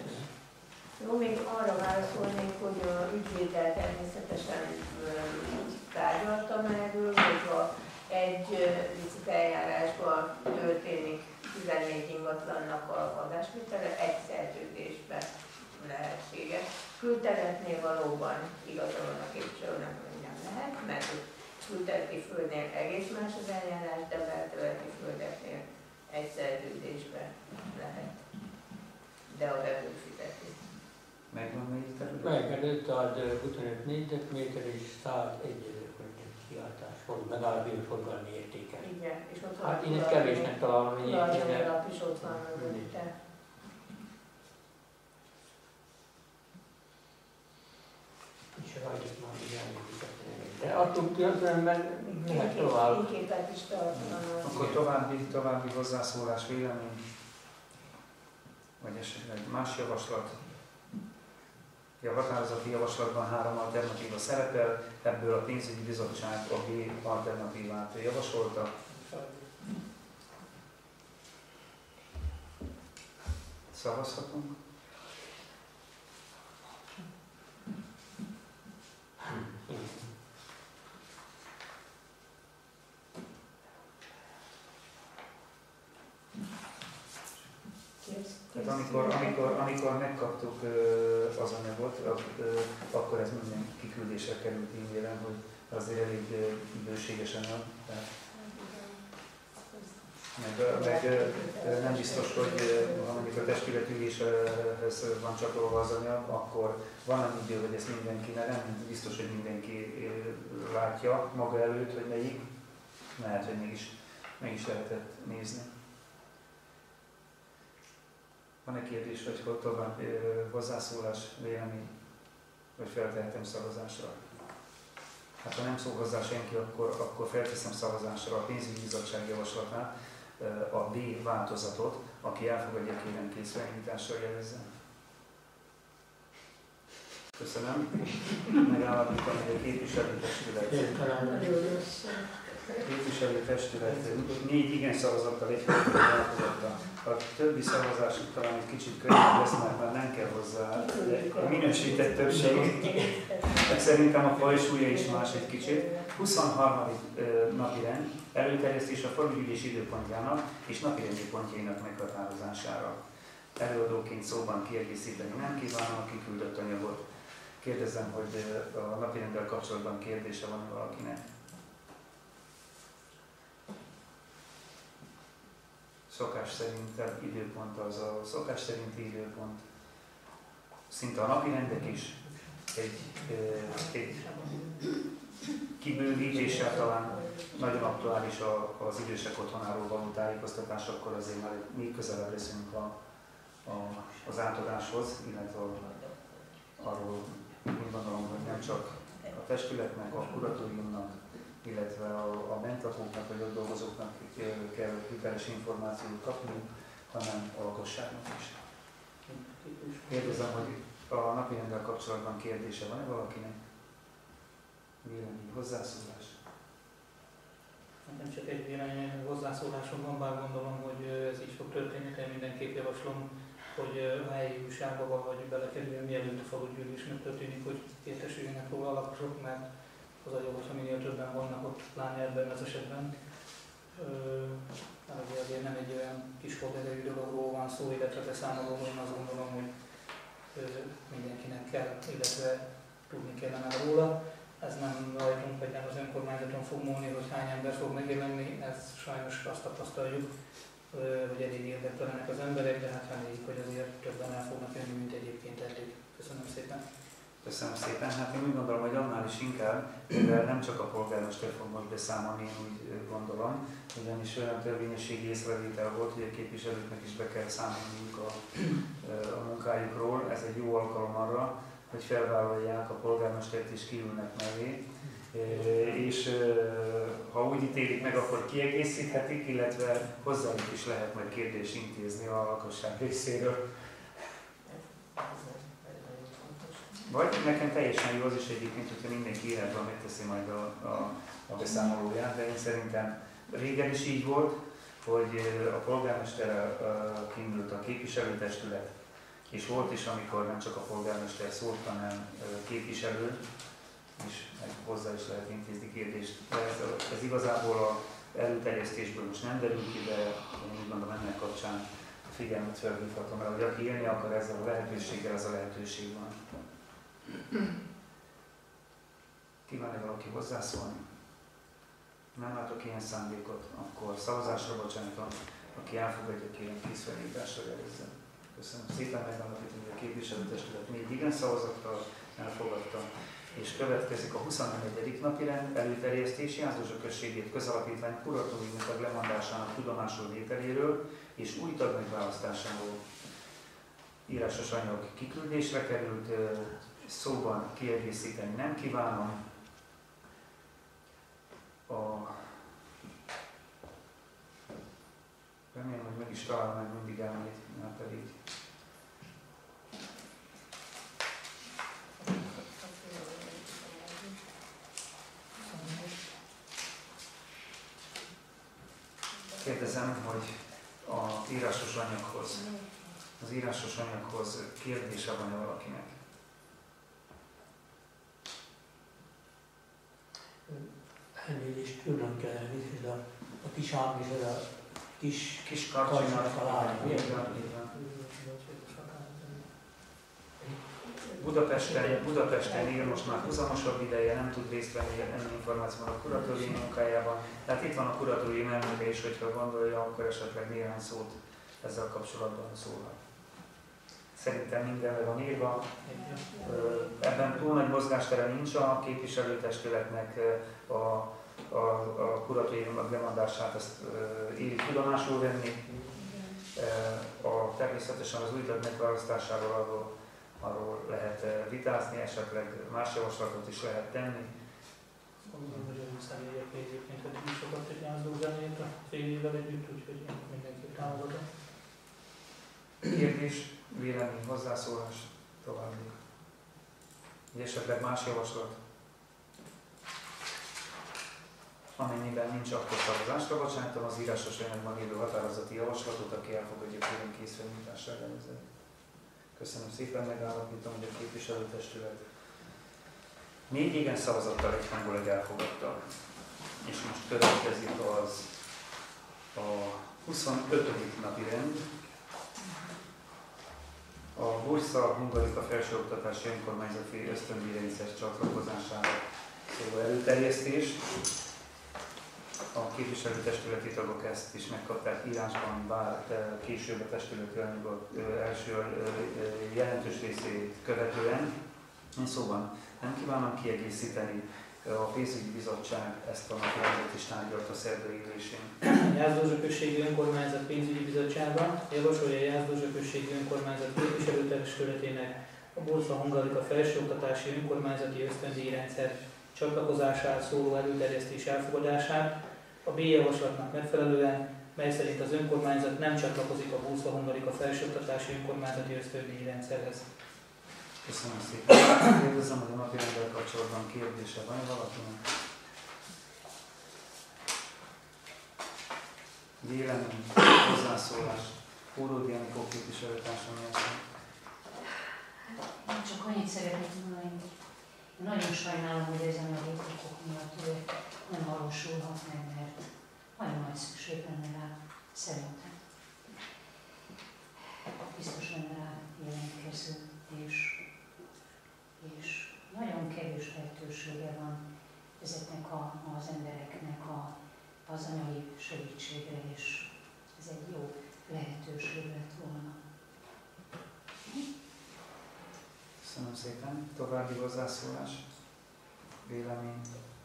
Jó, még arra válaszolnék, hogy a ügyvéddel természetesen tárgyaltam erről, hogyha egy licit eljárásban történik tizennégy ingatlannak a adásvétele, egy szerződésben lehetséges. Külterületnél valóban igaza van a képviselőnek, hogy nem lehet, mert külterületi földnél egész más az eljárás, de belterületi földeknél egy szerződésben lehet. De a vevő fizeti. megvan még terület? Megkerült ad huszonöt négyzetméter és százegy forint kiáltás, megállapított forgalmi értéken. Igen, és ott Hát én ezt kevésnek találom, hogy Largyai egyébként. alap is ott van mögötte. És rajtuk már ugye elmondjuk. De attól különben mehet tovább. Fényképet is tartalmaz. Akkor további, további hozzászólás, vélemény, vagy esetleg más javaslat. A határozati javaslatban három alternatíva szerepel, ebből a pénzügyi bizottság a B alternatívát javasolta. Szavazhatunk? amikor, amikor, amikor megkaptuk az anyagot, akkor ez minden kiküldésre került e-mailen, hogy azért elég bőséges anyag. Meg, meg nem biztos, hogy ha mondjuk a testületüléshez van csatolva az anyag, akkor van annyi idő, hogy ezt mindenki, mert nem biztos, hogy mindenki látja maga előtt, hogy melyik, lehet, hogy mégis, mégis lehetett nézni. Van-e kérdés, vagy tovább hozzászólás, vélemény, vagy feltehetem szavazásra? Hát ha nem szól hozzá senki, akkor, akkor felteszem szavazásra a pénzügyi bizottság javaslatát, a B változatot, aki elfogadja, kérem készfelindítással jelezzen. Köszönöm. Megállapítom, hogy a képviselőtestület képviselőtestület négy igen szavazattal egyébként elfogadta. A többi szavazás talán egy kicsit könnyebb lesz, mert már nem kell hozzá a minősített többség. Szerintem a fajsúlya is más egy kicsit. huszonharmadik napi rend, előterjesztés a falugyűlés időpontjának és napirendi pontjainak meghatározására. Előadóként szóban kiegészíteni nem kívánom a kiküldött anyagot. Kérdezem, hogy a napirenddel kapcsolatban kérdése van valakinek. Szokás szerint időpont az a szokás szerinti időpont. Szinte a napirendek is egy, egy kibővítéssel talán nagyon aktuális az idősek otthonáról való tájékoztatás, akkor azért már még közelebb leszünk a, a, az átadáshoz, illetve arról úgy gondolom, hogy nem csak a testületnek, a kuratóriumnak, illetve a, a bentlakóknak vagy ott dolgozóknak kell hiteles információt kapni, hanem a lakosságnak is. Kérdezem, hogy a napirenddel kapcsolatban kérdése van-e valakinek? Vélemény, hozzászólás? Nem csak egy vélemény hozzászólásom van, bár gondolom, hogy ez így fog történni, de mindenképp javaslom, hogy a helyi újságba vagy belekerüljön, mielőtt a falugyűlés megtörténik, hogy értesüljenek róla a lakosok, mert az a jó, hogyha minél többen vannak ott, pláne ebben az esetben. Mert azért nem egy olyan kis horderejű dologról van szó, illetve beszámolóról, én azt gondolom, hogy mindenkinek kell, illetve tudni kellene róla. Ez nem rajtunk, vagy nem az önkormányzaton fog múlni, hogy hány ember fog megjelenni, ez sajnos azt tapasztaljuk, hogy elég érdektelenek az emberek, de hát reméljük, hogy azért többen el fognak jönni, mint egyébként eddig. Köszönöm szépen! Köszönöm szépen. Hát én úgy gondolom, hogy annál is inkább, mivel nem csak a polgármester fog most beszámolni, én úgy gondolom, ugyanis olyan törvényességi észrevétel volt, hogy a képviselőknek is be kell számolniuk a, a munkájukról. Ez egy jó alkalom arra, hogy felvállalják a polgármestert és kiülnek mellé. És ha úgy ítélik meg, akkor kiegészíthetik, illetve hozzájuk is lehet majd kérdést intézni a lakosság részéről. Vagy nekem teljesen jó az is egyébként, hogyha mindenki írásban megteszi majd a, a, a beszámolóját, de én szerintem régen is így volt, hogy a polgármester kiindult a képviselőtestület, és volt is, amikor nem csak a polgármester szólt, hanem képviselő, és meg hozzá is lehet intézni kérdést. De ez, ez igazából az előterjesztésből most nem derül ki, de én úgy gondolom, ennek kapcsán a figyelmet felhívhatom el, hogy aki élni akar ezzel a lehetőséggel, ez a lehetőség van. Kíván-e valaki hozzászólni? Nem látok ilyen szándékot, akkor szavazásra bocsánatom, aki elfogadja, kérem készfelírásra jelezzen. Köszönöm szépen, megállapítom, hogy a képviselőtestület négy igen szavazattal elfogadta, és következik a huszonnegyedik napi rend előterjesztési Jászlózsa községét közalapítvány kuratóriumi tag lemondásának tudomásul vételéről és új tag megválasztásáról. Írásos anyag kiküldésre került, szóban kiegészíteni nem kívánom. A... Remélem, hogy meg is találom meg mindig elmét, már pedig. Kérdezem, hogy az írásos anyaghoz, az írásos anyaghoz kérdése van-e valakinek? Elnézést külön kellene, hogy a, a kis ám és ez a kis, Kis Karcsinak Karcsinak, találni. így van, így van. Budapesten, Budapesten él most már huzamosabb ideje, nem tud részt venni ennyi információban a kuratórium munkájában. Tehát itt van a kuratórium elnöke is, hogyha gondolja, akkor esetleg néhány szót ezzel kapcsolatban szólhat. Szerintem minden le van írva. Ebben túl nagy mozgástere nincs a képviselőtestületnek, a, a, a kuratórium bemondását ezt éri tudomásul venni. A, természetesen az új tag megválasztásával arról arról lehet vitázni, esetleg más javaslatot is lehet tenni. Gondolom, hogy az személyek egyébként eddig is sokat egy Jászló zenét a fél évvel együtt, úgyhogy én mindenképp támogatom. Kérdés, vélemény, hozzászólás, további. Vagy esetleg más javaslat? Amennyiben nincs, akkor szavazásra bocsájtom az írásos anyagban élő határozati javaslatot, aki elfogadja kérem készfelnyújtásra előző. Köszönöm szépen, megállapítom, hogy a képviselőtestület négy igen szavazattal egyhangulag elfogadta. És most következik az a huszonötödik napi rend. A Bursa Hungarika Felsőoktatási Önkormányzati Ösztöndíjrendszer csatlakozására szóló előterjesztés. A képviselőtestületi tagok ezt is megkapták írásban, bár később a testület első jelentős részét követően. Szóval nem kívánom kiegészíteni, a pénzügyi bizottság ezt a napirendet is tárgyalt a szerdai ülésén. Jász-Dózsa községi önkormányzat pénzügyi bizottsága javasolja a Jász-Dózsa községi önkormányzat képviselőtestületének a Bursa Hungarika Felsőoktatási Önkormányzati Ösztöndíjrendszer csatlakozására szóló előterjesztés elfogadását, a B javaslatnak megfelelően, mely szerint az önkormányzat nem csatlakozik a Bursa Hungarika Felsőoktatási Önkormányzati Ösztöndíjrendszerhez. Köszönöm szépen. Kérdezem, hogy a napirenddel kapcsolatban kérdése van valakinek? Vélemény, hozzászólás. Kóródi Anikó képviselőtársam jelzem. Én csak annyit szeretnék mondani, hogy én nagyon sajnálom, hogy ezen a okok miatt nem valósulhat meg, mert nagyon nagy szükség lenne rá, szerintem. Biztos lenne rá jelentkező, és, és nagyon kevés lehetősége van ezeknek a, az embereknek a, az anyagi segítségre, és ez egy jó lehetőség lett volna. Köszönöm szépen. További hozzászólás, vélemény.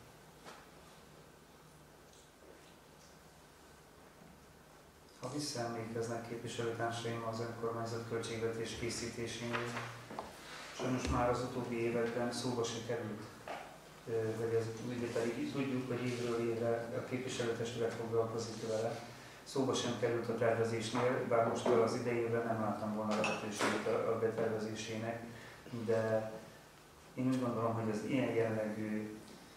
Ha visszaemlékeznek képviselőtársaim az önkormányzat költségvetés készítésénél, sajnos már az utóbbi években szóba se került, vagy ez, ugye pedig tudjuk, hogy évről évre a képviselőtestület foglalkozik vele. Szóba sem került a tervezésnél, bár most az idejében nem láttam volna lehetőséget a betervezésének, de én úgy gondolom, hogy az ilyen jellegű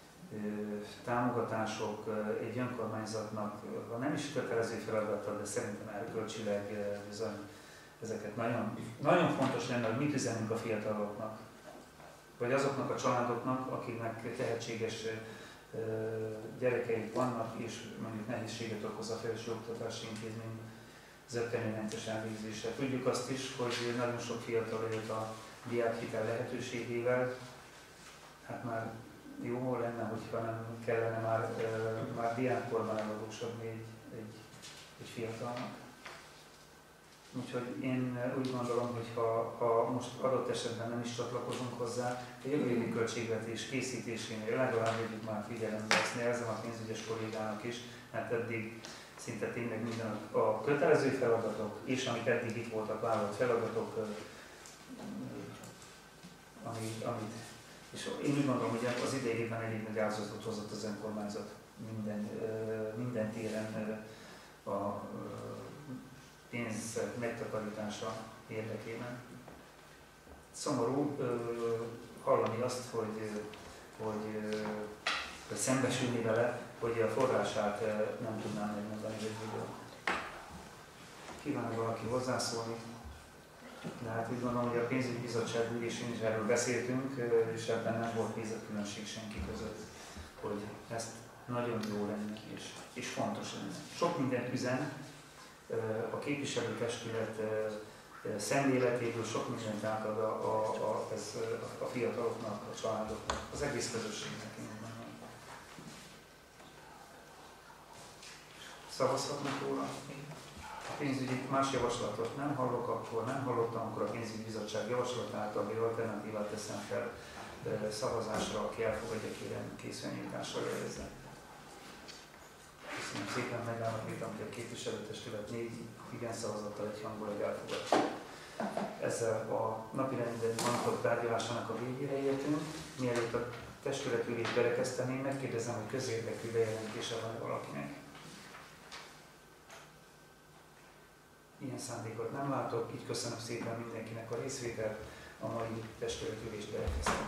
támogatások egy önkormányzatnak, ha nem is kötelező feladata, de szerintem erkölcsileg bizony ezeket nagyon, nagyon fontos lenne, hogy mit üzenünk a fiataloknak, vagy azoknak a családoknak, akiknek tehetséges gyerekeik vannak, és mondjuk nehézséget okoz a felsőoktatási intézmény zökkenőmentes elvégzése. Tudjuk azt is, hogy nagyon sok fiatal élt a diákhitel lehetőségével, hát már jó lenne, hogyha nem kellene már, már diákkorban eladósodni egy, egy, egy fiatalnak. Úgyhogy én úgy gondolom, hogy ha, ha most adott esetben nem is csatlakozunk hozzá, a jövő évi költségvetés készítésénél legalább vegyük már figyelembe ezt, nevezem a pénzügyes kollégának is, mert eddig szinte tényleg minden a kötelező feladatok, és amik eddig itt voltak vállalt feladatok, amit, amit és én úgy gondolom, hogy az idejében elég nagy áldozatot hozott az önkormányzat minden, minden téren a pénz megtakarítása érdekében. Szomorú hallani azt, hogy, hogy, hogy szembesülni vele, hogy a forrását nem tudnám megmondani rövidül. Kívánok valaki hozzászólni? De hát úgy gondolom, hogy a pénzügyi bizottság ülésén is erről beszéltünk, és ebben nem volt nézetkülönbség senki között, hogy ezt nagyon jó lenne és, és fontos lenne. Sok mindent üzen, A képviselőtestület szemléletéből sok mindent átad a, a, a, ez, a fiataloknak, a családoknak, az egész közösségnek. Szavazhatnak róla? A pénzügyi más javaslatot nem hallok, akkor nem hallottam, akkor a pénzügyi bizottság javaslatát, ami alternatívát teszem fel szavazásra, aki elfogadja, kérem készülnyújtásra jelezze. Köszönöm szépen, megállapítom, hogy a képviselőtestület négy igen szavazattal egyhangulag elfogadta. Ezzel a napirendben pontok tárgyalásának a végére értünk. Mielőtt a testületülést berekezteném, megkérdezem, hogy közérdekű bejelentése van valakinek. Ilyen szándékot nem látok, így köszönöm szépen mindenkinek a részvételt, a mai testületülést berekeztem.